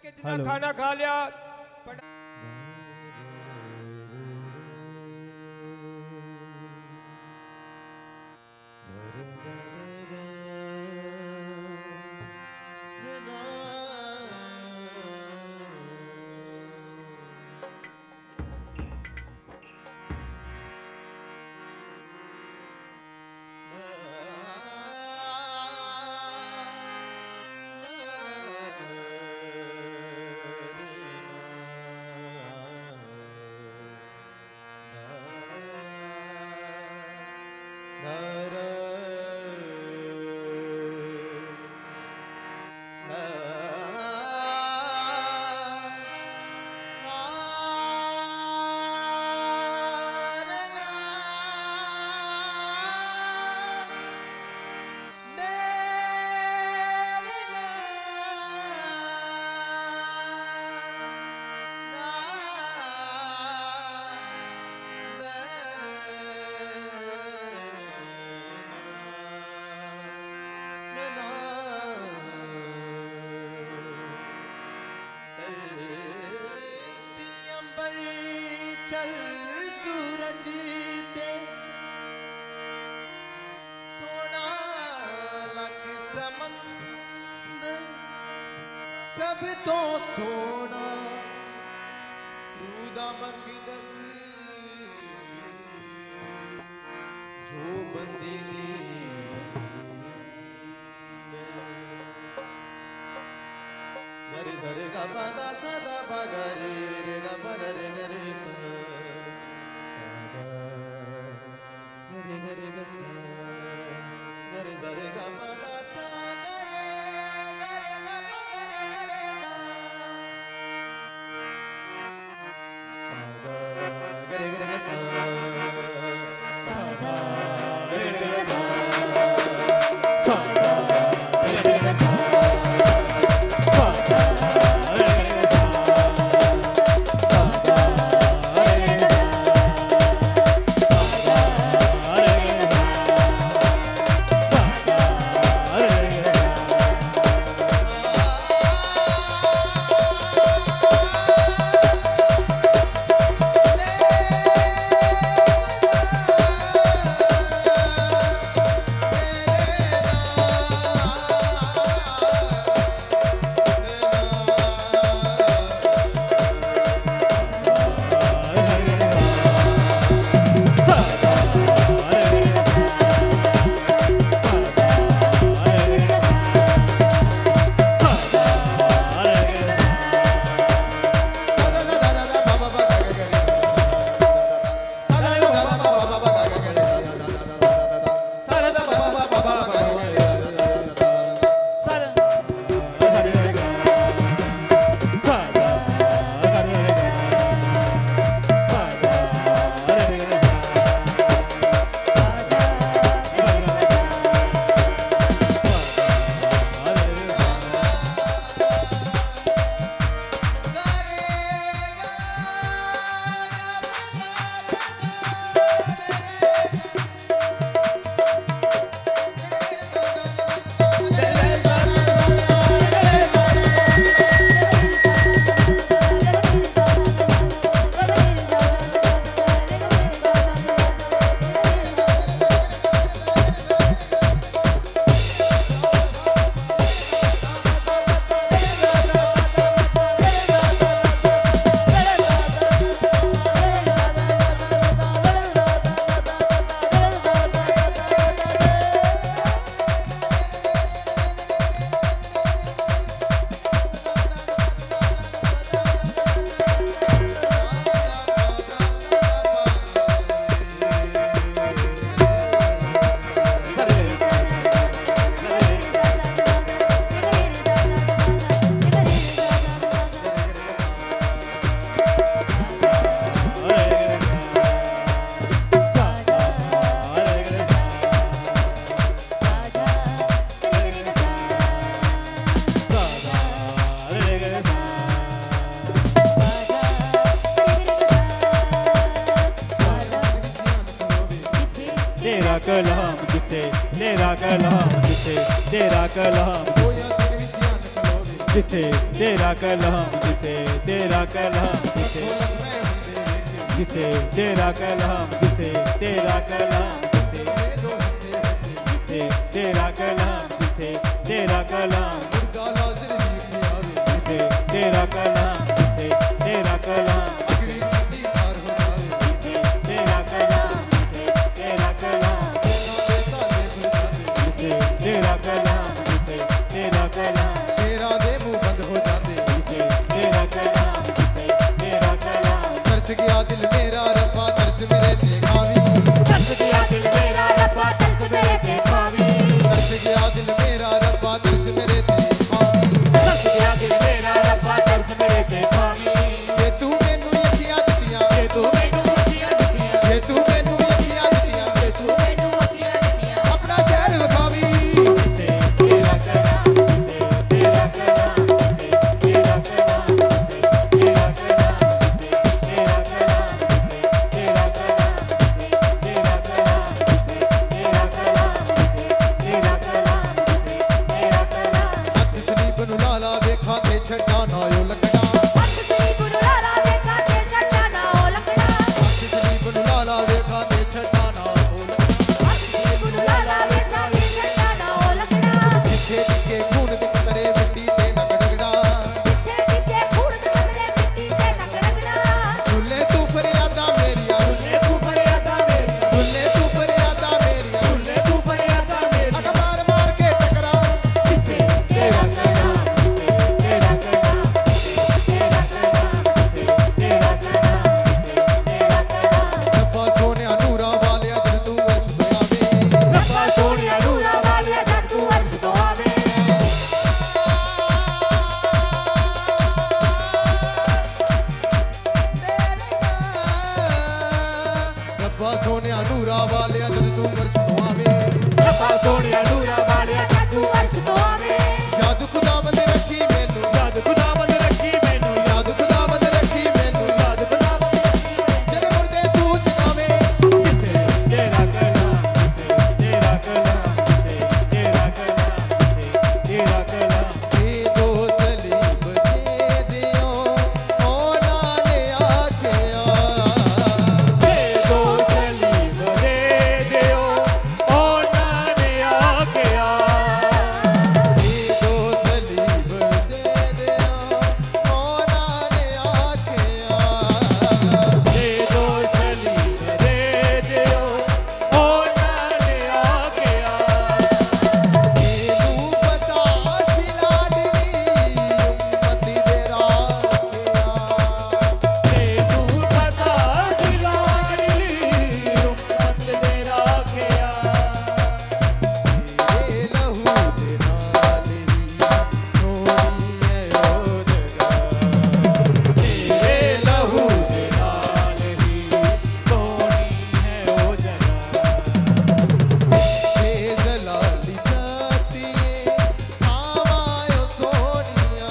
के जिन्ना खाना खा लिया। चल सूरज ते सोना लख समंद सब तो सोना रूदा मकदस जो बंदी गरे गरे गा पदा सदा बगरे रे गा पगरे गरे गरे गरे गा सा गरे गरे गा पदा सा गरे गरे गा पगरे गरे गरे गा सा गरे गरे गा सा तेरा कलाम जिते तेरा कलाम जिते तेरा कलाम जिथे तेरा कलाम, जिथे तेरा कलाम, जिथे जिथे तेरा कलाम, जिथे तेरा कलाम, जिथे तेरा कलाम, जिथे तेरा कलाम, जिथे तेरा कलाम, जिथे तेरा कलाम, जिथे तेरा कलाम, जिथे तेरा कलाम, जिथे तेरा कलाम, जिथे तेरा कलाम, शेरा दे मुंह बंद हो जाते, जिथे तेरा कलाम, जिथे तेरा कलाम, तरस गया दिल मेरा रब्बा तरस मेरे ते खावी, तरस गया दिल मेरा रब्बा तरस मेरे ते खावी, तरस गया दिल मेरा रब्बा तरस मेरे ते खावी, तरस गया दिल मेरा रब्बा तरस मेरे ते खावी, जे तू मैनू अखियां दित्तियां, जे तू मैनू अखियां दित्तियां, जे तू मैनू अखियां दित्तियां, जे तू मैनू अखियां दित्तियां, अपना शहर विखावी, जिथे तेरा कलाम, जिथे तेरा कलाम, जिथे तेरा कलाम, जिथे तेरा कलाम, जिथे तेरा कलाम, जिथे तेरा कलाम, जिथे तेरा कलाम, जिथे तेरा कलाम, जिथे तेरा कलाम, जिथे तेरा कलाम, हथ सलीब नू लाला वेखा ते छड्डा ना ओ लकड़ा, हथ सलीब नू लाला वेखा ते छड्डा ना ओ लकड़ा, हथ सलीब नू लाला वेखा ते छड्डा ना ओ लकड़ा, हथ सलीब नू लाला वेखा ते छड्डा ना ओ लकड़ा, जिथे जिथे खून दे कतरे मिट्टी ते न गड़गड़ा, जिथे जिथे खून दे कतरे मिट्टी ते न गड़गड़ा, सुले तू फरियादा मेरिया, सुने तू फरियादा मेरी, सुले तू फरियादा मेरिया, सुने तू फरियादा मेरी, अग मार मार के टकरा, जिथे तेरा कलाम, जिथे तेरा कलाम, जिथे तेरा कलाम, जिथे तेरा कलाम, जिथे तेरा कलाम, रब्बा सोनिया नूरा वालिया जद तू अर्श पे आवे, रब्बा सोनिया नूरा वालिया जद तू अर्श तो आवे, रब्बा सोनिया नूरा वालिया जद तू अर्श पे आवे, रब्बा सोनिया नूरा वालिया जद तू अर्श तो आवे, याद खुदावंद रखी मैनू, याद खुदावंद रखी मैनू, याद खुदावंद रखी मैनू, याद खुदावंद रखी मैनू, जद मुर्दे तू जगावे, जिथे तेरा कलाम, जिथे तेरा कलाम, जिथे तेरा कलाम, जिथे तेरा कलाम, ये दो सलीब दे दियो मौला ने आखिया, दे दो सलीब दे दियो, ओ नाने आखिया, ये दो सलीब दे दियो मौला ने आखिया, दे दो सलीब दे दियो, ओ नाने आखिया, तेनू पता सी लाडली उम्मती दे राखिया, तेनू पता सी लाडली उम्मत दे राखिया, ये लहू दे नाल ही सोनी है ओ जगा, तेरे लहू दे नाल ही सोनी है ओ जगह, ये जलाली जातिए आवायो सोनिया,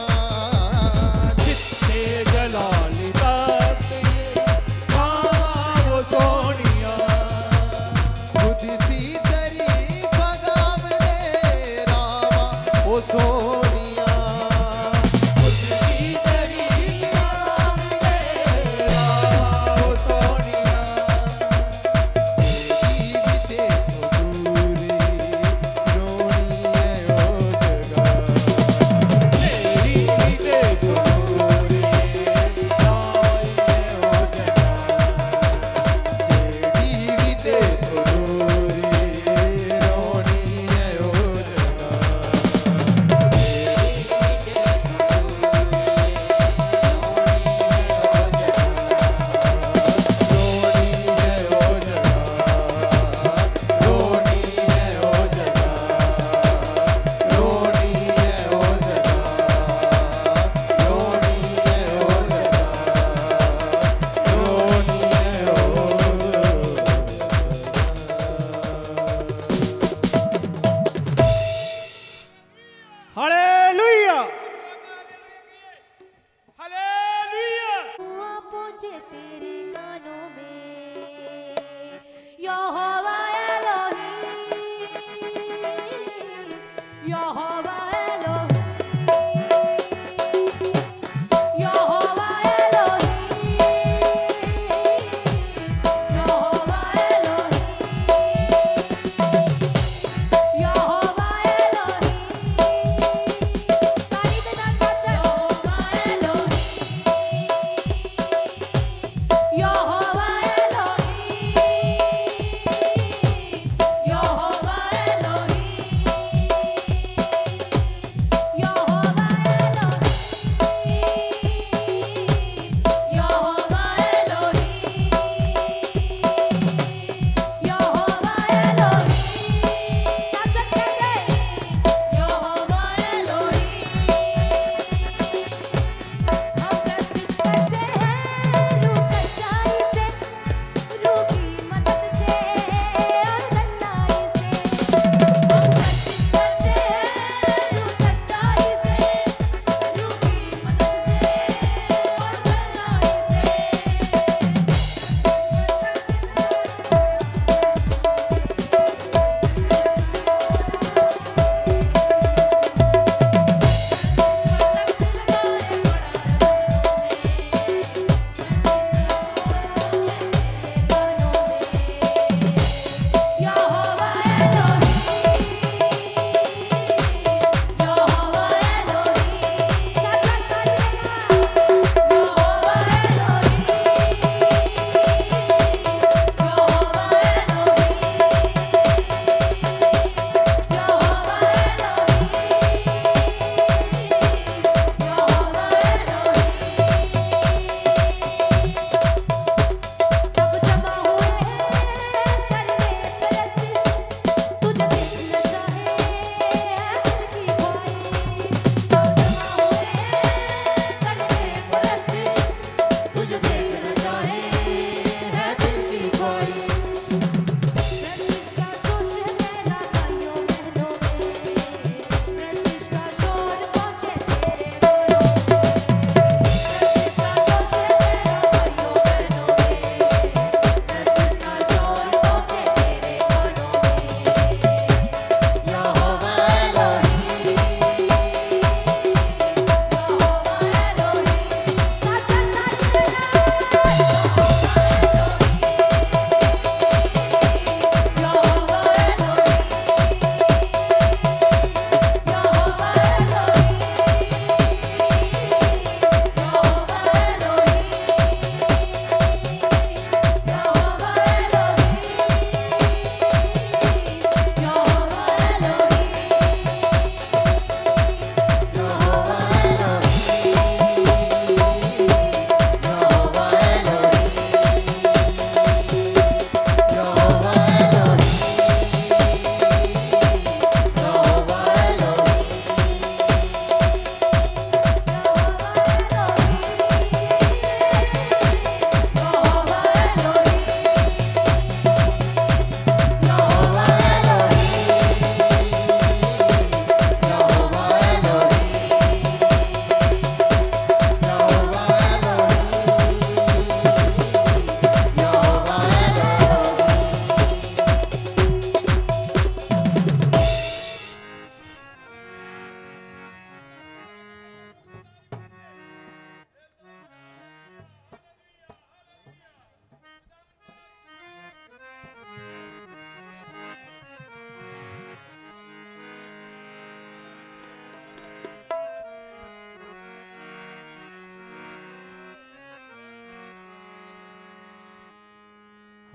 जिथे जलाली दातिए वो सोनिया, खुद सी तरीफ गाम दे रावा ओ सोनिया, उसकी तारीफ नाम तेरा वो सोनिया, तेरी ते तो दूरी रोनी है ओ जगा, तेरी देखो रे नाई है ओ जगह, तेरी ते तो दूरी रोनी है ओ जगा,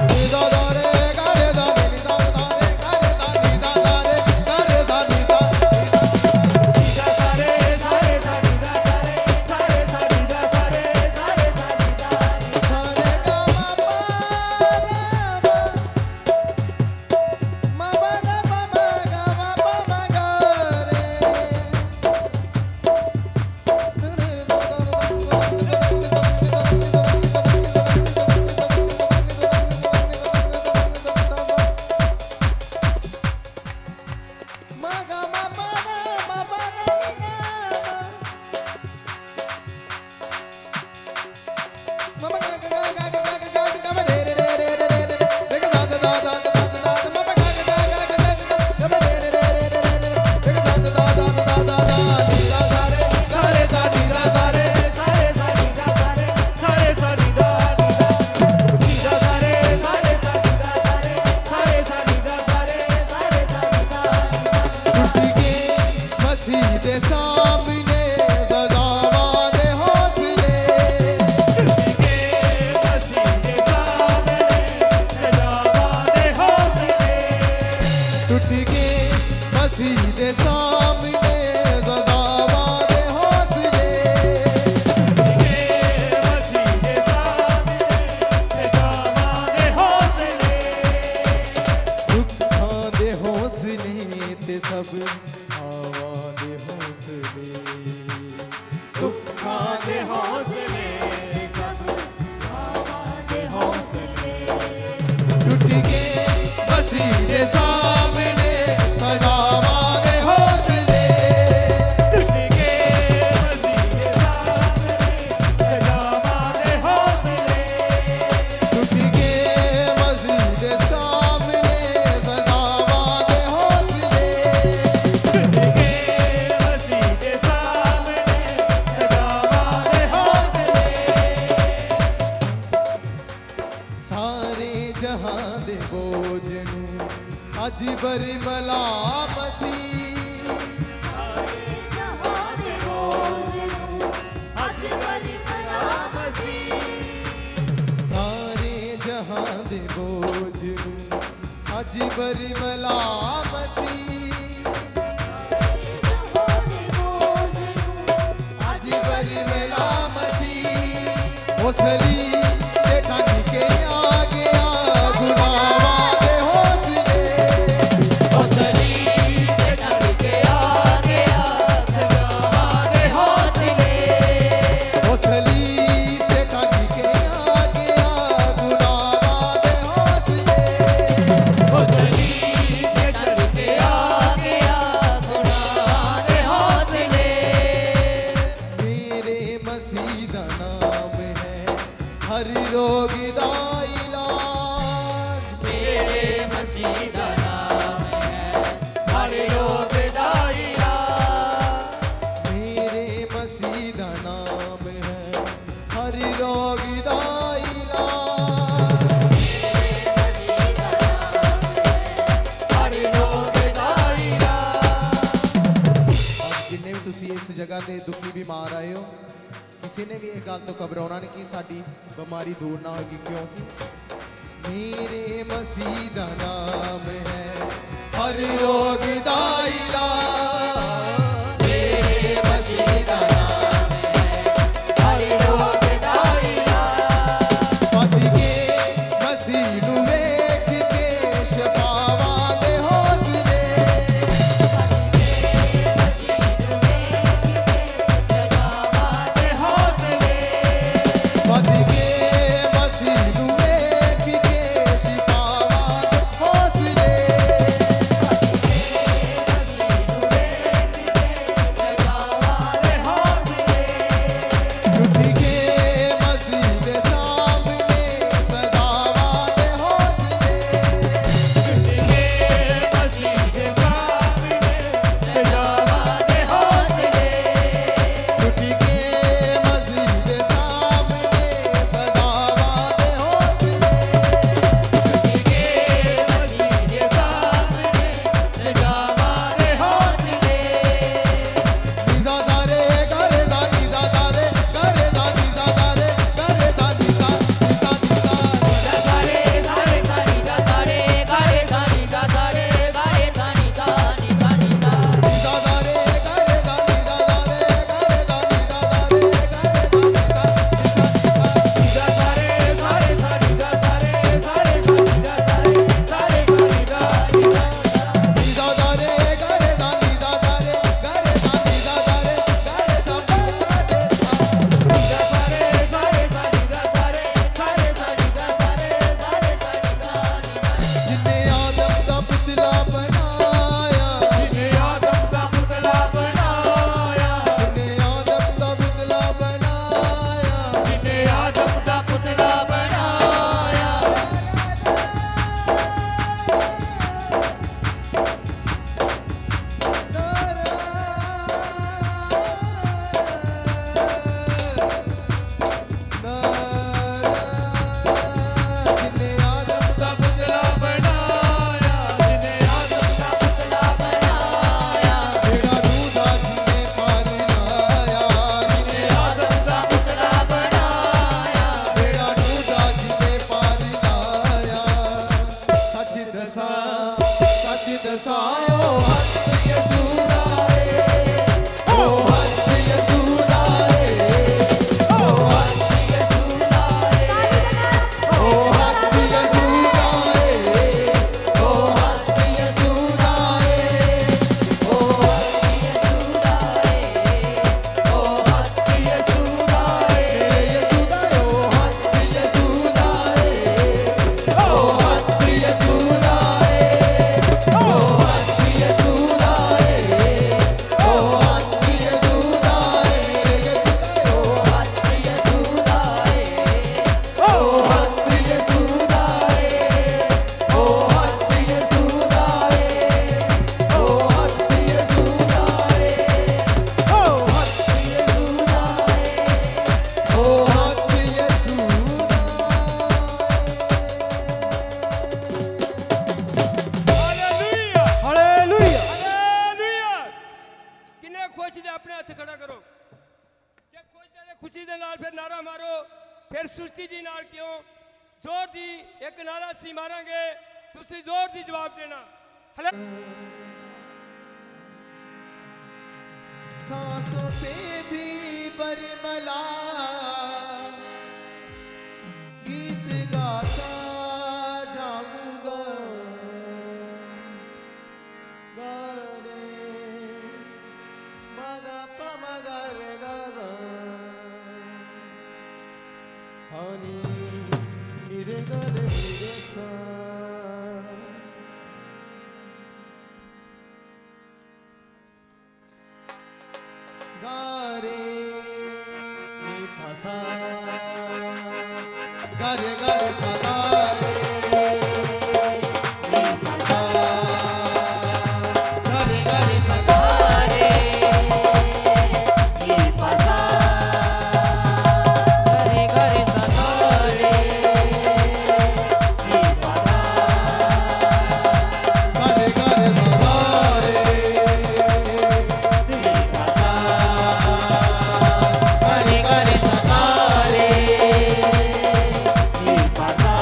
Hosle खुशी दे नाल फिर नारा मारो फिर सुस्ती जी नाल क्यों जोर दी एक नारा सी मारांगे तुसी जोर दी जवाब देना हले सांसों पे भी बरमला गीत गाता जाऊंगा गारे मगा पमगरे गागा हानी मेरे गले मेरे सा गारे नी फसा गारे गारे सा गारे नी फसा गारे गारे सा गारे नी फसा गारे गारे सा गारे नी फसा गारे गारे सा गारे Gare gare sa gare, ni pasa.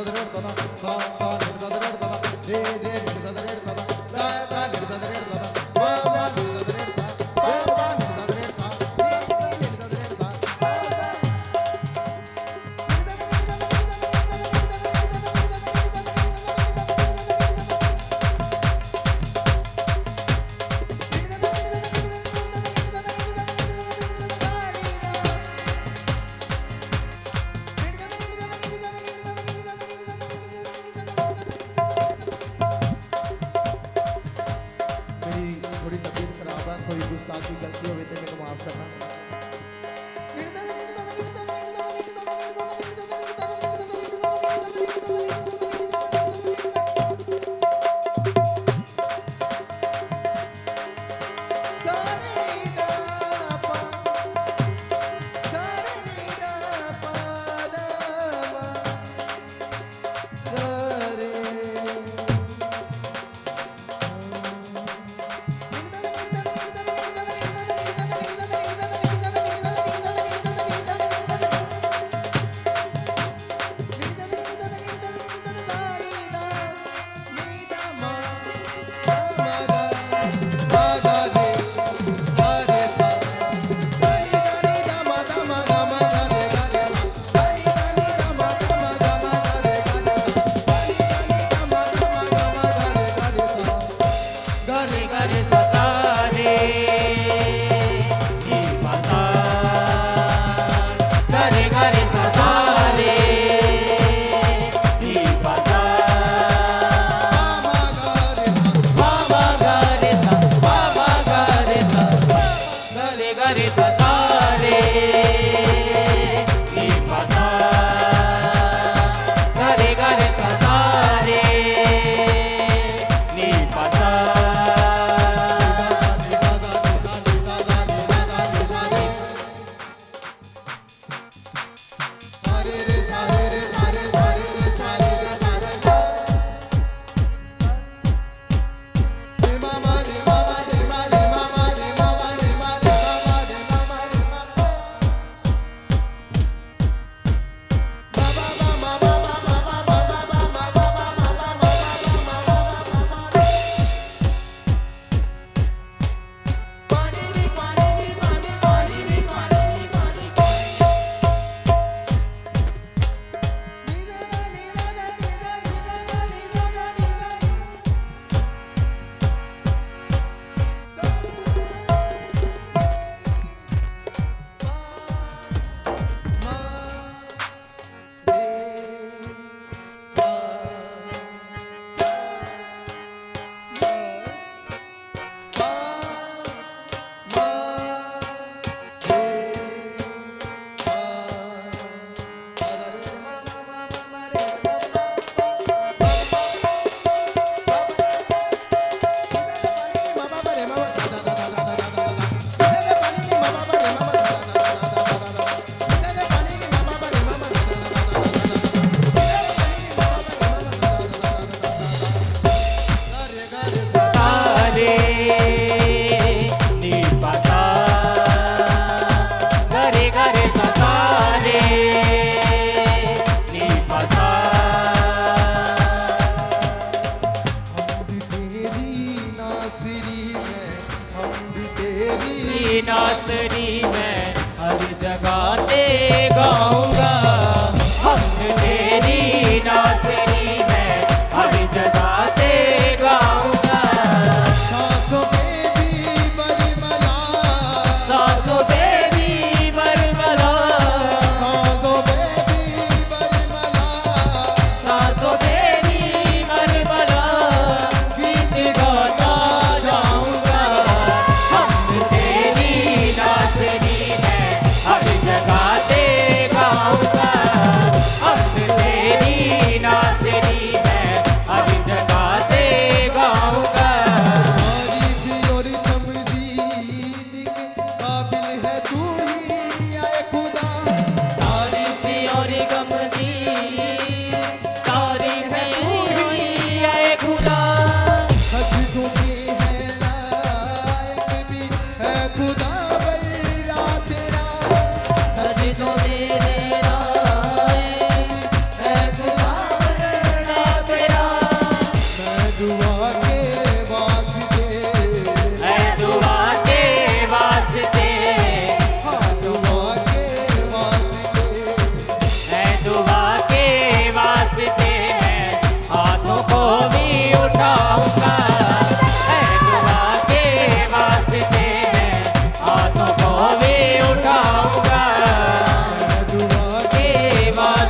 कोई गुस्ताखी गलती हो तो मेरे को माफ करना।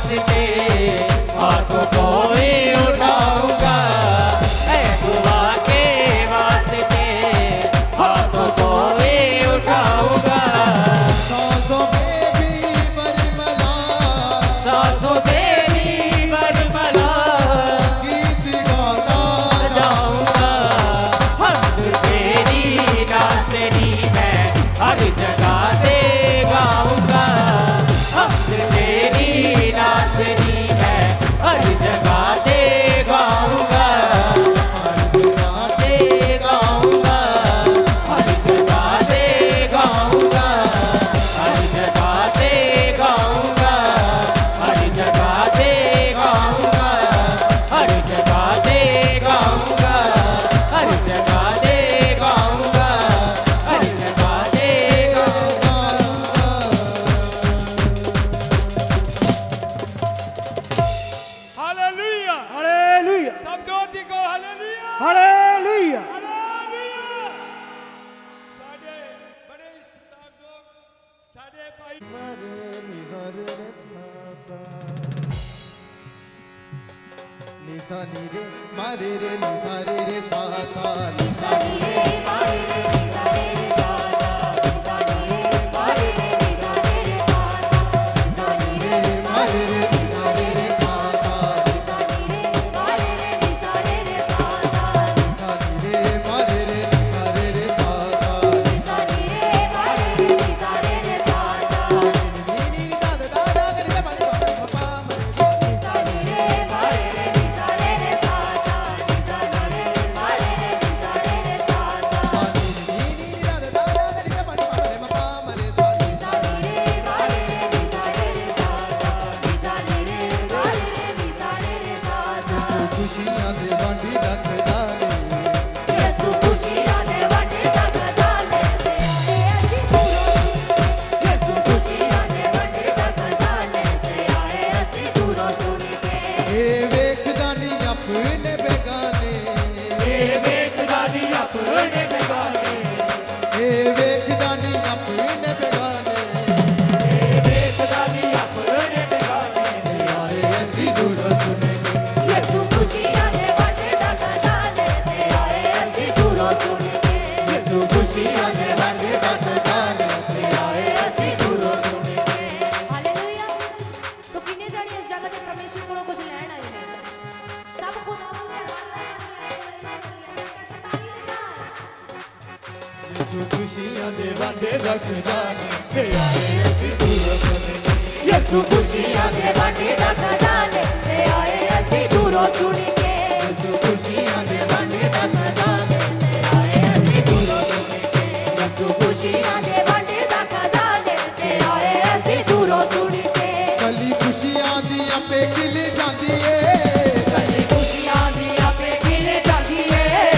वास्ते हाथों को ही उठाऊंगा, महबूबा के वास्ते हाथों को ही उठाऊंगा। सांसों में भी बरमला, सांसों से भी बरमला गीत गाता जाऊंगा। हमद तेरी नाज तेरी है हर जगह से गाऊंगा। हमद तेरी नाज तेरी है हर जगह से गाऊंगा। हर जगह से गाऊंगा, हर जगह से गाऊंगा, हर जगह से गाऊंगा, हर जगह से गाऊंगा, हर जगह से गाऊंगा, हर जगह से गाऊंगा। हालेलुया हालेलुया सब जोर दी को हालेलुया हालेलुया हालेलुया। साडे बड़े इस्तार लोग साडे भाई निसा नी रे मारे रे निसा रे रे सा सा निसा नी रे मारे रे निसा रे रे सा सा, निसा नी रे मारे रे निसा रे रे सा सा, निसा नी रे मारे रे निसा रे रे सा सा निसा नी रे मारे रे निसा रे रे सा सा, निसा नी रे मारे रे निसा रे रे सा सा निसा नी रे मारे रे निसा रे रे सा सा, नी नी दा दा दा दा रे रे पानी पापा मरे निसा नी रे मारे रे निसा रे रे सा सा, निसा नी रे मारे रे निसा रे रे सा सा, नी नी दा दा दा दा रे रे पानी पापा मरे सा निसा नी रे मारे रे निसा रे रे सा सा, निसा नी रे मारे रे निसा रे रे सा सा। खुशियां दे बांडी रखदा ने यीशु खुशियां दे वंडे सकदा ले ते आए असी दूरों, यीशु खुशियां दे वंडे सकदा ले ते आए असी दूरों सुन के। ए वेखदा नी अपने बेगाने ये वेखदा नी अपने बेगाने, ए वेखदा नी अपने बेगाने ये वेखदा नी अपने बेगाने। आए ऐसी दूर सुने यीशु खुशियां दे वंडे सकदा ले ते आए असी दूरों सुन के। तू खुशियां दे बांडी रखदा ने आए असी दूरों सुन के। हालेलुया। तो किन्ने जाने इस जगह ते परमेश्वर कोलों कुछ लैण आए ने? सब खुदा नूं तू खुशियां दे बांडी रखदा ने ते आए ऐसी दूर सुने यीशु खुशियां दे वंडे सकदा ले ते आए असी दूरों सुन के। तू खुशियां दे बांडी रखदा ने ते आए असी दूरों सुन के। यीशु खुशियां दे वंडे सकदा ले ते आए असी दूरों सुन के। कली खुशियां दी आपे खिल जांदी ए कली खुशियां दी आपे खिल जांदी ए,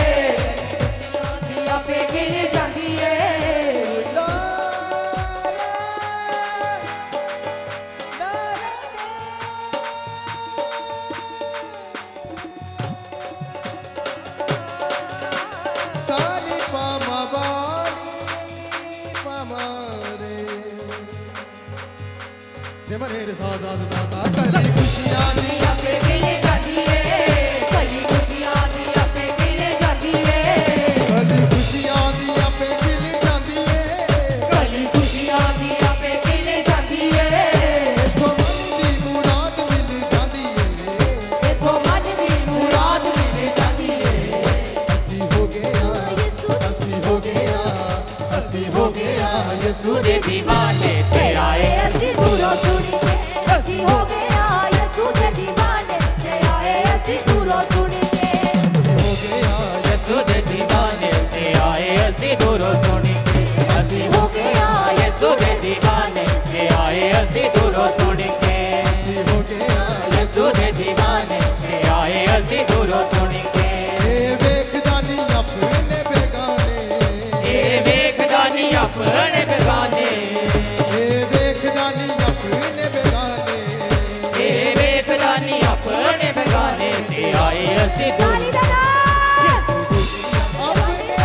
दी आपे खिल जांदी ए। सानी पामा रे जे मरे रे सा दा दा दा कली खुशियां दी आपे खिल जांदी ए, कली खुशियां दी आपे खिल जांदी ए। कली खुशियां दी आपे खिल जांदी ए कली खुशियां दी आपे खिल जांदी ए। तो मन दी मुराद मिल जांदी ए देखो मन दी मुराद मिल जांदी ए। हसी हो गया हसी हो गया यीशु दे दीवाने ते आए असी दूरों सुन के। असी हो गया यीशु दे दीवाने ते आए असी दूरों सुन के। हो गया यीशु दे दीवाने ते आए असी दूरों सुन के। असी हो गया यीशु दे दीवाने ते आए असी दूरों सुन के। हो गया यीशु दे दीवाने ते आए असी दूरों सुन के। ए वेखदा नी अपने बेगाने ए वेखदा नी अपने बेगाने, ए वेखदा नी अपने बेगाने ए वेखदा नी अपने बेगाने ते आए असी दूरों। ताली दा नाम। अपने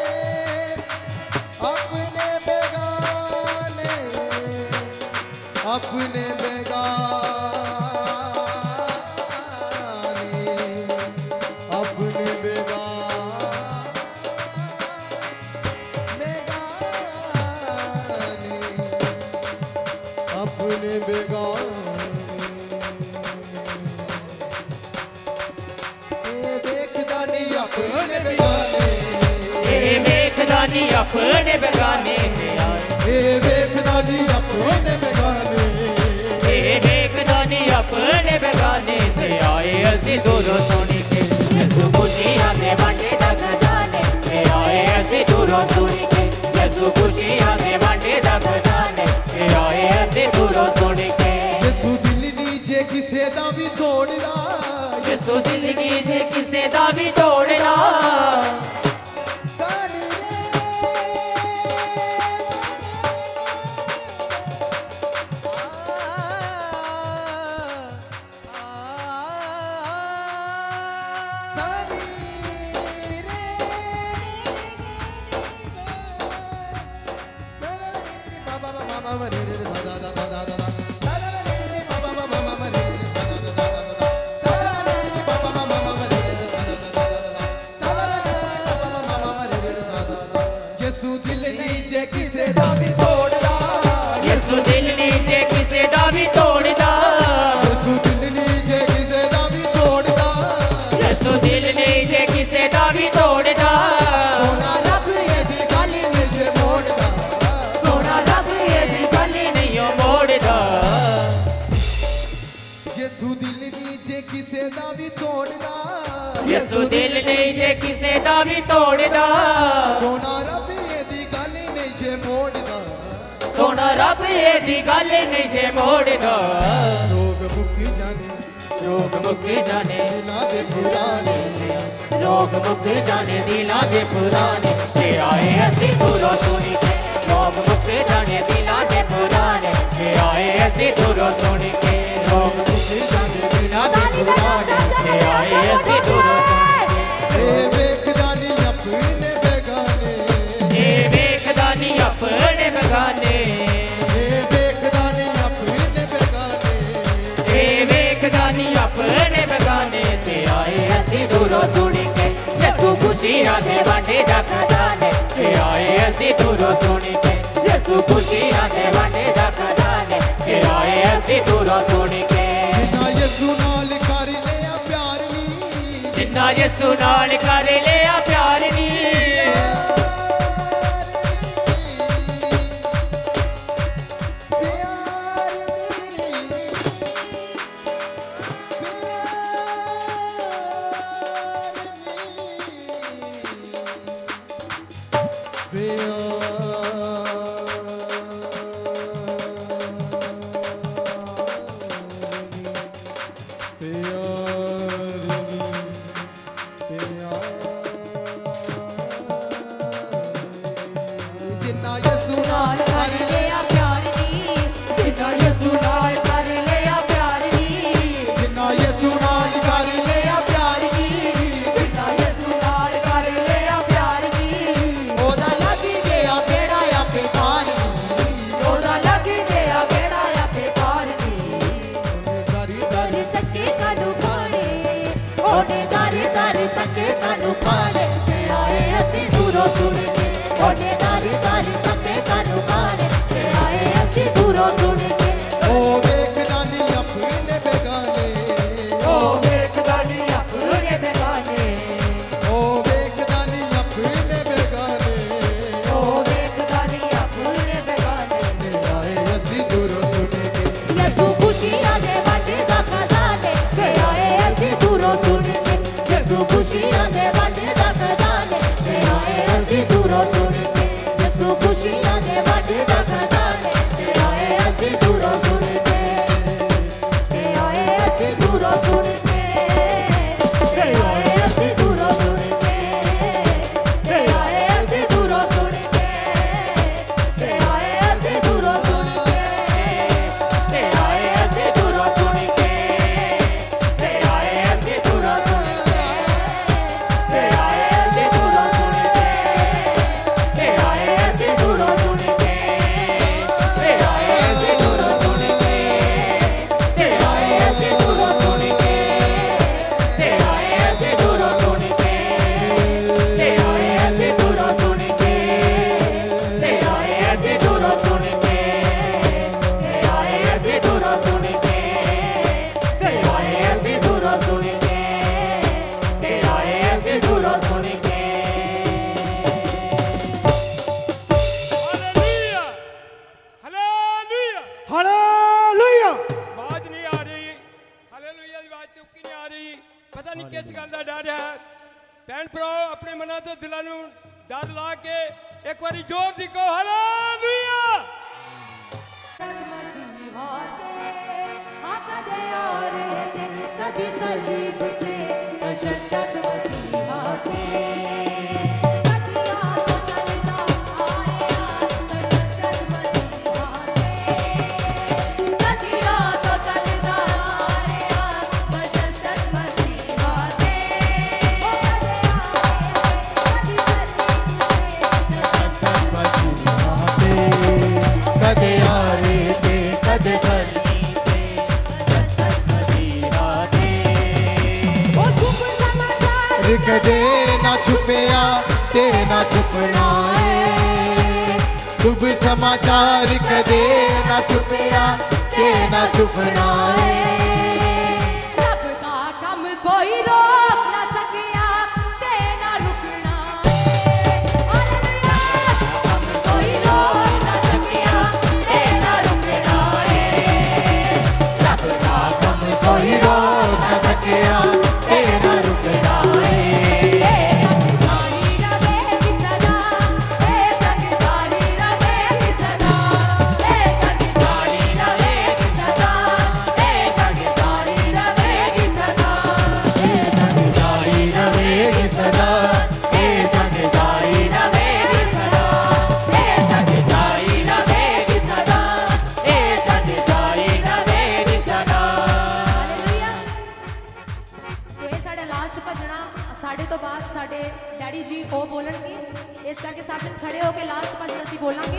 बेगाने अपने बेगाने अपने बेगाने अपने बेगाने अपने बेगाने वेखदानी अपने बेगाने ते आए वेखदानी अपने बेगाने वेखदानी अपने बेगाने ते आए असी दूरों सुनी के यसु खुशियां दे बाटे दा खजाने ते आए असी दूरों सुनी के यसु खुशियां दे बाटे दा खजाने ते आए असी दूरों सुनी के यसु दिल नीचे किसे दा भी तोड़दा यसु दिल की जे किसे दा भी तोड़ना यसु दिल नीचे किसे दा भी तोड़दा यसु दिल नीचे किसे दा भी तोड़दा यसु दिल नीचे किसे दा भी तोड़दा यसु दिल नीचे किसे दा भी तोड़दा सोना रब ये दी गल नीचे मोड़दा सोना रब ये दी गली नहीं मोड़दा यसु दिल नीचे किसे दा भी तोड़दा यसु दिल नीचे किसे दा भी तोड़दा सोना रब ये दी गल नीचे मोड़दा सोना रब ये दी गली नहीं मोड़दा रोग मुक्ति जाने रोग मुक्ति जाने दिला दे पुराने रोग मुक्ति जाने दिला दे पुराने ते आए असी दूरों सुनी के रोग मुक्ति जाने दिला दे पुराने ते आए असी दूरों सुनी के रोग मुक्ति जाने दिला दे पुराने ते आए असी दूरों सुनी के वेखदानी अपने बेगाने वेखदानी अपने बेगाने वेखदानी अपने बेगाने वेखदानी अपने बेगाने ते आए असी दूरों सुनी के यसु खुशियां दे बाटे दा खजाने ते आए असी दूरों सुनी के यसु खुशियां दे बाटे दा खजाने ते आए असी दूरों सुनी के जिन्ना यसु नाल कर लिया प्यार नी जिन्ना यसु नाल कर लिया प्यार नी जिन्ना यसु नाल कर लिया प्यार नी जिन्ना यसु नाल कर लिया प्यार नी जिन्ना यसु नाल कर लिया प्यार नी जिन्ना यसु नाल कर लिया प्यार नी ओदा लग गया बेड़ा आपे पार नी ओदा लग गया बेड़ा आपे पार नी दारी दारी सके कानू पाने ओने दारी दारी सके कानू पाने ते आए असी दूरों सुन के ओने दारी दारी सके कानू पाने ते आए असी दूरों सुन के ओ वेखदानी अपने बेगाने ओ वेखदानी अपने बेगाने ओ वेखदानी अपने बेगाने ओ वेखदानी अपने बेगाने आए असी दूरों सुने के यसु खुशियां दे बाटे दा खजाने ते आए असी दूरों सुन के यसु खुशियां दे बाटे दा खजाने ते आए असी दूरों पता नहीं किस गल का डर है भैन भ्रा अपने मना तो दिलों डर ला के एक बार जोर दी कहो हालेलुया कभी सलीब पे तशद्दुद मसीहा पे कदे आ रहे थे कदे कदे ना छुपया ते ना छुपना है शुभ समाचार कदे ना छुपया ते ना छुपना है सबका कम कोई रोक ना सकिया ते ना रुकना कोई रोक ना सकिया ते ना रुकना सबका कम कोई रोक ना सकिया ते ना रुकना साढ़े तो बाद साढ़े डैडी जी वो बोलेंगे इस करके साथ खड़े होके लास्ट भजन ਅਸੀਂ बोलेंगे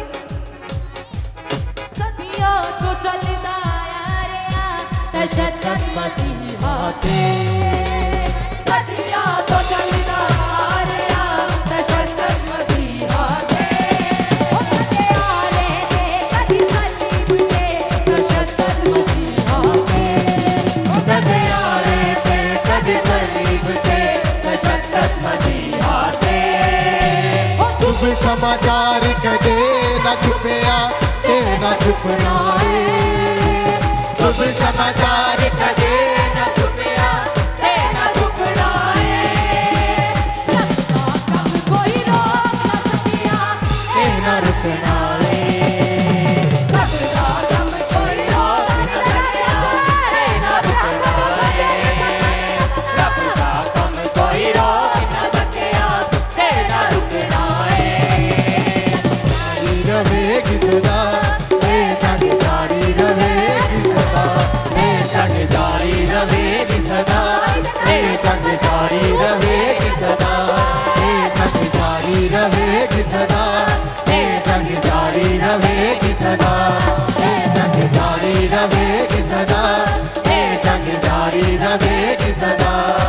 सदियों तो चलदा आया रे तशद्दुद मसीहा ते सदियों तो चलदा आया रे तशद्दुद मसीहा ते ओ कदे आ रे कदी सलीब ते तशद्दुद मसीहा ते ओ कदे आ रे कदी सलीब ते शुभ समाचार कदे ना छुपया ते ना छुपना है शुभ समाचार कदे ना छुपया ते ना छुपना है कोई रोक ना सकिया ते ना रुकना है सबका कम कोई रोक ना सकिया ते ना रुकना है सबका कम कोई रोक ना सकिया ते ना रुकना है रहेगी सदा ए जग जारी रहेगी सदा ए जग जारी रहेगी सदा ए जग जारी रहेगी सदा ए जग जारी रहेगी सदा ए जग जारी रहेगी सदा ए जग जारी रहेगी सदा ए जग जारी रहेगी सदा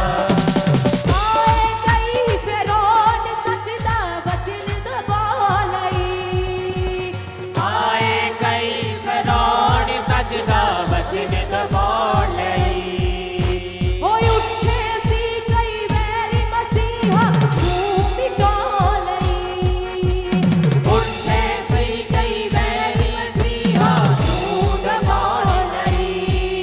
आए कई फिरौन सजदा वचन दबालई आए कई फिरौन सजदा वचन दबालई होय उठे सी कई वैरी मसीहा तूं मिटालई उठे सी कई वैरी मसीहा तू दबालई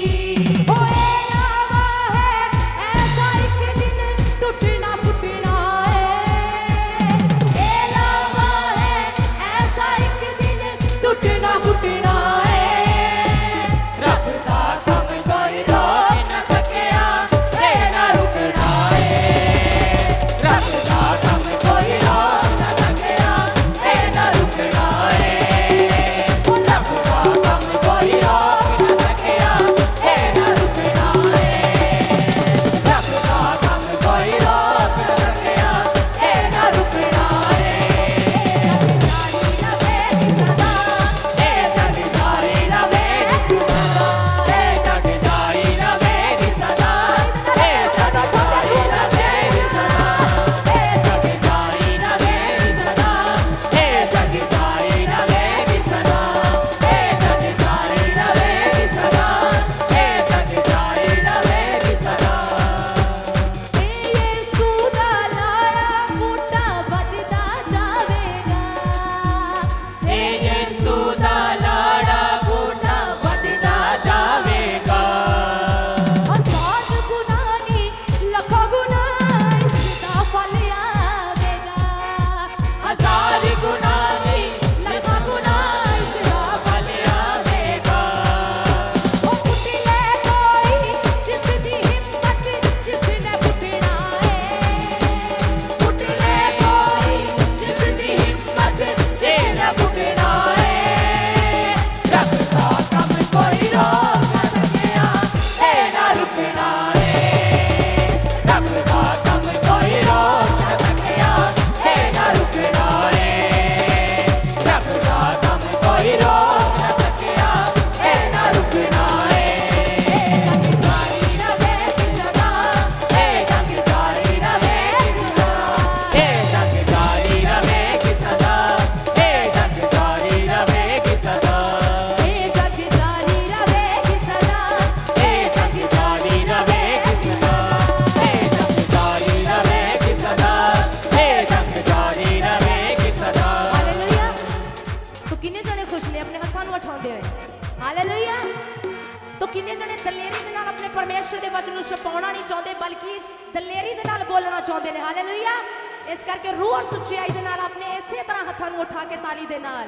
जिन्ने जने दलेरी दे नाल अपने परमेश्वर दे वचन नूं छुपाउणा नहीं चाहुंदे बल्कि दलेरी दे नाल बोलना चाहुंदे ने। हालेलुया। इस करके रूह और सच्चाई दे नाल अपने इसे तरह हत्थां नूं उठा के ताली दे नाल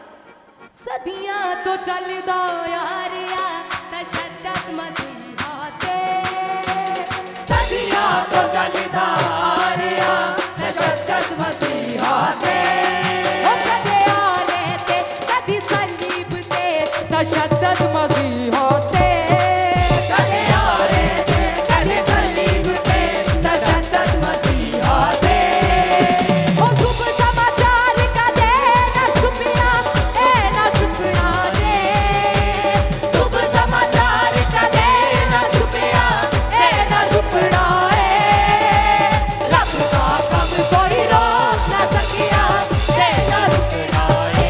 सदियां तो चलदा यारिया तशद्दद मसीहा ते सदियां तो चलदा यारिया तशद्दद मसीहा ते ओ कदे आले ते कदी सलीब ते तशद्दद मसीहा ते कदे आले ते कदे सलीब ते तशद्दद मसीहा ते ओ शुभ समाचार कदे ना छुपिया ए ना छुपना दे शुभ समाचार कदे ना छुपिया ए ना छुपना ए रब का कम कोई रोक ना सकिया ए ना रुकना ए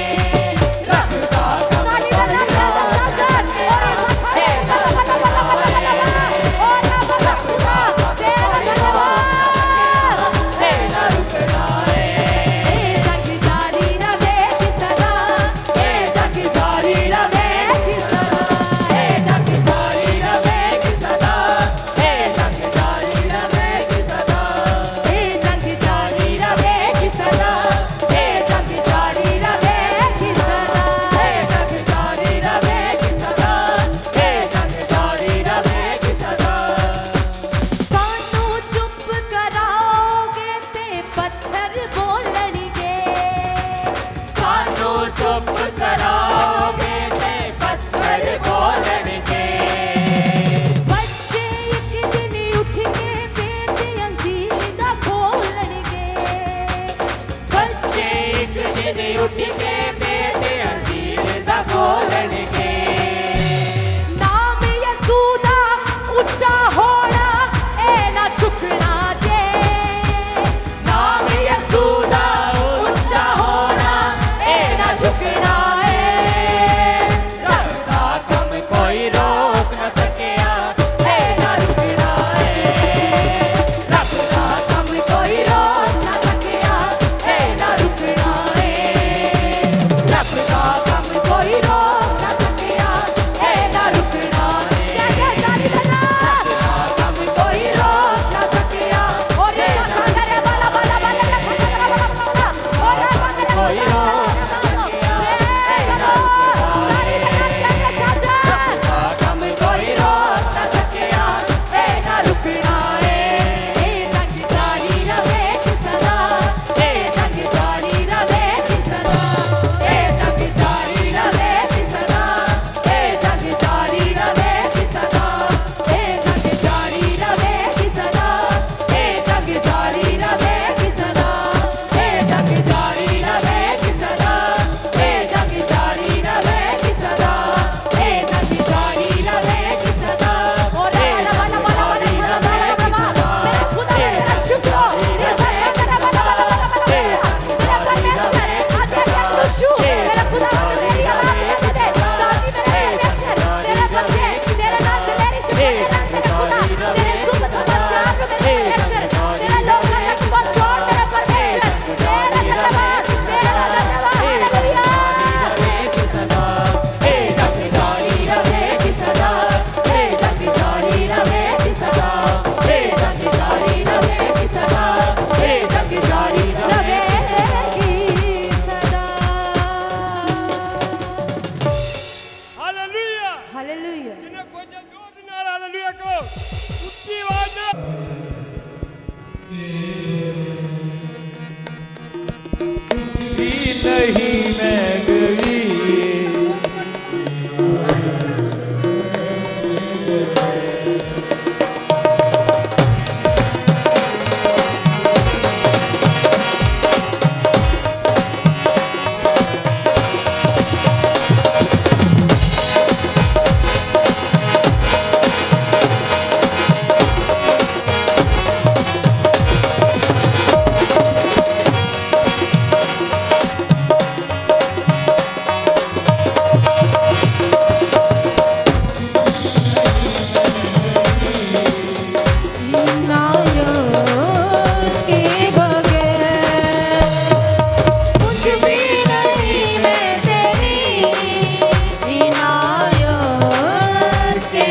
रब का कम ताली कोई बजा रोक ना सकिया ए ना रुकना ए ओ ना बजा तेरा धन्यवाद ए ना रुकना ए जग जारी रहे किसदा ए जग जारी रहे किसदा ए जग जारी रहे किसदा ए जग जारी रहे किसदा ए जग जारी रहे किसदा ए जग जारी रहे किसदा ए जग जारी रहे किसदा ए जग जारी रहे किसदा सानू चुप कराओगे ते पत्थर बोलणगे सानू चुप कराओगे ते पत्थर बोलणगे बच्चे एक दिन उठ के बेत अंजीर दा खोलणगे बच्चे एक दिन उठ के बेट अंजीर दा खोलणगे नाम यसू दा ऊंचा होना ए ना झुकना जे नाम यसू दा ऊंचा होना ए ना झुकना ए रब दा कम कोई रोक न सकिया ए ना रुकना ए रब दा कम कोई रोक न सकिया ए ना रुकना ए रब दा कम कोई रोक न सकिया ए ना रुकना ए जग जारी रहा कम कोई रोक न सकिया और ये खांडरे वाला वाला वाला खांडरे वाला वाला और ये खांडरे कोई वाला रोक न सकिया ए ना रुकना कम कोई रोक न सकिया ए ना रुकना ए जग जारी रहे किसदा ए जग जारी रहे किसदा ए जग जारी रहे किसदा ए जग जारी रहे किसदा ए जग जारी रहे किसदा ए जग जारी रहे किसदा ए जग जारी रहे किसदा ए जग जारी रहे किसदा ए जग जारी रहे किसदा और ये वाला वाला वाला वाला वाला मेरा खुदा मेरा शुक्र मेरा वाला वाला वाला वाला मेरा परमेश्वर आज मैं खुशू मेरा खुदा मेरी आवाज में दे साथी मेरे परमेश्वर तेरे बंदे तेरे नाम से मेरी शुक्र तेरा खुदा तेरे शुभ समाचार मेरे परमेश्वर तेरे लोग का बहुत छोड़ मेरे परमेश्वर तेरा धन्यवाद हालेलुया ए जग जारी रहे किसदा ए जग जारी रहे किसदा ए जग जारी रहे किसदा ए जग जारी रहे हालेलुया हालेलुया जिन्हें कोई जोर दे नाल हालेलुया को ऊंची आवाज में भी नहीं मैं गई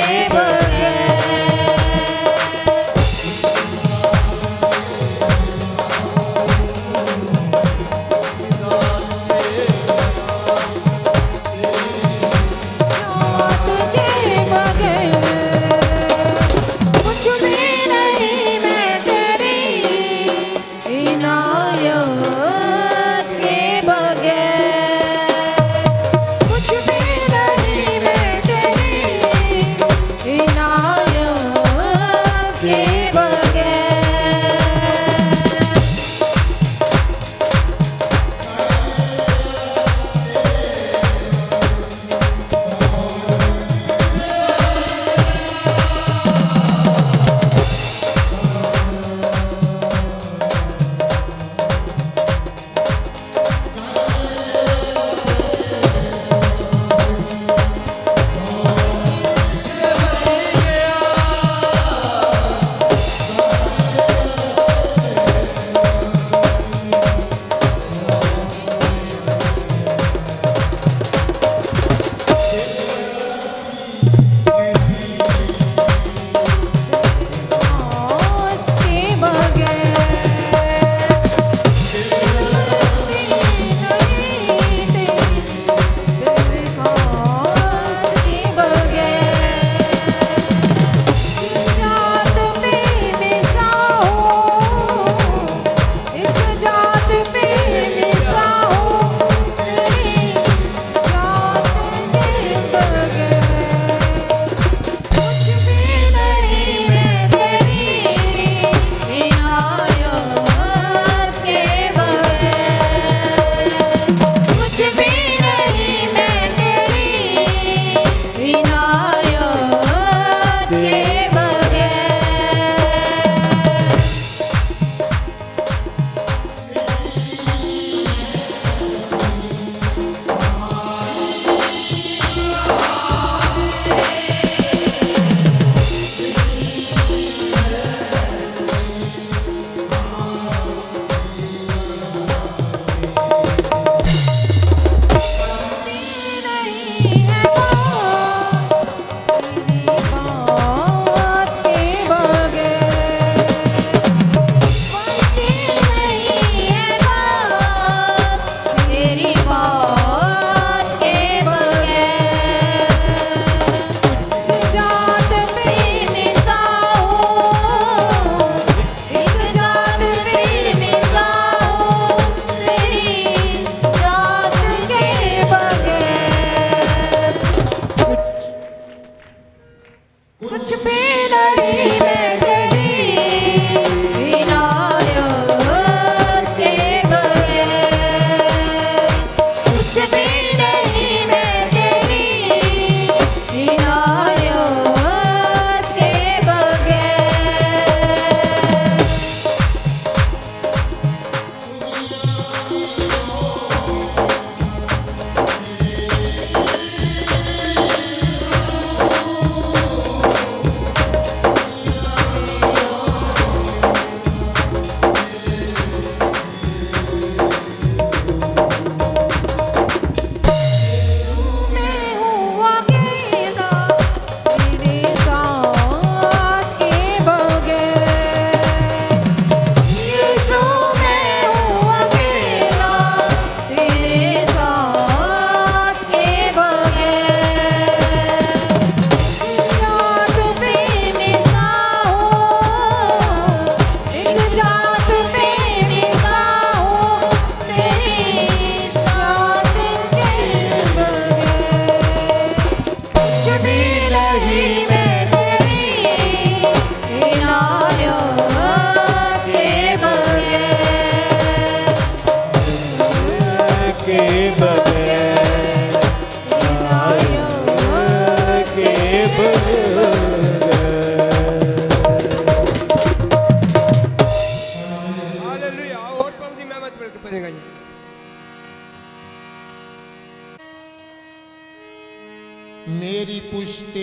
मेरी पुश्ते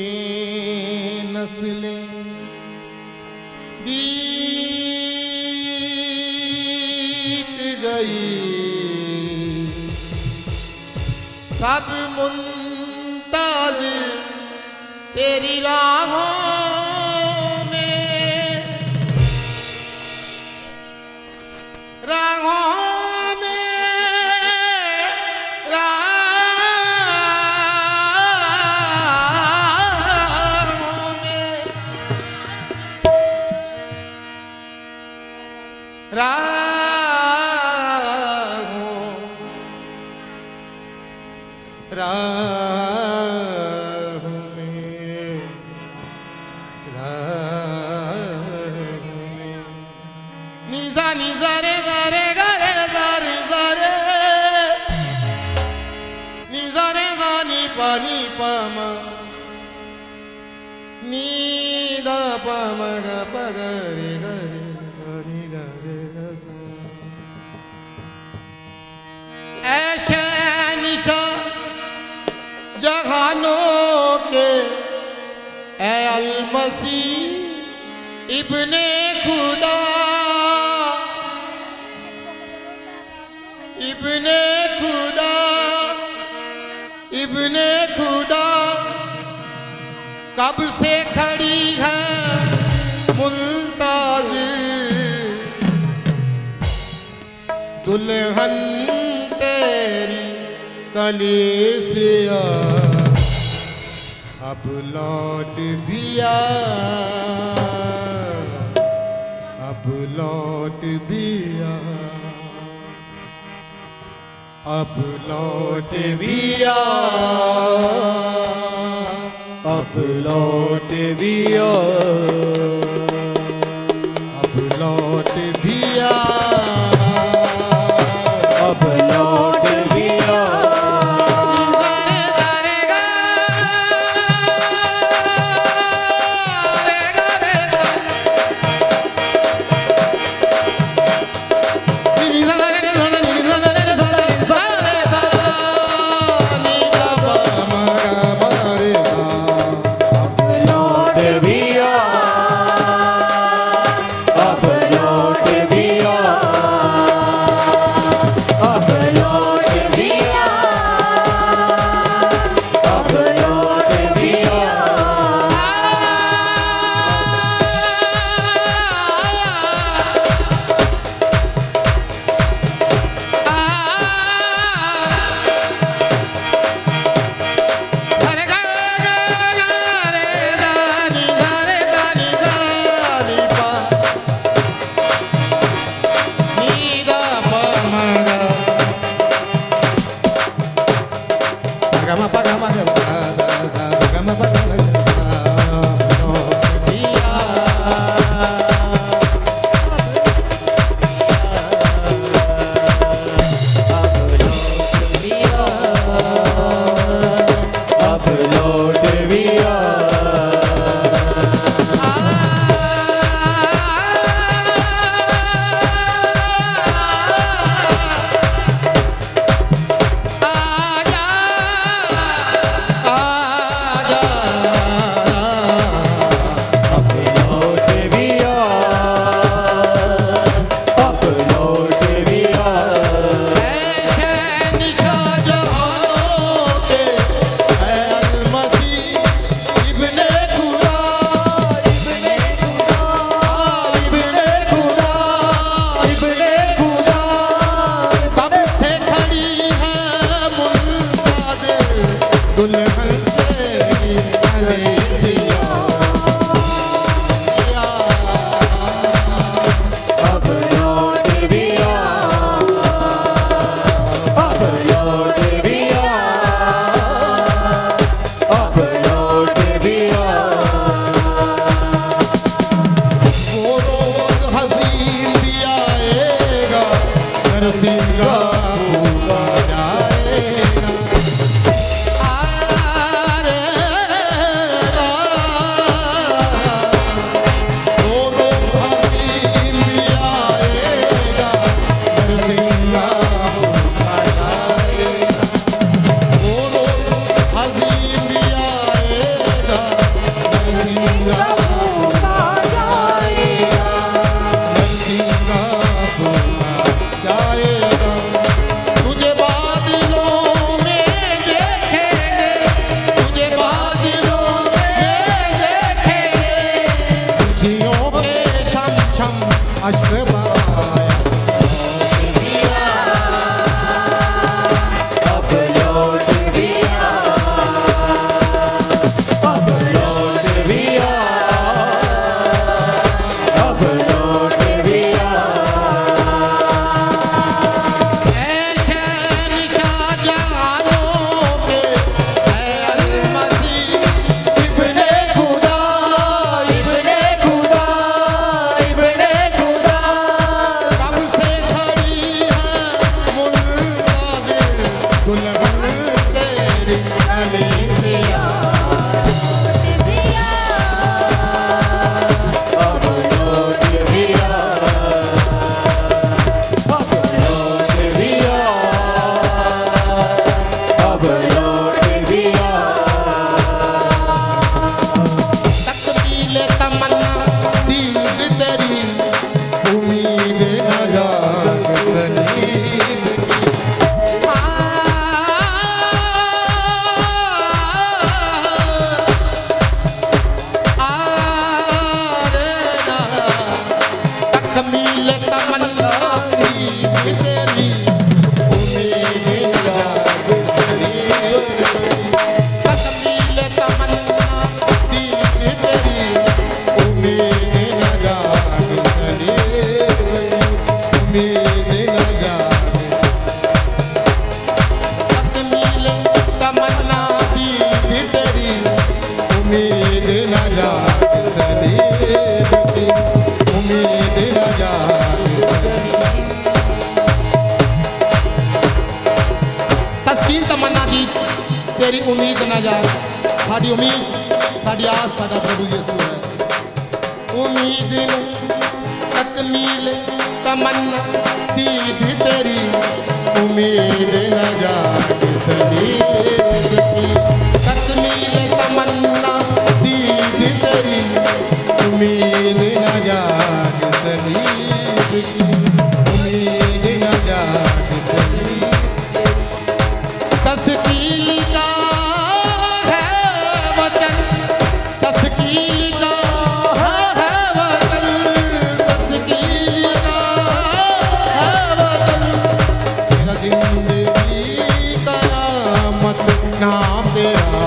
नस्लें बीत गई, सब मुंताज़िर तेरी राहों ऐशे निशा जहानों के ऐ अलमसी इब्ने खुदा इब्ने खुदा इब्ने खुदा कब से खड़ी है मुल्ताज़िर दुल्हन तेरी कलीसिया अब लौट भी आ अब लौट भी आ अब लौट भी आ अब लौट भी आ अब लौट भी आ अब लौट भी आ अब लौट भी आ साड़ी उम्मीद साड़ी आस साड़ा प्रभु यीशु है। उम्मीद तकमील तमन्ना दीद तेरी उम्मीद न जागे सलीब की। तकमील तमन्ना दीद तेरी उम्मीद न जागे सलीब की। उम्मीद न जागे सलीब। तस्कील का है वचन, तस्कील का है वचन, तस्कील का है वचन। तेरा जिंदगी का मत नाम तेरा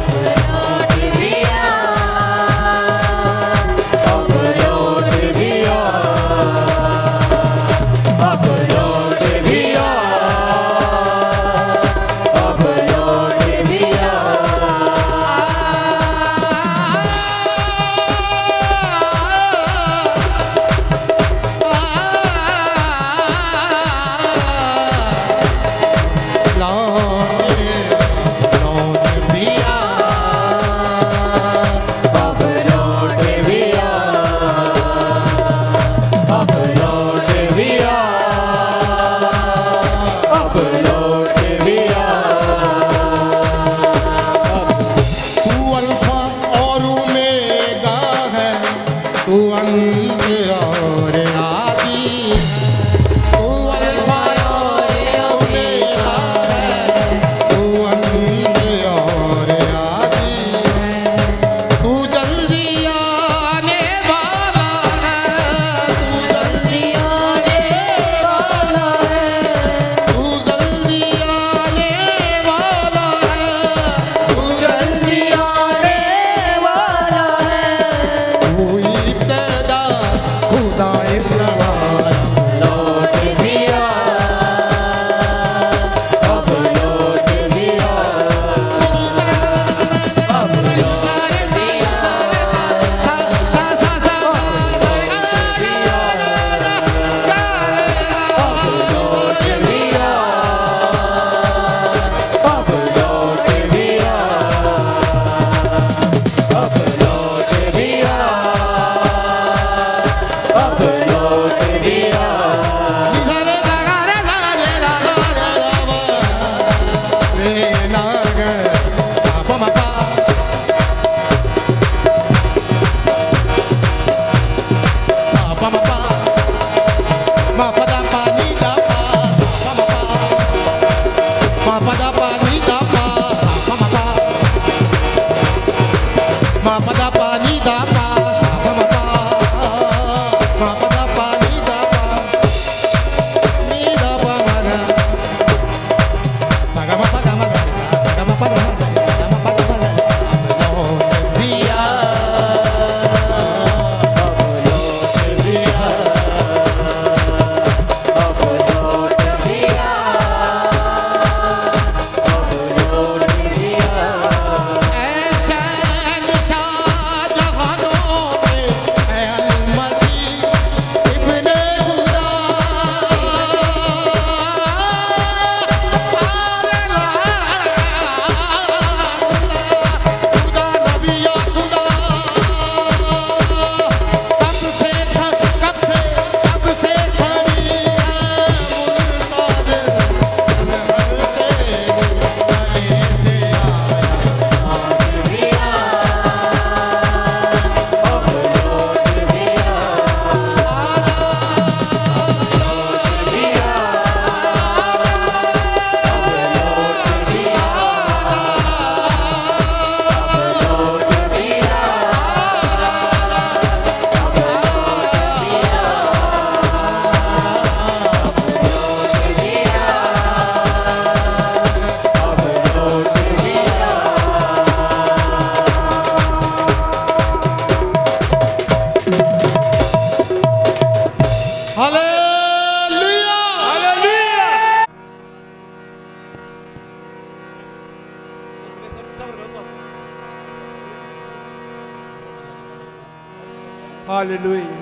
हालेलुया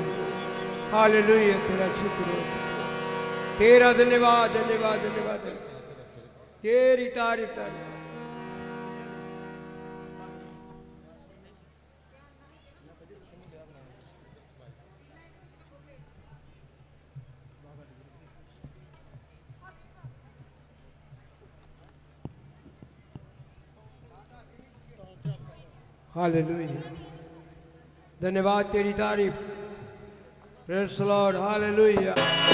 हालेलुया, तेरा शुक्र है, तेरा धन्यवाद धन्यवाद धन्यवाद, तेरी तारीफ तारीफ। हालेलुया। धन्यवाद, तेरी तारीफ। Praise the Lord, hallelujah.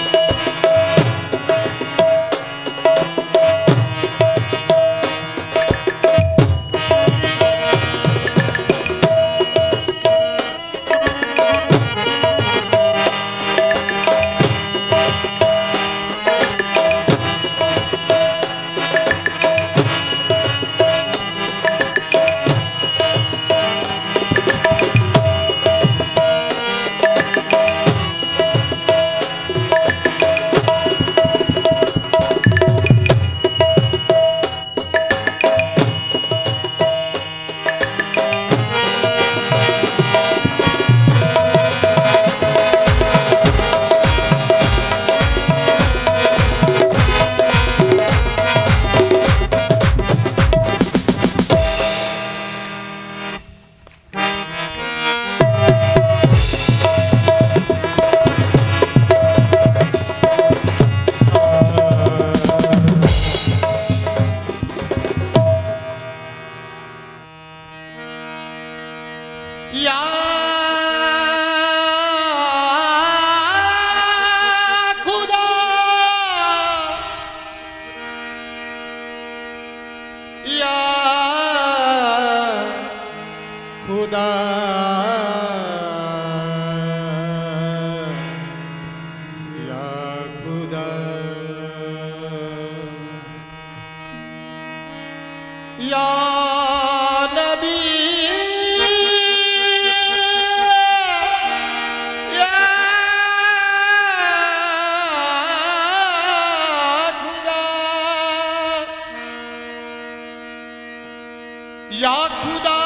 या खुदा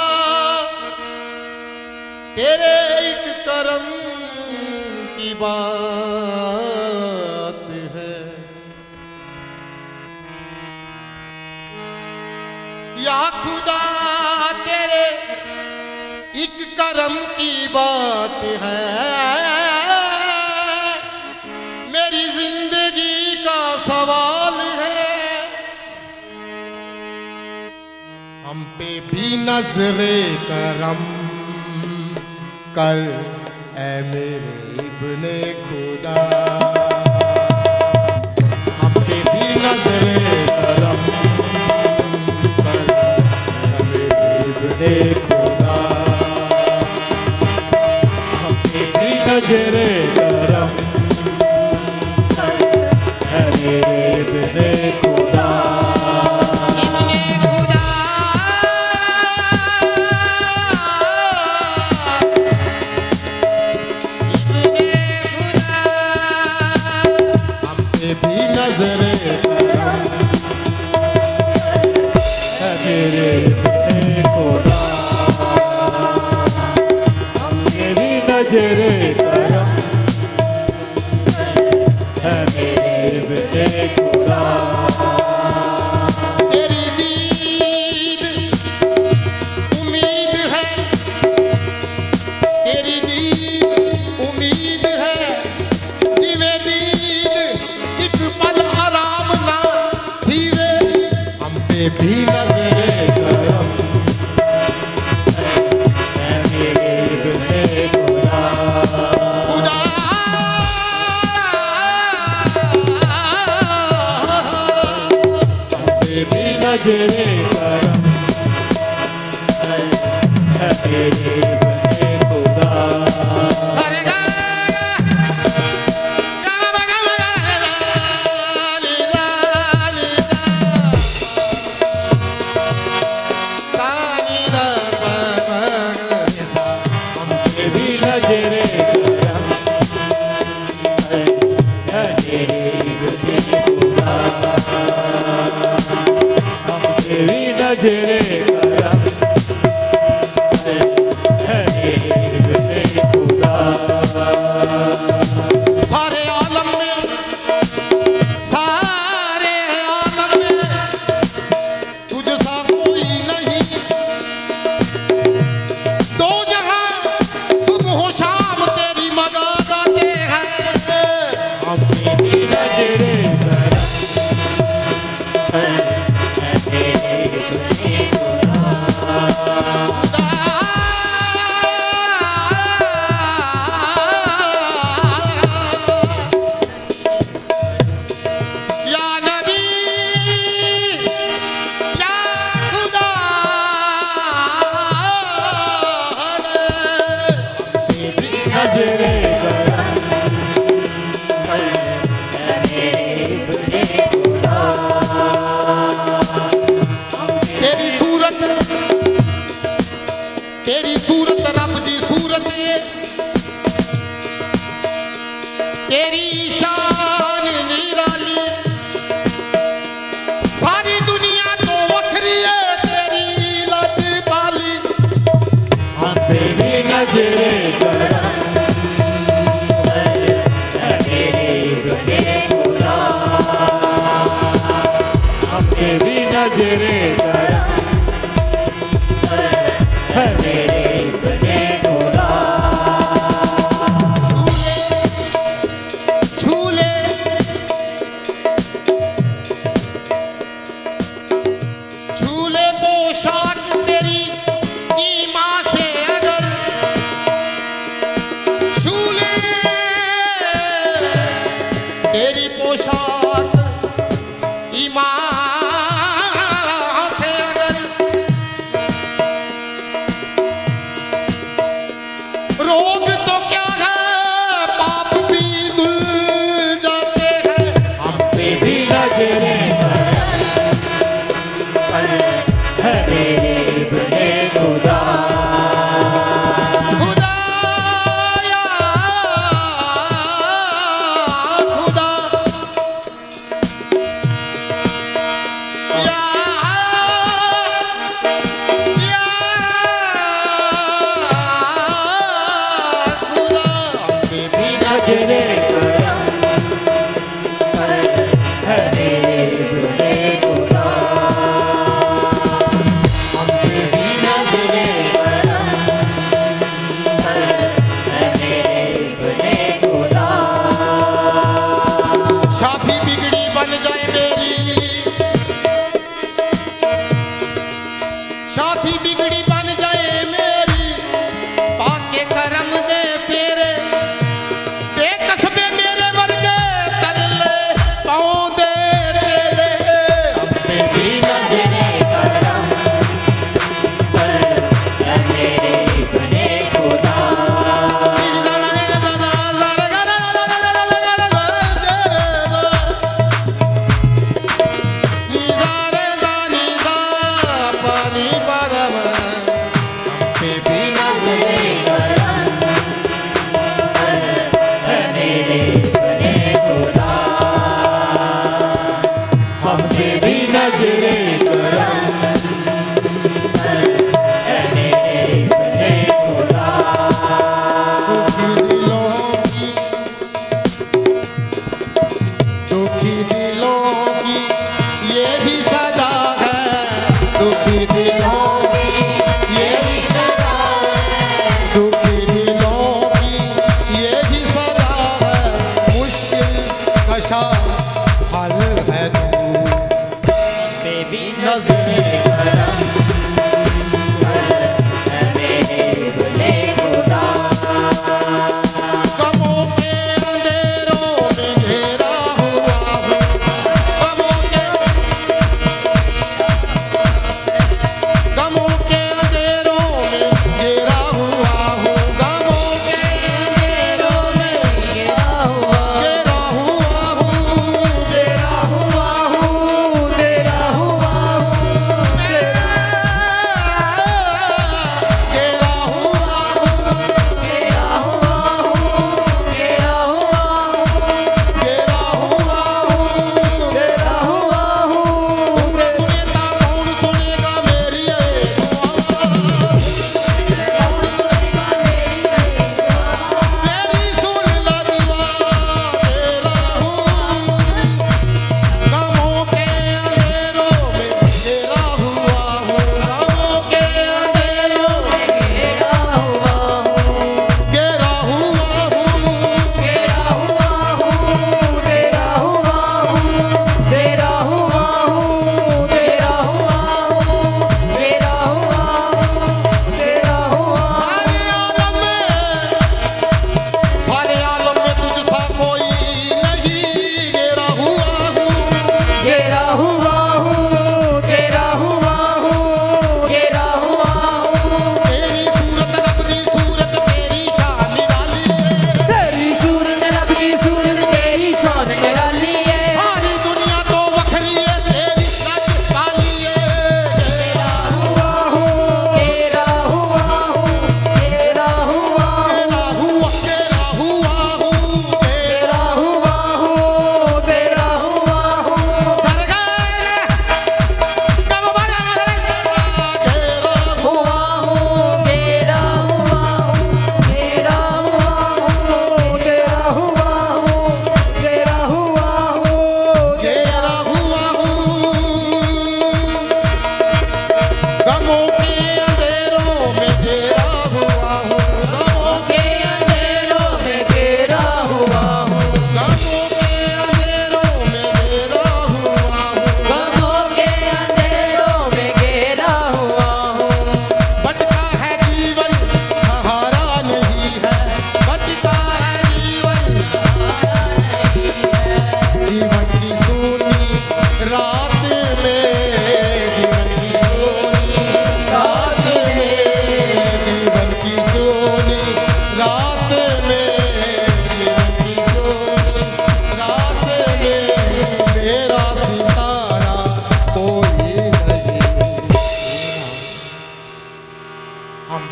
तेरे एक करम की बात है, या खुदा तेरे एक करम की बात है, मेरी जिंदगी का सवाल है। हम पे भी नजरे करम कर ऐ मेरे इब्ने खुदा, हम पे भी नजरे करम कर ऐ मेरे इब्ने खुदा, हम पे भी नजरे करम ऐ मेरे इब्ने खुदा। नजरे करम है नजरे करम हमसे भी नजरे करम है मेरे बने खुदा झूले झूले पोशाक तेरी ईमान से अगर झूले तेरी पोशाक ईमान से अगर रोग तो क्या है पाप भी धुल जाते हैं हमसे भी नजरे है मेरे बने खुदा खुदाया खुदा या या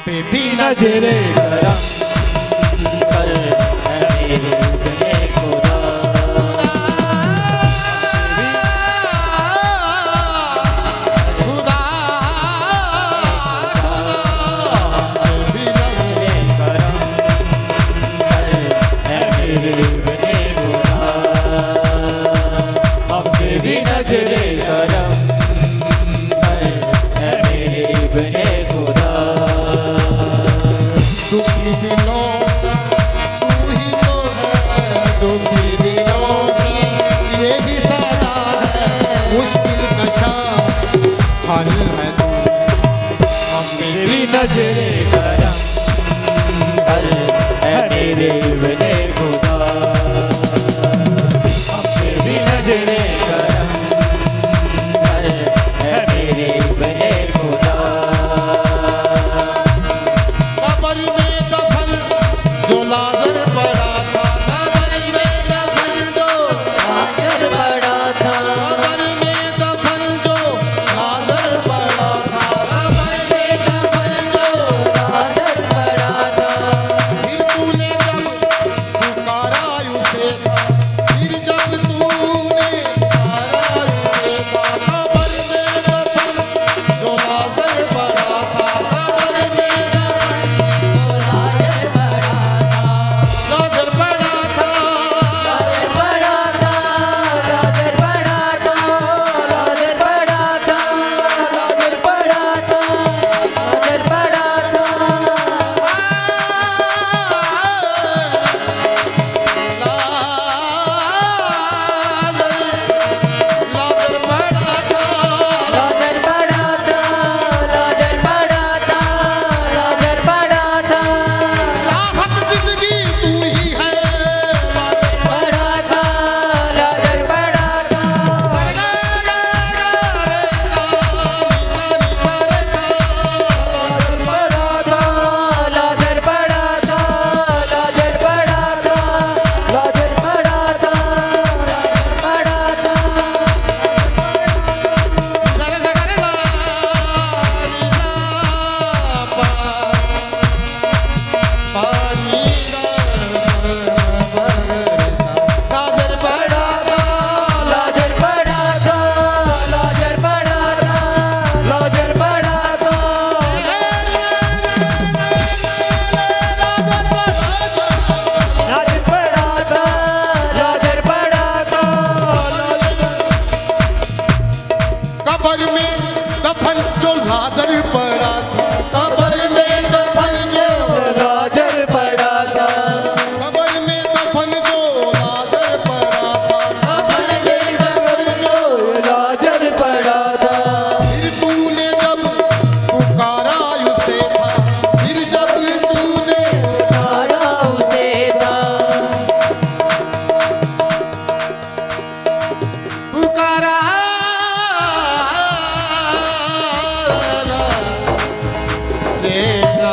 पे भी नजरे करम कर है मेरे इब्ने खुदा खुदा पे भी नजरे करम कर है मेरे इब्ने खुदा हमसे भी नजरे करम कर है मेरे इब्ने खुदा दुखी दिलों का तू ही तो है दुखी दिलों की यही सदा है मुश्किल कशा हल है तू हमसे भी नजरे करम कर है मेरे इब्ने खुदा हमसे भी नजरे करम कर है मेरे इब्ने खुदा कब्र में दफन जो लाज़र पड़ा था कब्र में दफन जो लाज़र पड़ा था कब्र में दफन जो लाज़र पड़ा था कब्र में दफन जो लाज़र पड़ा था फिर तूने जब पुकारा उसे फिर जब तूने पुकारा उसे कब्र में दफन जो लाज़र पड़ा था कब्र में लाज़र पड़ा था लाज़र पड़ा था लाज़र पड़ा था लाज़र पड़ा था लाज़र पड़ा था लाज़र पड़ा था लाज़र पड़ा लाज़र पड़ा था लाज़र पड़ा था लाज़र पड़ा था राहत जिंदगी तू ही है पड़ा था लाज़र पड़ा था लाज़र पड़ा था लाज़र पड़ा था लाज़र पड़ा था लाज़र पड़ा था लाज़र पड़ा था लाज़र पड़ा था लाज़र पड़ा था लाज़र पड़ा था लाज़र पड़ा था कब्र में दफन जो लाज़र पड़ा था कब्र में दफन जो लाज़र पड़ा था कब्र में दफन जो लाज़र पड़ा था कब्र में दफन जो लाज़र पड़ा था फिर तूने जब पुकारा उसे था फिर जब तूने सारा उसे था पुकारा लेना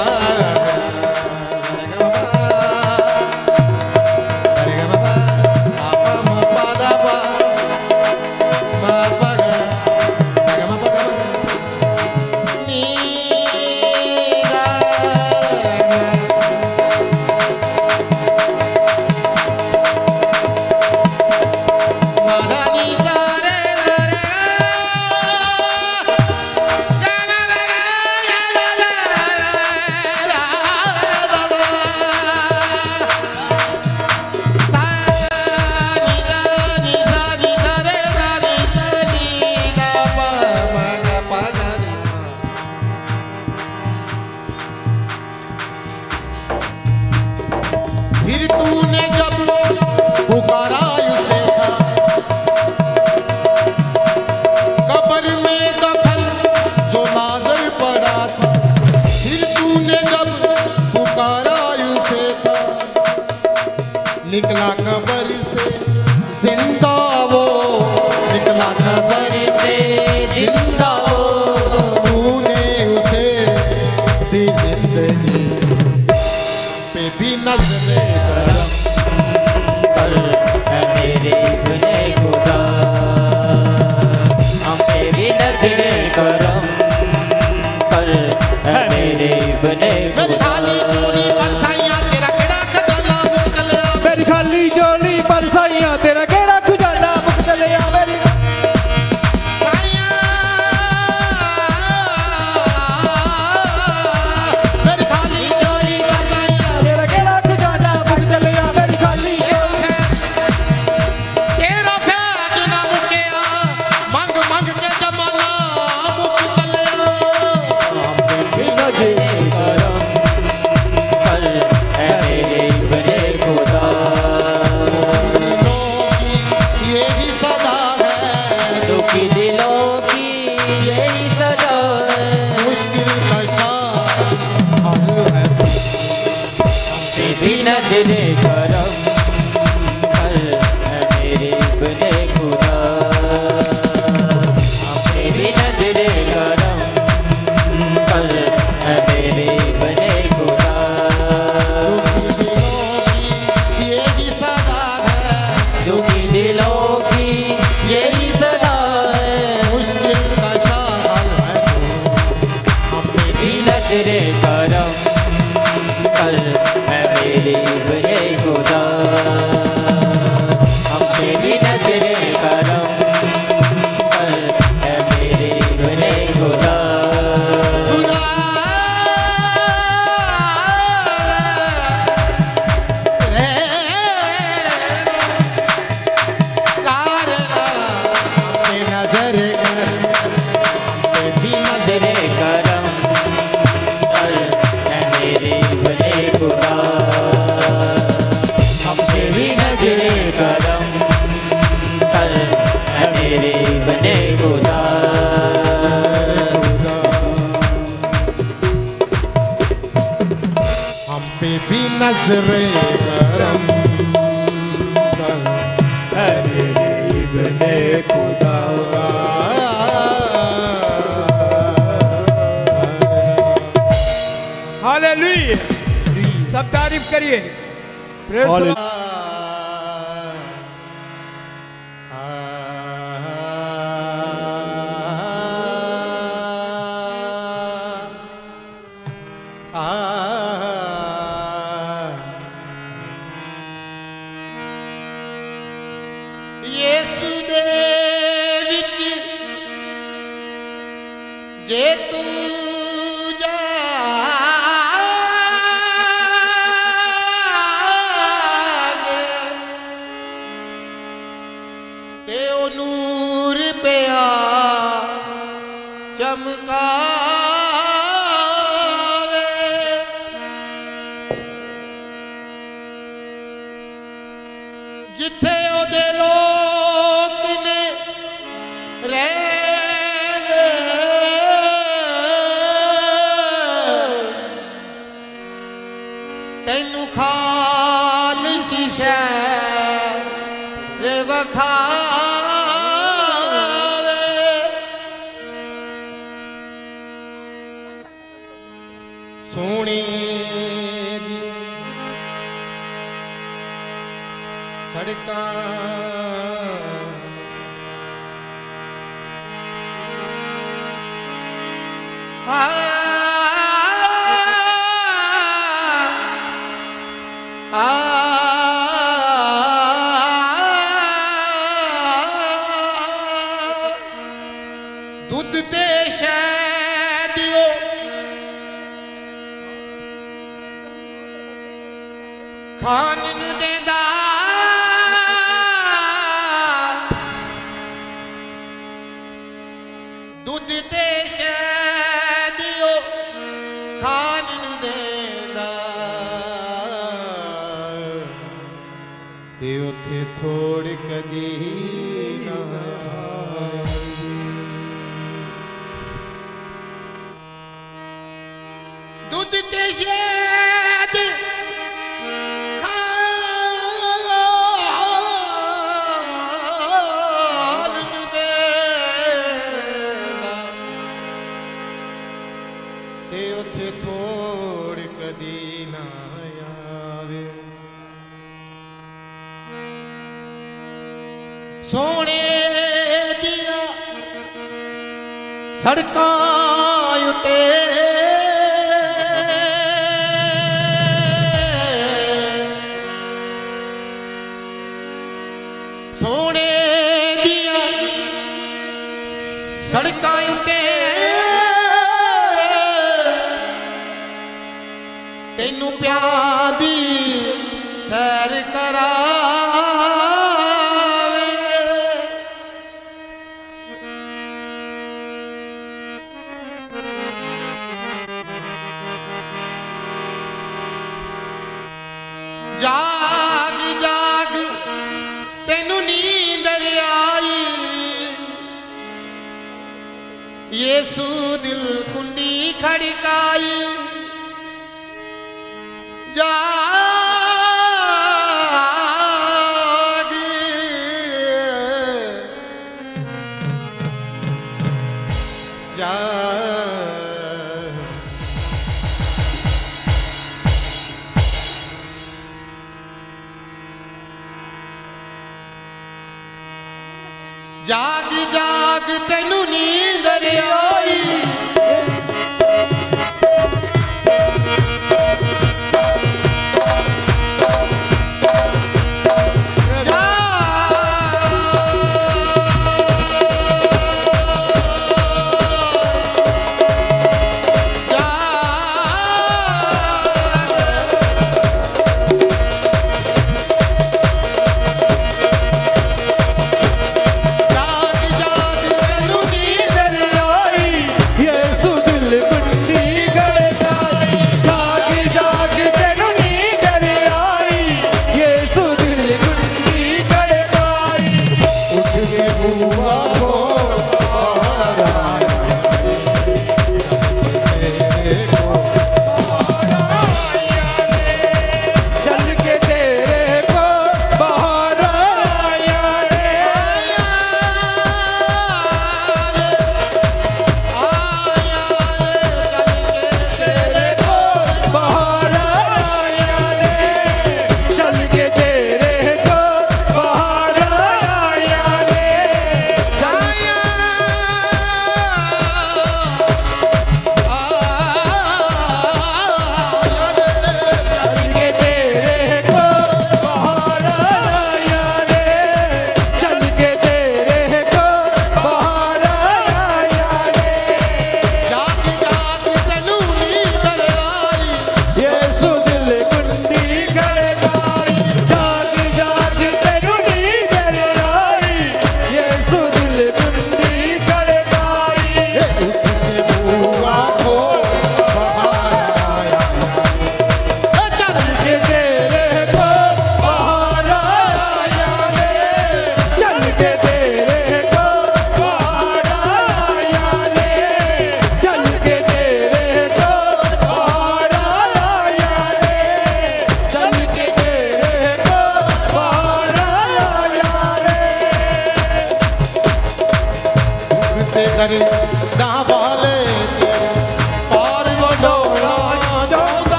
फिर तूने जब पुकारा उसे था कब्र में दफन जो लाज़र पड़ा था फिर तूने जब पुकारा उसे था निकला कब्र से जिंदा वो निकला कब्र से जिंदा वो तूने उसे दी जिंदगी पे भी नजरे कर है मेरे इब्ने खुदा हम पे भी नजरे करम कर है मेरे इब्ने भी नजरे करम कर मेरे बने खुदा हम भी नजरे करम कर मेरे बने खुदा यही सदा है दुखी दिलों की यही सदा है मुश्किल कशा हल है भी नजरे करम कर मेरे बने खुदा हमसे भी नजरे करम कर मेरे बने खुदा नजरे करम कर मेरे बने खुदा हमसे भी नजरे करम कर मेरे बने खुदा हम पे भी नजरे करम कर मेरे बने खुदा हालेलुया सब तारीफ करिए प्रेज द लॉर्ड। यीशु दे विच जे तू जागे ते ओ नूर पिया चमकावे जिथे ओदे लोक ने रहने तैनू खालिश शहर वखावे सोनी दी सड़कां दुध ते शहद दियो खान नू देंदा दुध ते शहद दियो खान नू देंदा ते उथे थोड़ कदी ना दुध ते शहद खान नू देंदा ते उथे थोड़ कदी ना आवे सोने दिया सड़कां उते सोने दिया सड़कां उते तैनू प्यार दी सैर करावे जाग जाग तैनू नींदर आई यीशु दिल कुंडी खड़काई जा जाग जाग तेनू नींद आई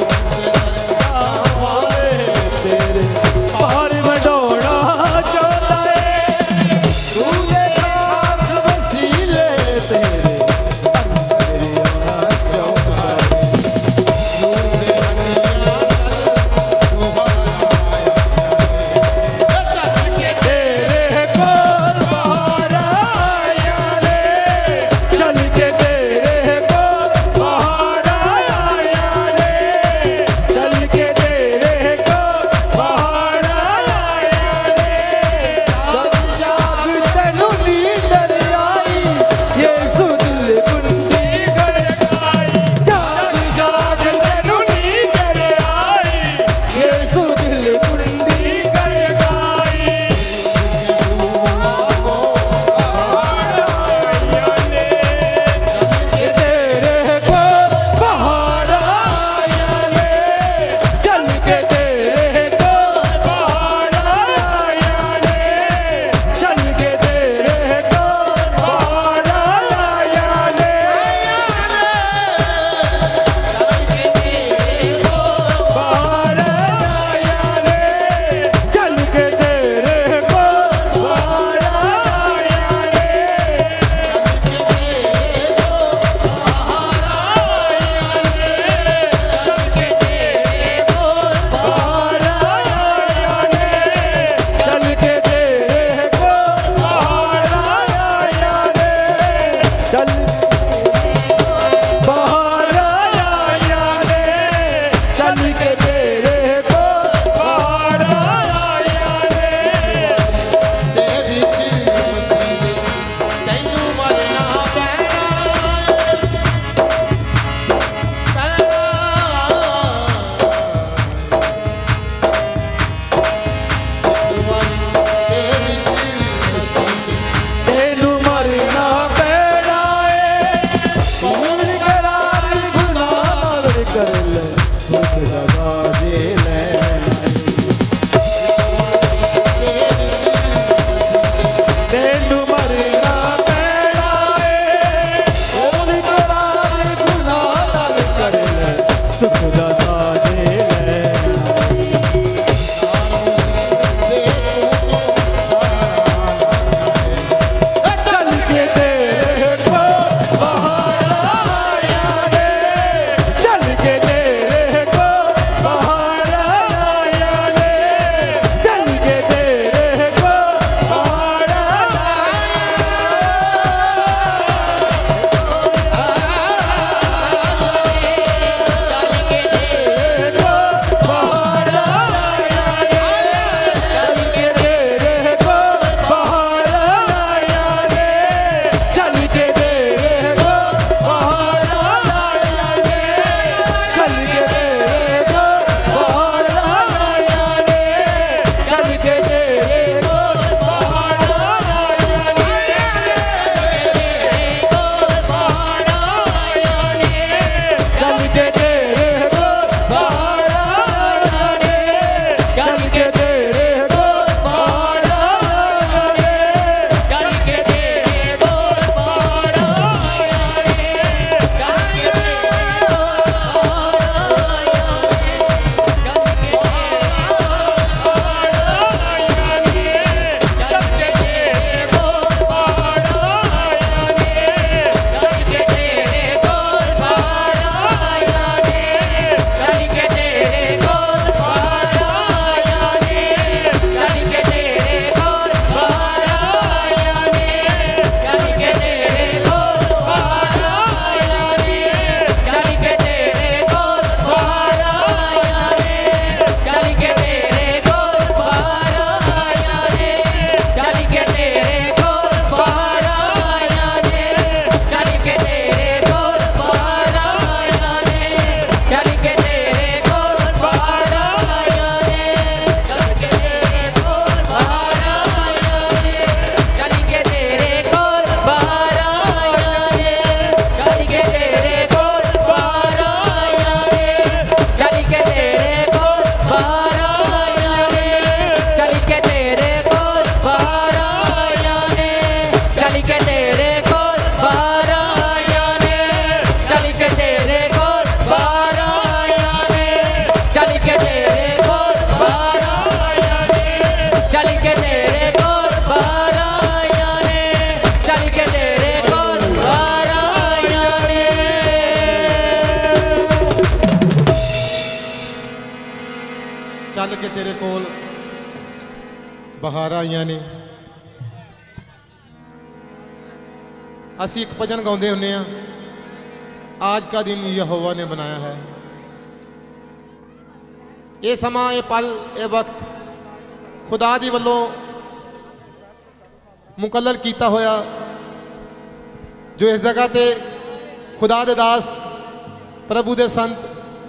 पार वडोड़ा चौदा ਚੱਲ ਕੇ ਤੇਰੇ ਕੋਲ ਬਹਾਰਾਂ ਆਈਆਂ ਨੇ। ਅਸੀਂ ਇੱਕ ਭਜਨ ਗਾਉਂਦੇ ਹੁੰਦੇ ਆ, आज का दिन यहोवा ने बनाया है। ये समा, ये पल, ये वक्त खुदा दी वल्लों मुकल्लल कीता होया, जो इस जगह ते खुदा दे दास प्रभु दे संत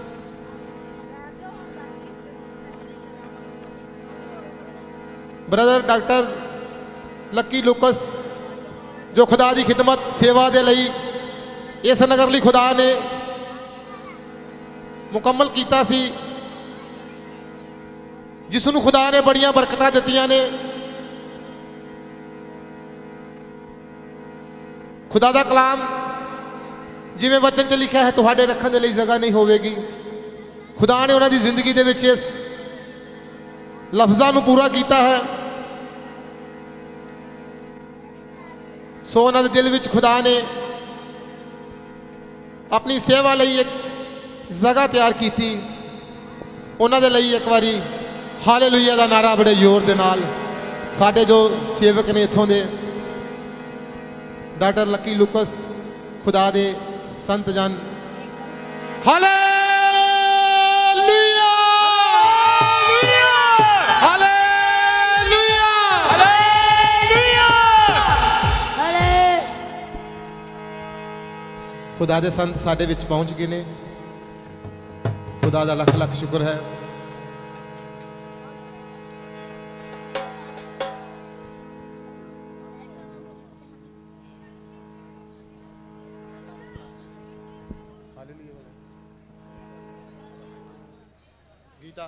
ब्रदर डॉक्टर लक्की लुकस जो खुदा दी खिदमत सेवा दे लई इस नगर लिए खुदा ने मुकम्मल किया सी, जिसनों खुदा ने बड़ियां बरकतां दित्तियां ने। खुदा दा कलाम जिवें वचन च लिखा है, तुहाडे रखण दे लई जगह नहीं होवेगी। खुदा ने उन्हां दी जिंदगी दे विच इस लफ्ज़ां नूं पूरा किया है। सो उन्हां दे दिल विच खुदा ने अपनी सेवा लई एक जगह तैयार की थी। उन्हां दे लई एक बारी हालेलुया दा नारा बड़े जोर दे नाल साडे जो सेवक ने इत्थों दे डॉक्टर लक्की लुकस खुदा दे संत जन, हालेलुया हालेलुया खुदा दे संत साडे विच पहुंच गए ने। खुदा दा लख लख शुक्र है। गीता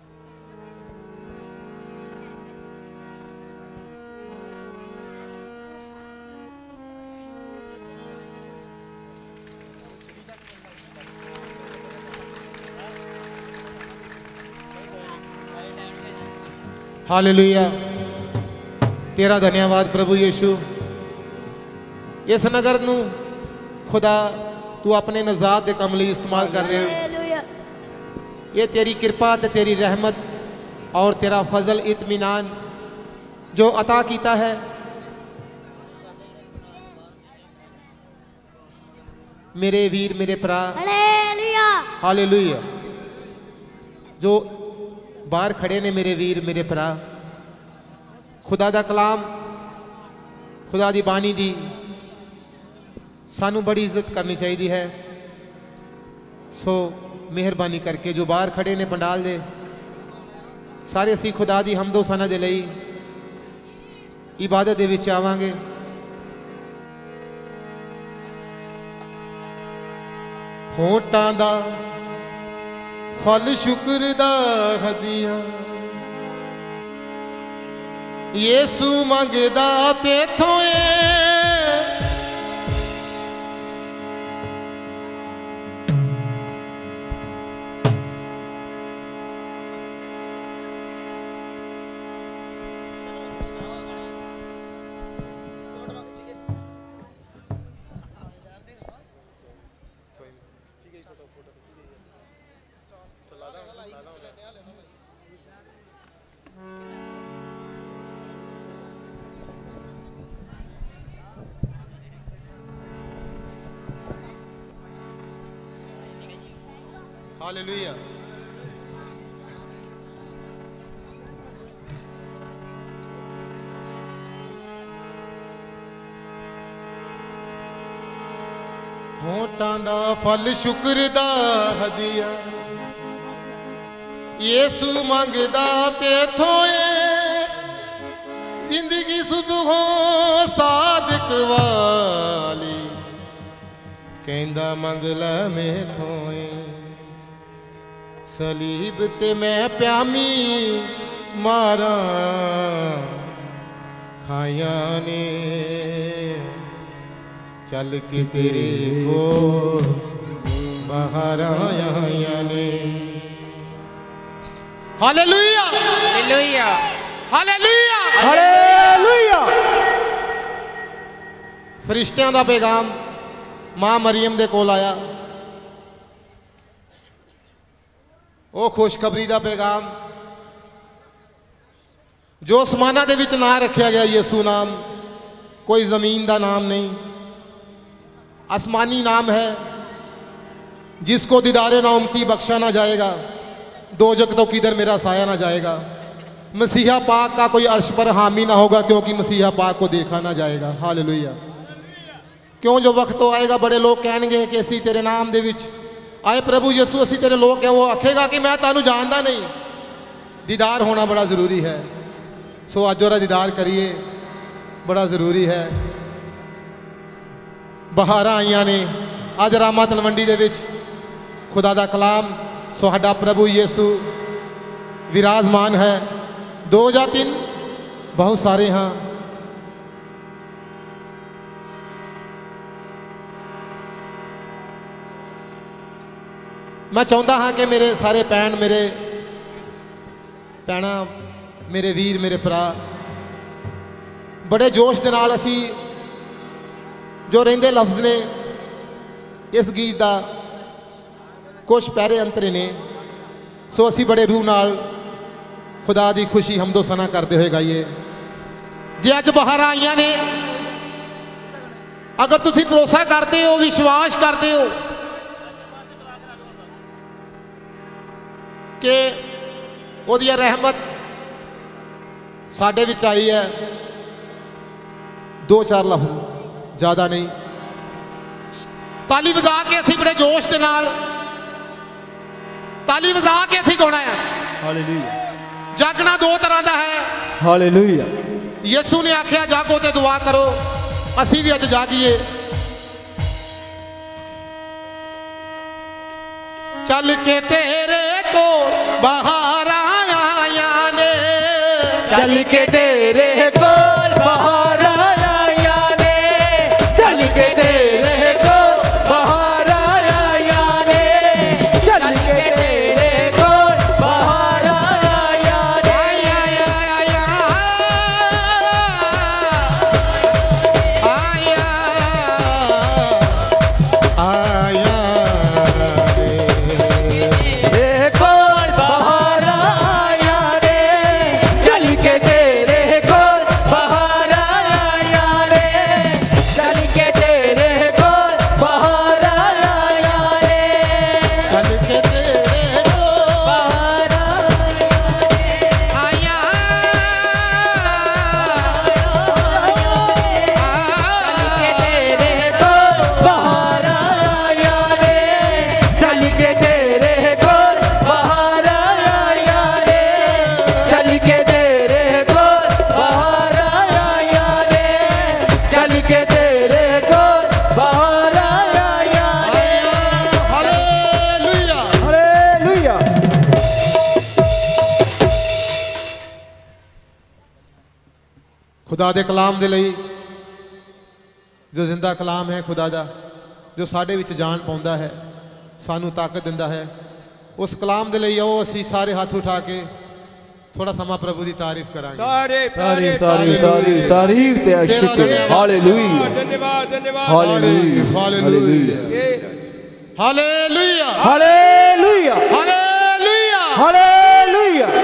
हालेलुया। तेरा धन्यवाद प्रभु यीशु। इस नगर नू खुदा तू अपने नजात के काम लिए इस्तेमाल कर रहे हो। ये तेरी कृपा ते तेरी रहमत और तेरा फजल इत्मीनान जो अता कीता है। मेरे वीर मेरे भरा हालेलुया, जो बाहर खड़े ने मेरे वीर मेरे भरा, खुदा दा कलाम खुदा दी बानी दी सानू बड़ी इज्जत करनी चाहिए है। सो मेहरबानी करके जो बाहर खड़े ने पंडाल दे सारे असी खुदा दी हमदो सना दे लई इबादत दे विच आवांगे। होठां दा फल शुक्र दा हदिया यीशु मंगदा तेथों हालेलुया। होठां दा फल शुक्र दा हदिया यीशु मंगदा तेथों जिंदगी सुबहों सादिक वाली कहंदा मंगला मेथों सलीब ते मैं प्यामी मारा खाया ने चल के तेरे को बाहर आया ने। Hallelujah hallelujah hallelujah hallelujah. फरिश्तियां दा पैगाम मां मरियम दे कोल आया। वो खुशखबरी का पैगाम जो आसमाना दे विच ना रखा गया यीशु नाम, कोई ज़मीन का नाम नहीं, आसमानी नाम है जिसको दीदारे नाउमती बख्शा ना जाएगा, दोजक तो किधर मेरा साया ना जाएगा। मसीहा पाक का कोई अर्श पर हामी ना होगा, क्योंकि मसीहा पाक को देखा ना जाएगा। हालेलुया। क्यों जो वक्त तो आएगा बड़े लोग कहेंगे कि असी तेरे नाम दे विच आए प्रभु यीशु, असी तेरे लोग हैं, वो आखेगा कि मैं तानू जानता नहीं। दीदार होना बड़ा ज़रूरी है। सो अज और दीदार करिए, बड़ा ज़रूरी है। बहारां आईयां ने अज रामा तलवंडी दे विच खुदा दा कलाम साडा प्रभु यीशु विराजमान है। 2 या 3 बहुत सारे हाँ। मैं चाहता हाँ कि मेरे सारे भैन, मेरे भैणा, मेरे वीर, मेरे भरा बड़े जोश के नाल असी जो रहिंदे लफ्ज़ ने इस गीत का कुछ पैरे अंतरे ने, सो असी बड़े रूह नाल खुदा की खुशी हमदो सना करते हुए गाइए। जे अज बाहर आईयां ने, अगर तुसी भरोसा करते हो, विश्वास करते हो कि ओदी रहमत साडे विच आई है, 2-4 लफ्ज़ ज़्यादा नहीं, ताली बजा के असी बड़े जोश के नाल ताली बजा के असी गाना है। हालेलुया। जागना 2 तरह का है। हालेलुया। यीशु ने आख्या जागो ते दुआ करो, असी भी अज जागिए। चल के तेरे को बाहर आया ने, चल के तेरे कोल बाहर आया ने, चल के तेरे कोल बाहर आया ने, चल के तेरे कोल बाहर आया ने, तेरे कोल बाहर आया ने, चल के तेरे कोल बाहर आया ने, चल के तेरे कोल बाहर आया ने, चल के तेरे को बाहर आया के तेरे कोल बाहर आया ने, चल के तेरे कोल बाहर आया ने, चल के तेरे कोल बाहर आया ने, चल के तेरे कोल बाहर आया ने। हालेलुया। हालेलुया। खुदा दे कलाम दे लई, जो जिंदा कलाम है खुदा दा, जो साडे विच जान पाउंदा है, सानू ताकत दिंदा है, उस कलाम दे लई आओ असी सारे हाथ उठा के थोड़ा समा प्रभु की तारीफ करांगे। तारीफ तारीफ तारीफ तारीफ तारीफ तारीफ ते तेरा शुक्र। धन्यवाद। हालेलुया। धन्यवाद धन्यवाद। Hallelujah. Hallelujah. Hallelujah. Hallelujah. Hallelujah. Hallelujah. Hallelujah.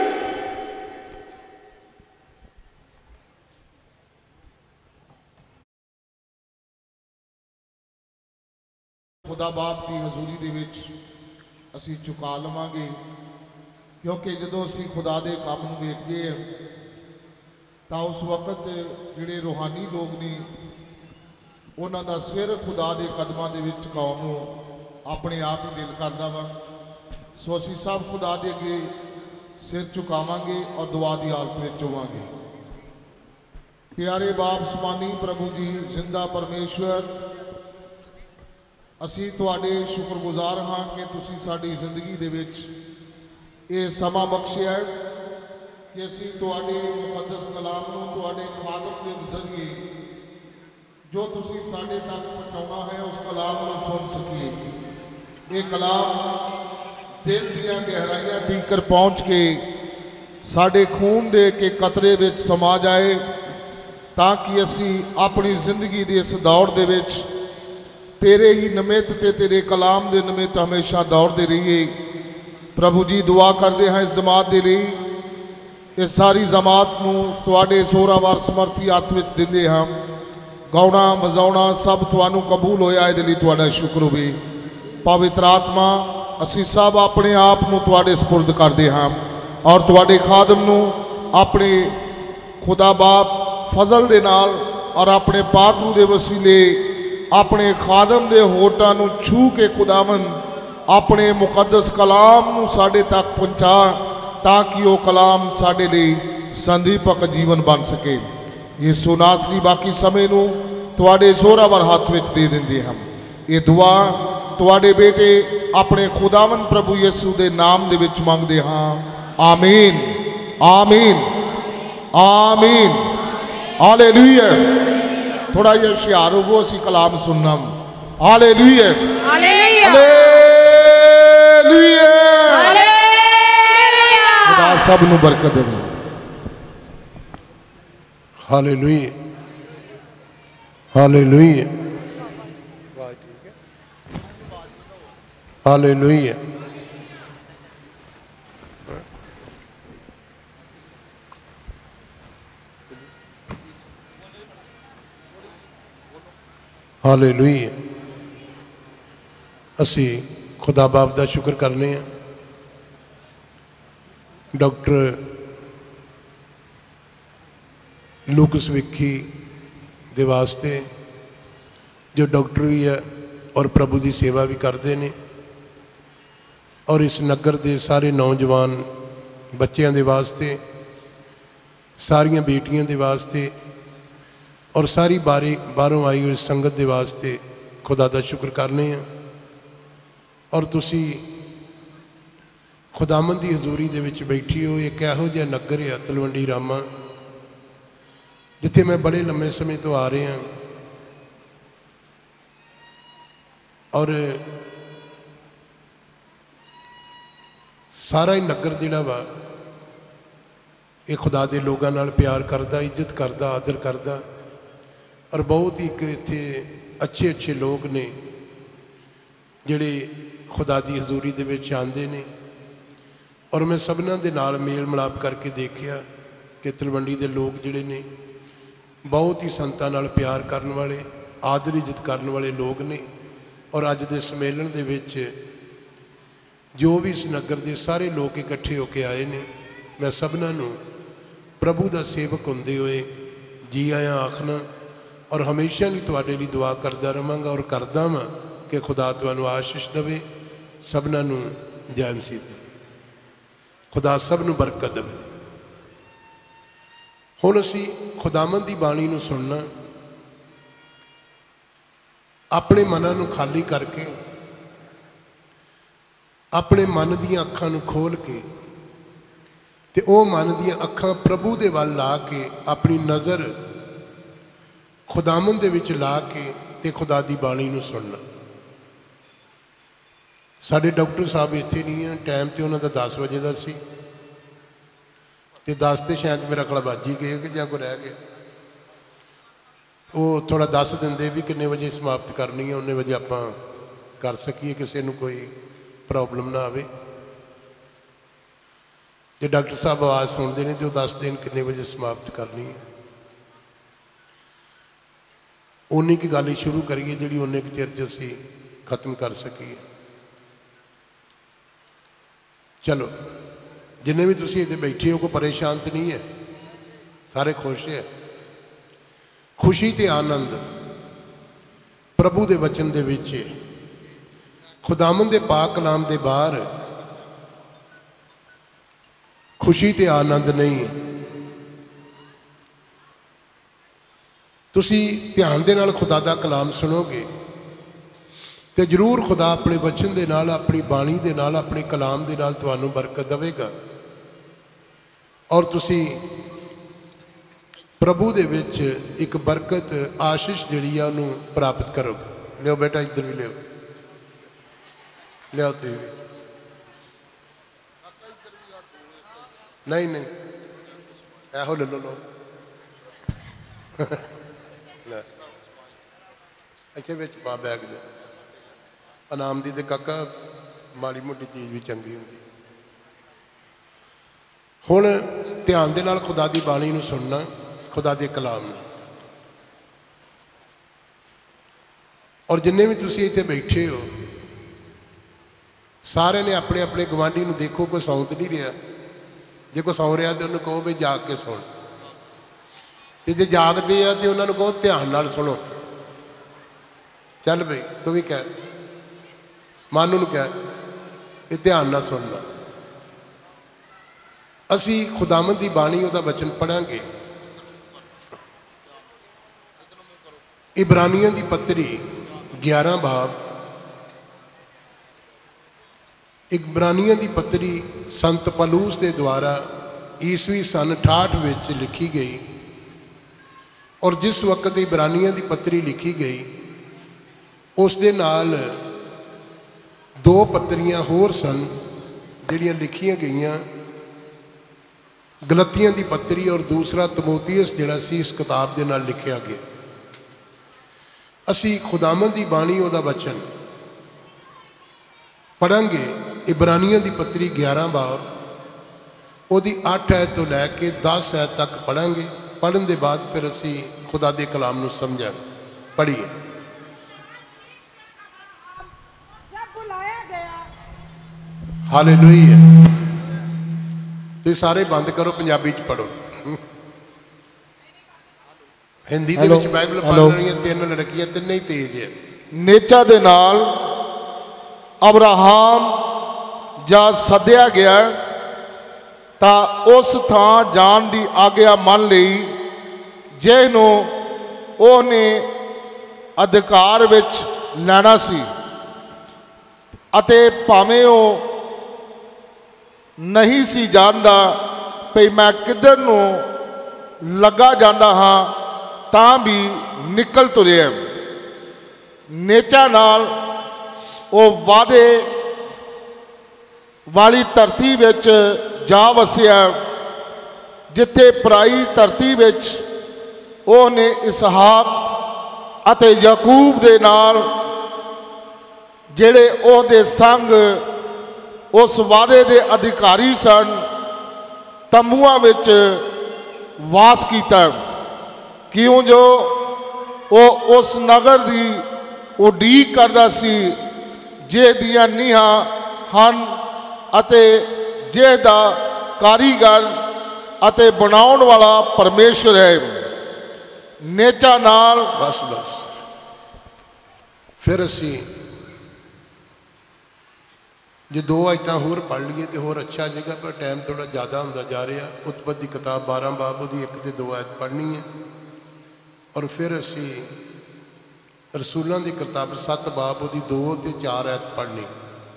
खुदा बाप की हजूरी दे विच असी झुका लवांगे, क्योंकि जदों असी खुदा दे काम नूं वेखदे हां तां उस वक्त जिहड़े रूहानी लोग ने उन्हां दा सिर खुदा दे कदमां दे विच झुकाउण नूं अपने आप ही दिल करदा वा। सो असी सब खुदा दे अगे सिर झुकावांगे और दुआ की हालत में होवांगे। प्यारे बाप समानी प्रभु जी, जिंदा परमेश्वर, असी तुहाडे शुक्रगुजार हाँ कि तुसी साडी जिंदगी दे विच ये समा बख्शिया है कि असी तुहाडे मुकद्दस कलाम नूं तुहाडे खादम के जरिए जो तुसी साडे तक पहुँचाना है उस कलाम नूं सुन सकीए। ये कलाम दिल दियां गहराइयां तीकर पहुँच के साडे खून दे के कतरे विच समा जाए, ताकि असी अपनी जिंदगी दे इस दौड़ दे विच तेरे ही निमित्त ते तेरे कलाम दे निमित्त हमेशा दौड़ते रहिए। प्रभु जी दुआ करते हैं इस जमात के लिए इस सारी जमात नूं तुहाडे जोरावर समर्थी हत्थ विच दिंदे हां। गाउणा वजाउणा सब तुहानूं कबूल होया, इहदे लई तुहाडा शुक्र होवे। पवित्र आत्मा असीं सब अपने आप नूं तुहाडे सपुर्द करदे हां और तुहाडे खादम नूं अपने खुदा बाप फजल दे नाल और अपने पाक रूह दे वसीले अपने खादम दे होठां नूं छू के खुदावंद अपने मुकद्दस कलाम नूं साडे तक पहुंचा, ताकि वो कलाम साडे लई संदीपक जीवन बन सके। यीशु नासरी बाकी समय नूं तुहाडे जोरावर हत्थ विच दे दिंदे हां। ये दुआ तुहाडे बेटे अपने खुदावंद प्रभु यीशु दे नाम दे विच मंगदे हां। आमीन, आमीन, आमीन, हालेलुया। थोड़ा जिहा हुशियार होवो, असीं कलाम सुनना। Hallelujah, hallelujah, hallelujah. हालेलुया। खुदा सब नूं बरकत देवे। Hallelujah, hallelujah, hallelujah. हालेलुया। असी खुदा बाप का शुक्र करने हैं। डॉक्टर लूकस विक्की दे वास्ते जो डॉक्टर भी है और प्रभु की सेवा भी करते हैं, और इस नगर के सारे नौजवान बच्चों के वास्ते, सारिया बेटियों के वास्ते और सारी बाहरों आई हुई संगत के वास्ते खुदा का शुक्र करने हैं। और तुसी खुदामंद की हजूरी दे विच बैठी हो। एक इहो जिहा नगर है तलवंडी रामा, जिथे मैं बड़े लंबे समय तो आ रहा हाँ। और सारा ही नगर जिहड़ा वा ये खुदा के लोगों नाल प्यार करता, इज्जत करता, आदर करता, और बहुत ही इत्थे अच्छे अच्छे लोग ने जिहड़े खुदा की हजूरी दे विच आंदे ने। और मैं सबना दे नाल मेल मिलाप करके देखिया कि तलवंडी के लोग जिहड़े ने बहुत ही संतां नाल प्यार करने वाले, आदर इज्जत करने वाले लोग ने। और अज दे सम्मेलन दे विच जो भी इस नगर के सारे लोग इकट्ठे होके आए ने, मैं सबना नूं प्रभु का सेवक होंदे हुए जी आया आखना, और हमेशा ही तुहाडे लई दुआ करदा रहांगा और करदा वां कि खुदा तुहानूं आशीष देवे, सबना नूं जय मसीह दे। खुदा सब नूं बरकत देवे। हुण असीं खुदावंद दी बाणी नूं सुनना, अपने मनां नूं खाली करके, अपने मन दी अखां नूं खोल के, ते ओ मन दी अखां प्रभु दे वल ला के, अपनी नज़र खुदावंद दे विच ला के ते खुदा दी बाणी नूं सुनना। साडे डॉक्टर साहब इत्थे नहीं है, टाइम तो उन्होंने 10 बजे का सी, ते 10 तो शायद मेरा ख्याल बज ही गए कि जां कोई रह गया। वो थोड़ा दस देंदे भी किन्ने बजे समाप्त करनी है, उन्ने बजे आपां कर सकीए, किसी नूं कोई प्रॉब्लम ना आवे। जे डॉक्टर साहब आवाज़ सुनते हैं तो दस दिन किन्ने बजे समाप्त करनी है। उन्नी की गल शुरू करिए जी उन्ने के चिर च असीं खत्म कर सकीए। चलो जिन्हें भी तुसीं इत्थे बैठे हो, कोई परेशान तो नहीं है, सारे खुश है। खुशी ते आनंद प्रभु दे वचन दे विच, खुदावंद दे पाक कलाम दे बाहर खुशी ते आनंद नहीं है। तुसी ध्यान दे नाल खुदा दा कलाम सुनोगे तो जरूर खुदा अपने वचन दे नाल, अपनी बाणी दे नाल, अपने कलाम दे नाल तुहानूं बरकत देवेगा और तुसी प्रभु दे विच एक बरकत आशीष जिहड़ी आ उहनूं प्राप्त करोगे। लियो बेटा इधर भी लियो, लियो तुसीं भी। नहीं नहीं एहो ले लो अच्छे बिच पा बैग दे। इनाम दी ते काका माड़ी मोटी चीज़ भी चंगी होंदी। हुण ध्यान दे नाल खुदा दी बाणी नूं सुनना, खुदा दे कलाम नूं। और जिन्ने भी तुसीं इत्थे बैठे हो सारे ने अपने अपने गवांढी नूं देखो, कोई सौं तो नहीं रहा। जे कोई सौं रहा तो उन्होंने कहो भी जाग के सुन, तो जे जागते हैं तो उन्होंने कहो ध्यान नाल सुनो। चल बई तू भी कह, मानू नूं कह ये ध्यान नाल सुनना। असी खुदावंद दी बाणी उहदा वचन पढ़ांगे। इब्रानियां दी पत्री 11 बाब, इब्रानियां दी पत्री संत पलूस के द्वारा ईसवी सन 68 विच लिखी गई। और जिस वक्त इब्रानियां दी पत्री लिखी गई उस दे नाल 2 पत्रियां होर सन जिहड़ियां लिखियां गईयां, गलतियां दी पत्री और दूसरा तमोथियस जिहड़ा सी इस किताब दे नाल लिखिया गया। असी खुदावंद दी बाणी उहदा वचन पढ़ांगे। इब्रानियां दी पत्री 11 बाब उहदी 8 आयत तो लैके 10 आयत तक पढ़ांगे। पढ़न दे बाद फिर असी खुदा दे कलाम नूं समझांगे। पढ़िए। हालेलुया। तो सारे बंद करो, पंजाबी च पढ़ो। हिंदी दे विच बाइबल पढ़ रही 3 लड़कियां, तिन्ने ही तेज है। नेचा दे नाल अब्राहम जा सद्या गया तां उस थां जाण दी आग्या मन लई जिहनूं ओहने अधिकार विच लैना सी। अते भावें ओह नहीं सी जानदा भई मैं किधर नूं लगा जांदा हां, तां भी निकल तुरिया। नेचा नाल ਉਹ वादे वाली धरती विच जा वसिया जिथे पराई धरती विच ਉਹਨੇ इसहाक ਅਤੇ याकूब ਦੇ ਨਾਲ ਜਿਹੜੇ ਉਹਦੇ ਸੰਗ उस वादे ਦੇ अधिकारी सन तंबूआं विच वास कीता। क्यों जो ਉਹ उस नगर ਦੀ उਡੀक करदा सी ਜਿਹਦੀਆਂ ਨੀਹਾਂ ਹਨ ਅਤੇ ਜਿਹਦਾ ਕਾਰੀਗਰ ਅਤੇ ਬਣਾਉਣ ਵਾਲਾ परमेश्वर है। नेचा नाल बस बस फिर असी जो 2 आयतां होर पढ़ लीए तो होर अच्छा जगह, पर टाइम थोड़ा ज़्यादा होंदा जा रहा। उत्पत्ति किताब 12 बाब की 1 से 2 आयत पढ़नी है। और फिर असी रसूलों की किताब 7 बाब की 2 से 4 आयत पढ़नी।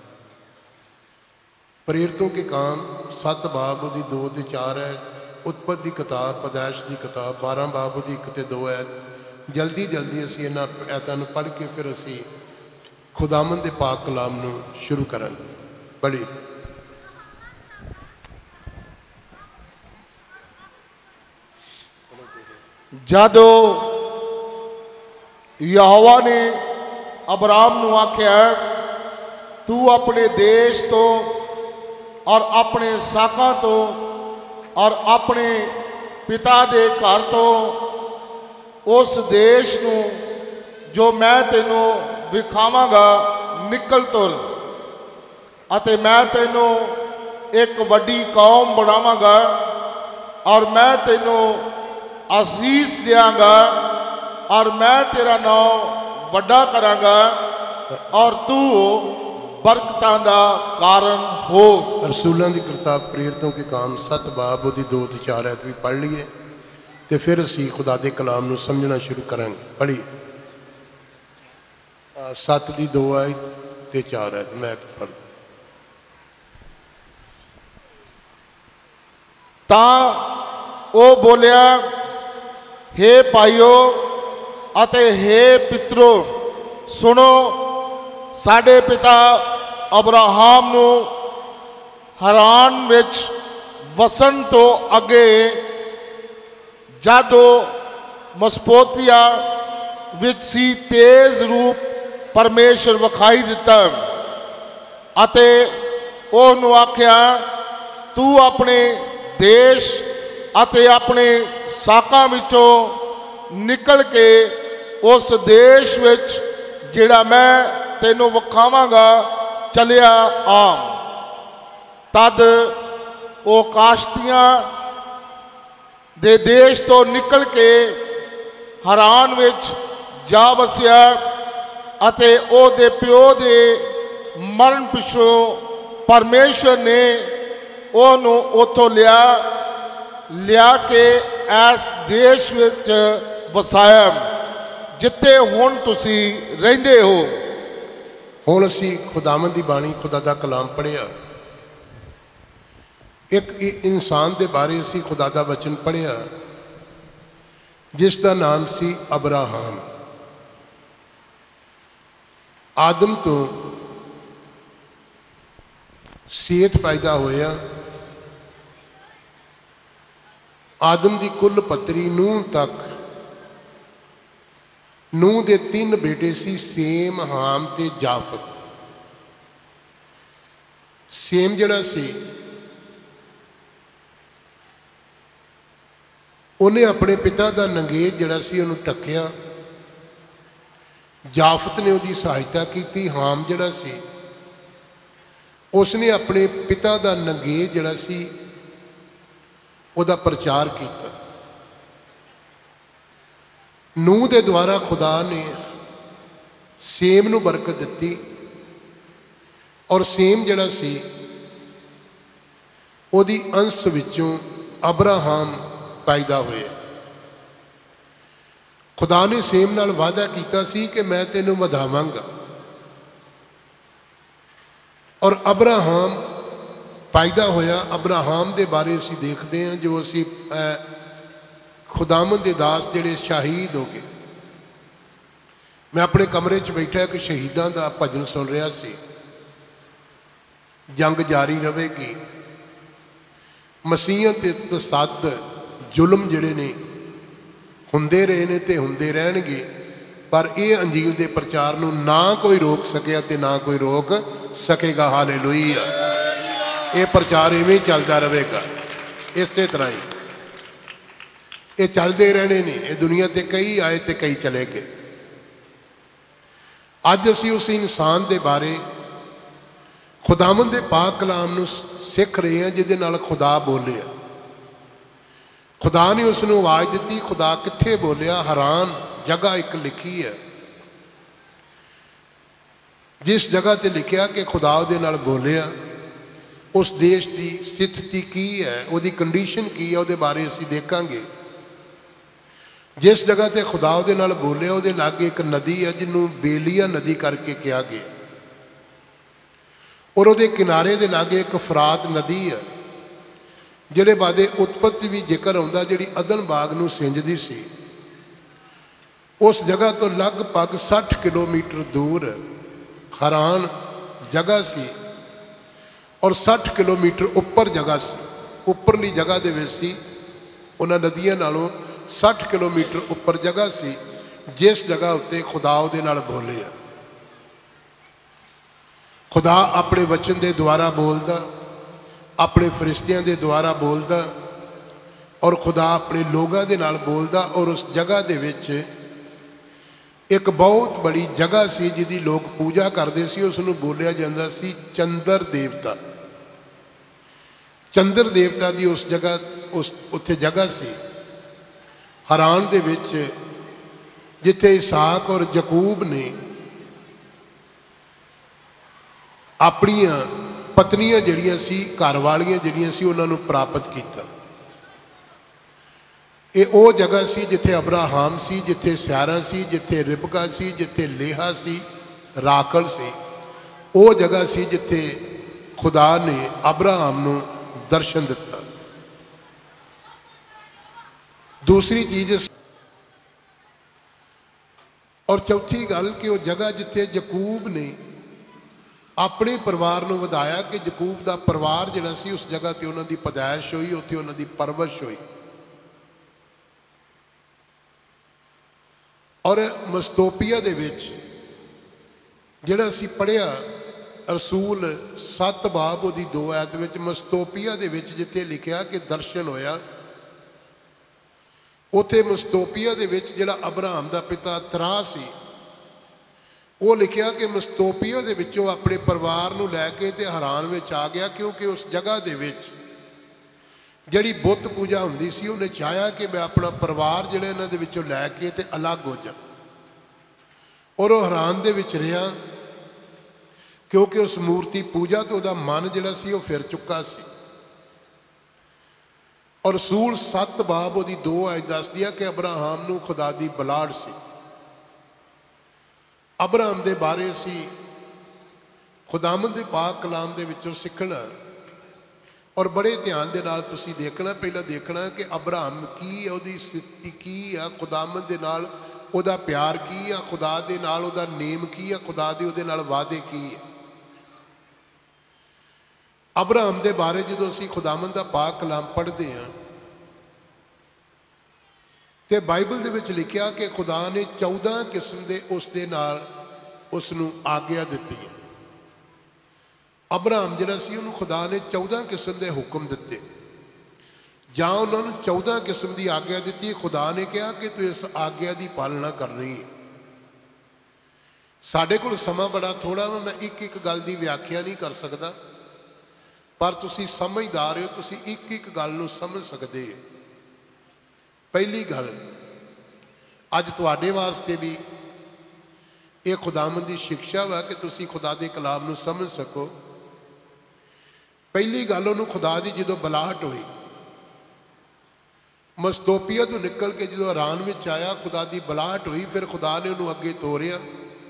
प्रेरितों के काम 7 बाब की 2 से 4 आयत। उत्पत्ति किताब पैदाइश की किताब 12 बाब की 1 से 2 आयत। जल्दी जल्दी असी इन्हां आयतां नूं पढ़ के फिर असी खुदावंद दे पाक कलाम नूं शुरू करांगे। बड़ी जदों यहोवा ने अब्राहम नूं आख्या तू अपने देश तो और अपने साकां तो और अपने पिता दे घर तो उस देश नूं जो मैं तेनों विखावांगा निकल तुर, अते मैं तेनों एक वड्डी कौम बनावांगा और मैं तेनों आसीस देंगा और मैं तेरा नाम वड्डा करांगा और तू बरकतां दा कारण हो। रसूलों की किताब प्रेरितों के काम 7 बाब की 2 से 4 आयत भी पढ़ लीए तो फिर असी खुदा के कलाम नूं समझना शुरू करांगे। पढ़िए 7 की 2 आयत ते 4 आयत मैं पढ़ तां ओ बोलिया हे भाइयो अते हे पितरो सुनो, साडे पिता अब्राहम नूं हरान विच वसन तो अगे जादों मसपोतिया विच सी तेज रूप परमेश्वर विखाई दिता अते ओहनूं आख्या तू अपने देश ਅਤੇ ਆਪਣੇ ਸਾਕਾਂ ਵਿੱਚੋਂ ਨਿਕਲ ਕੇ ਉਸ ਦੇਸ਼ ਵਿੱਚ ਜਿਹੜਾ ਮੈਂ ਤੈਨੂੰ ਵਿਖਾਵਾਂਗਾ ਚਲਿਆ ਆ। ਤਦ ਉਹ ਕਾਸ਼ਤੀਆਂ ਦੇ ਦੇਸ਼ ਤੋਂ ਨਿਕਲ ਕੇ ਹਰਾਨ ਵਿੱਚ ਜਾ ਵਸਿਆ ਅਤੇ ਉਹਦੇ ਪਿਓ ਦੇ ਮਰਨ ਪਿੱਛੋਂ ਪਰਮੇਸ਼ਵਰ ਨੇ ਉਹਨੂੰ ਉੱਥੋਂ ਲਿਆ ਕੇ ਇਸ ਦੇਸ਼ ਵਿੱਚ ਵਸਾਇਆ ਜਿੱਥੇ ਹੁਣ ਤੁਸੀਂ ਰਹਿੰਦੇ ਹੋ। ਹੁਣ ਅਸੀਂ ਖੁਦਾਵੰਦ ਦੀ ਬਾਣੀ खुदा ਦਾ ਕਲਾਮ ਪੜ੍ਹਿਆ। ਇੱਕ ਇਨਸਾਨ ਦੇ ਬਾਰੇ ਅਸੀਂ खुदा ਦਾ ਵਚਨ ਪੜ੍ਹਿਆ ਜਿਸ ਦਾ ਨਾਮ ਸੀ ਅਬਰਾਹਮ। ਆਦਮ ਤੋਂ ਸੇਤ ਪੈਦਾ ਹੋਇਆ। आदम की कुल पत्री नूह तक नूह के 3 बेटे सी सेम हाम ते जाफत। सेम जड़ा सी उन्हें अपने पिता का नंगेज जड़ा सी उन्हें टक्या। जाफत ने उसकी सहायता की। हाम जड़ा सी उसने अपने पिता का नंगेज जड़ा सी ਉਹਦਾ प्रचार किया। नूह के द्वारा खुदा ने सेम नूं बरकत दी और सेम जड़ा सी ਉਹਦੀ अंश विचों अब्राहम पैदा होए। खुदा ने सेम नाल वादा किया सी कि मैं तेनों वधावांगा और अब्राहम पैदा होया। अब्राहम के बारे असी देखते हैं जो असी खुदावंद दे दास जिहड़े शहीद हो गए। मैं अपने कमरे च बैठा एक शहीदों का भजन सुन रहा सी। जंग जारी रहेगी, मसीहत ते तसद जुल्म जिहड़े ने हुंदे रहे ने ते हुंदे रहणगे, पर यह अंजील के प्रचार नूं ना कोई रोक सकिया ते ना कोई रोक सकेगा। हालेलुया। ये प्रचार इवें चलता रहेगा। इस तरह ही ये चलते रहने ने। ये दुनिया ते कई आए तो कई चले गए। अज असी उस इंसान के बारे खुदावंद दे पाक कलाम नूं सीख रहे हैं जिहदे नाल खुदा बोलिया। खुदा ने उसनूं आवाज़ दी। खुदा कित्थे बोलिया? हरान जगह एक लिखी है जिस जगह ते लिखिया कि खुदा उहदे नाल बोलिया। उस देश की स्थिति की है, उसकी कंडीशन की है, उसके बारे असी देखांगे। जिस जगह ते खुदा उहदे नाल बोलिया उहदे लागे एक नदी है जिन्हों बेलिया नदी करके कहा गया और उहदे किनारे दे लागे एक फरात नदी है जिहड़े बादे उत्पत्ति भी जिक्र आउंदा जिहड़ी अदन बाग नूं सिंजदी सी। उस जगह तो लगभग 60 किलोमीटर दूर हरान जगह सी और 60 किलोमीटर उपर जगह सी। उपरली जगह दे विच सी। उन्हां नदियां नालों 60 किलोमीटर उपर जगह सी जिस जगह उत्ते खुदा उहदे नाल बोलिया। खुदा अपने वचन के द्वारा बोलदा, अपने फरिश्तियां के द्वारा बोलदा और खुदा अपने लोगों के नाल बोलदा। और उस जगह दे विच एक बहुत बड़ी जगह सी जिहदी लोग पूजा करते सी। उसनूं बोलिया जांदा सी चंद्र देवता। चंद्र देवता की उस जगह उस उत्थे जगह सी हरान दे विच जिथे इसहाक और यकूब ने अपनियां पत्नियां जिहड़ियां सी घर वालियां जिहड़ियां सी उन्हां नूं प्राप्त किया। ये वो जगह सी जिथे अब्राहम सी, जिथे सैरा सी, जिथे रिबका सी, जिथे लेहा सी, राकल सी। वो जगह सी जिथे खुदा ने अब्राहम नूं दर्शन दिता। दूसरी चीज और चौथी गल कि वो जगह जिथे यकूब ने अपने परिवार नूं वधाया कि यकूब का परिवार जिहड़ा सी उस जगह ते उन्हां दी पैदाइश हुई, उत्थे उन्हां दी परवरिश हुई। और मस्तोपिया दे विच जिहड़ा असीं पढ़िया रसूल 7 बाब उहदी 2 आयत विच मस्तोपिया दे विच जिथे लिखिया कि दर्शन होया ਉੱਥੇ ਮਸਤੋਪੀਆ ਦੇ ਵਿੱਚ ਜਿਹੜਾ ਅਬਰਾਹਮ ਦਾ ਪਿਤਾ ਤਰਾ ਸੀ, ਉਹ ਲਿਖਿਆ ਕਿ ਮਸਤੋਪੀਆ ਦੇ ਵਿੱਚੋਂ ਆਪਣੇ ਪਰਿਵਾਰ ਨੂੰ ਲੈ ਕੇ ਤੇ ਹਰਾਨ ਵਿੱਚ ਆ ਗਿਆ, ਕਿਉਂਕਿ ਉਸ ਜਗ੍ਹਾ ਦੇ ਵਿੱਚ ਜਿਹੜੀ ਬੁੱਤ ਪੂਜਾ ਹੁੰਦੀ ਸੀ, ਉਹਨੇ ਚਾਹਿਆ ਕਿ ਮੈਂ ਆਪਣਾ ਪਰਿਵਾਰ ਜਿਹੜਾ ਇਹਨਾਂ ਦੇ ਵਿੱਚੋਂ ਲੈ ਕੇ ਤੇ ਅਲੱਗ ਹੋ ਜਾ। ਔਰ ਉਹ ਹਰਾਨ ਦੇ ਵਿੱਚ ਰਿਹਾ, ਕਿਉਂਕਿ ਉਸ ਮੂਰਤੀ ਪੂਜਾ ਤੋਂ ਉਹਦਾ ਮਨ ਜਿਹੜਾ ਸੀ ਉਹ ਫਿਰ ਚੁੱਕਾ ਸੀ। ਔਰ ਰਸੂਲ 7 ਬਾਬ ਉਹਦੀ 2 ਆਇਤ ਦੱਸਦੀ ਆ ਕਿ ਅਬਰਾਹਮ ਨੂੰ ਖੁਦਾ ਦੀ ਬਲਾੜ ਸੀ। ਅਬਰਾਹਮ ਦੇ ਬਾਰੇ ਸੀ ਖੁਦਾਵੰਦ ਦੇ ਪਾਕ ਕਲਾਮ ਦੇ ਵਿੱਚੋਂ ਸਿੱਖਣਾ, ਔਰ ਬੜੇ ਧਿਆਨ ਦੇ ਨਾਲ ਤੁਸੀਂ ਦੇਖਣਾ। ਪਹਿਲਾਂ ਦੇਖਣਾ ਕਿ ਅਬਰਾਹਮ ਕੀ ਹੈ, ਉਹਦੀ ਸਥਿਤੀ ਕੀ ਆ, ਖੁਦਾਵੰਦ ਦੇ ਨਾਲ ਉਹਦਾ ਪਿਆਰ ਕੀ ਆ, ਖੁਦਾ ਦੇ ਨਾਲ ਉਹਦਾ ਨੇਮ ਕੀ ਆ, ਖੁਦਾ ਦੇ ਉਹਦੇ ਨਾਲ ਵਾਅਦੇ ਕੀ ਹੈ। ਅਬਰਾਹਮ ਦੇ ਬਾਰੇ ਜਦੋਂ ਅਸੀਂ ਖੁਦਾਵੰਦ ਦਾ ਪਾਕ ਕਲਾਮ ਪੜ੍ਹਦੇ ਹਾਂ ਤੇ ਬਾਈਬਲ ਦੇ ਵਿੱਚ ਲਿਖਿਆ ਕਿ ਖੁਦਾ ਨੇ 14 ਕਿਸਮ ਦੇ ਉਸ ਦੇ ਨਾਲ ਉਸ ਨੂੰ ਆਗਿਆ ਦਿੱਤੀ ਹੈ। ਅਬਰਾਹਮ ਜਿਹੜਾ ਸੀ ਉਹਨੂੰ ਖੁਦਾ ਨੇ 14 ਕਿਸਮ ਦੇ ਹੁਕਮ ਦਿੱਤੇ, ਜਾਂ ਉਹਨਾਂ ਨੂੰ 14 ਕਿਸਮ ਦੀ ਆਗਿਆ ਦਿੱਤੀ। ਖੁਦਾ ਨੇ ਕਿਹਾ ਕਿ ਤੂੰ ਇਸ ਆਗਿਆ ਦੀ ਪਾਲਣਾ ਕਰਨੀ ਹੈ। ਸਾਡੇ ਕੋਲ ਸਮਾਂ ਬੜਾ ਥੋੜਾ ਵਾ, ਮੈਂ ਇੱਕ ਇੱਕ ਗੱਲ ਦੀ ਵਿਆਖਿਆ ਨਹੀਂ ਕਰ ਸਕਦਾ, ਪਰ ਤੁਸੀਂ ਸਮਝਦਾਰ ਹੋ, ਤੁਸੀਂ ਇੱਕ ਇੱਕ ਗੱਲ ਨੂੰ ਸਮਝ ਸਕਦੇ ਹੋ। ਪਹਿਲੀ ਗੱਲ, ਅੱਜ ਤੁਹਾਡੇ ਵਾਸਤੇ ਵੀ ਇਹ ਖੁਦਾਵੰਦ ਦੀ ਸਿੱਖਿਆ ਵਾ ਕਿ ਤੁਸੀਂ ਖੁਦਾ ਦੇ ਕਲਾਮ ਨੂੰ ਸਮਝ ਸਕੋ। ਪਹਿਲੀ ਗੱਲ, ਉਹਨੂੰ ਖੁਦਾ ਦੀ ਜਦੋਂ ਬਲਾਹਟ ਹੋਈ, ਮਸਤੋਪੀਆ ਤੋਂ ਨਿਕਲ ਕੇ ਜਦੋਂ ਹਰਾਨ ਵਿੱਚ ਆਇਆ, ਖੁਦਾ ਦੀ ਬਲਾਹਟ ਹੋਈ, ਫਿਰ ਖੁਦਾ ਨੇ ਉਹਨੂੰ ਅੱਗੇ ਤੋਰਿਆ।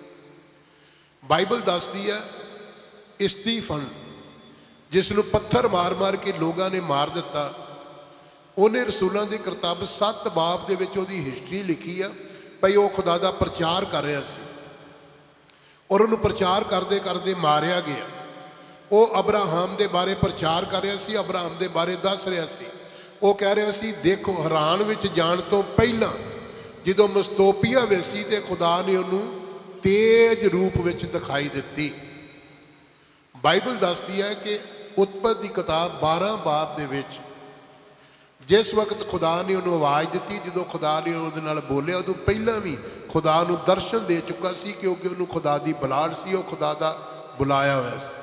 ਬਾਈਬਲ ਦੱਸਦੀ ਹੈ ਇਸਤੀਫਨ, ਜਿਸ ਨੂੰ ਪੱਥਰ ਮਾਰ ਮਾਰ ਕੇ ਲੋਕਾਂ ਨੇ ਮਾਰ ਦਿੱਤਾ, ਉਹਨੇ ਰਸੂਲਾਂ ਦੀ ਕਿਤਾਬ 7 ਬਾਬ ਦੇ ਵਿੱਚ ਉਹਦੀ ਹਿਸਟਰੀ ਲਿਖੀ ਆ ਭਈ ਉਹ ਖੁਦਾ ਦਾ ਪ੍ਰਚਾਰ ਕਰ ਰਿਹਾ ਸੀ, ਔਰ ਉਹਨੂੰ ਪ੍ਰਚਾਰ ਕਰਦੇ ਕਰਦੇ ਮਾਰਿਆ ਗਿਆ। ਉਹ ਅਬਰਾਹਮ ਦੇ ਬਾਰੇ ਪ੍ਰਚਾਰ ਕਰ ਰਿਹਾ ਸੀ, ਅਬਰਾਹਮ ਦੇ ਬਾਰੇ ਦੱਸ ਰਿਹਾ ਸੀ। ਉਹ ਕਹਿ ਰਿਹਾ ਸੀ, ਦੇਖੋ ਹਰਾਨ ਵਿੱਚ ਜਾਣ ਤੋਂ ਪਹਿਲਾਂ ਜਦੋਂ ਮਸਤੋਪੀਆ ਵਿੱਚ ਸੀ ਤੇ ਖੁਦਾ ਨੇ ਉਹਨੂੰ ਤੇਜ ਰੂਪ ਵਿੱਚ ਦਿਖਾਈ ਦਿੱਤੀ। ਬਾਈਬਲ ਦੱਸਦੀ ਹੈ ਕਿ ਉਤਪਤ ਦੀ ਕਿਤਾਬ 12 ਬਾਬ ਦੇ ਵਿੱਚ ਜਿਸ ਵਕਤ ਖੁਦਾ ਨੇ ਉਹਨੂੰ ਆਵਾਜ਼ ਦਿੱਤੀ, ਜਦੋਂ ਖੁਦਾ ਨੇ ਉਹਦੇ ਨਾਲ ਬੋਲਿਆ, ਉਦੋਂ ਪਹਿਲਾਂ ਵੀ ਖੁਦਾ ਨੂੰ ਦਰਸ਼ਨ ਦੇ ਚੁੱਕਾ ਸੀ, ਕਿਉਂਕਿ ਉਹਨੂੰ ਖੁਦਾ ਦੀ ਬਲਾੜ ਸੀ, ਉਹ ਖੁਦਾ ਦਾ ਬੁਲਾਇਆ ਹੋਇਆ ਸੀ।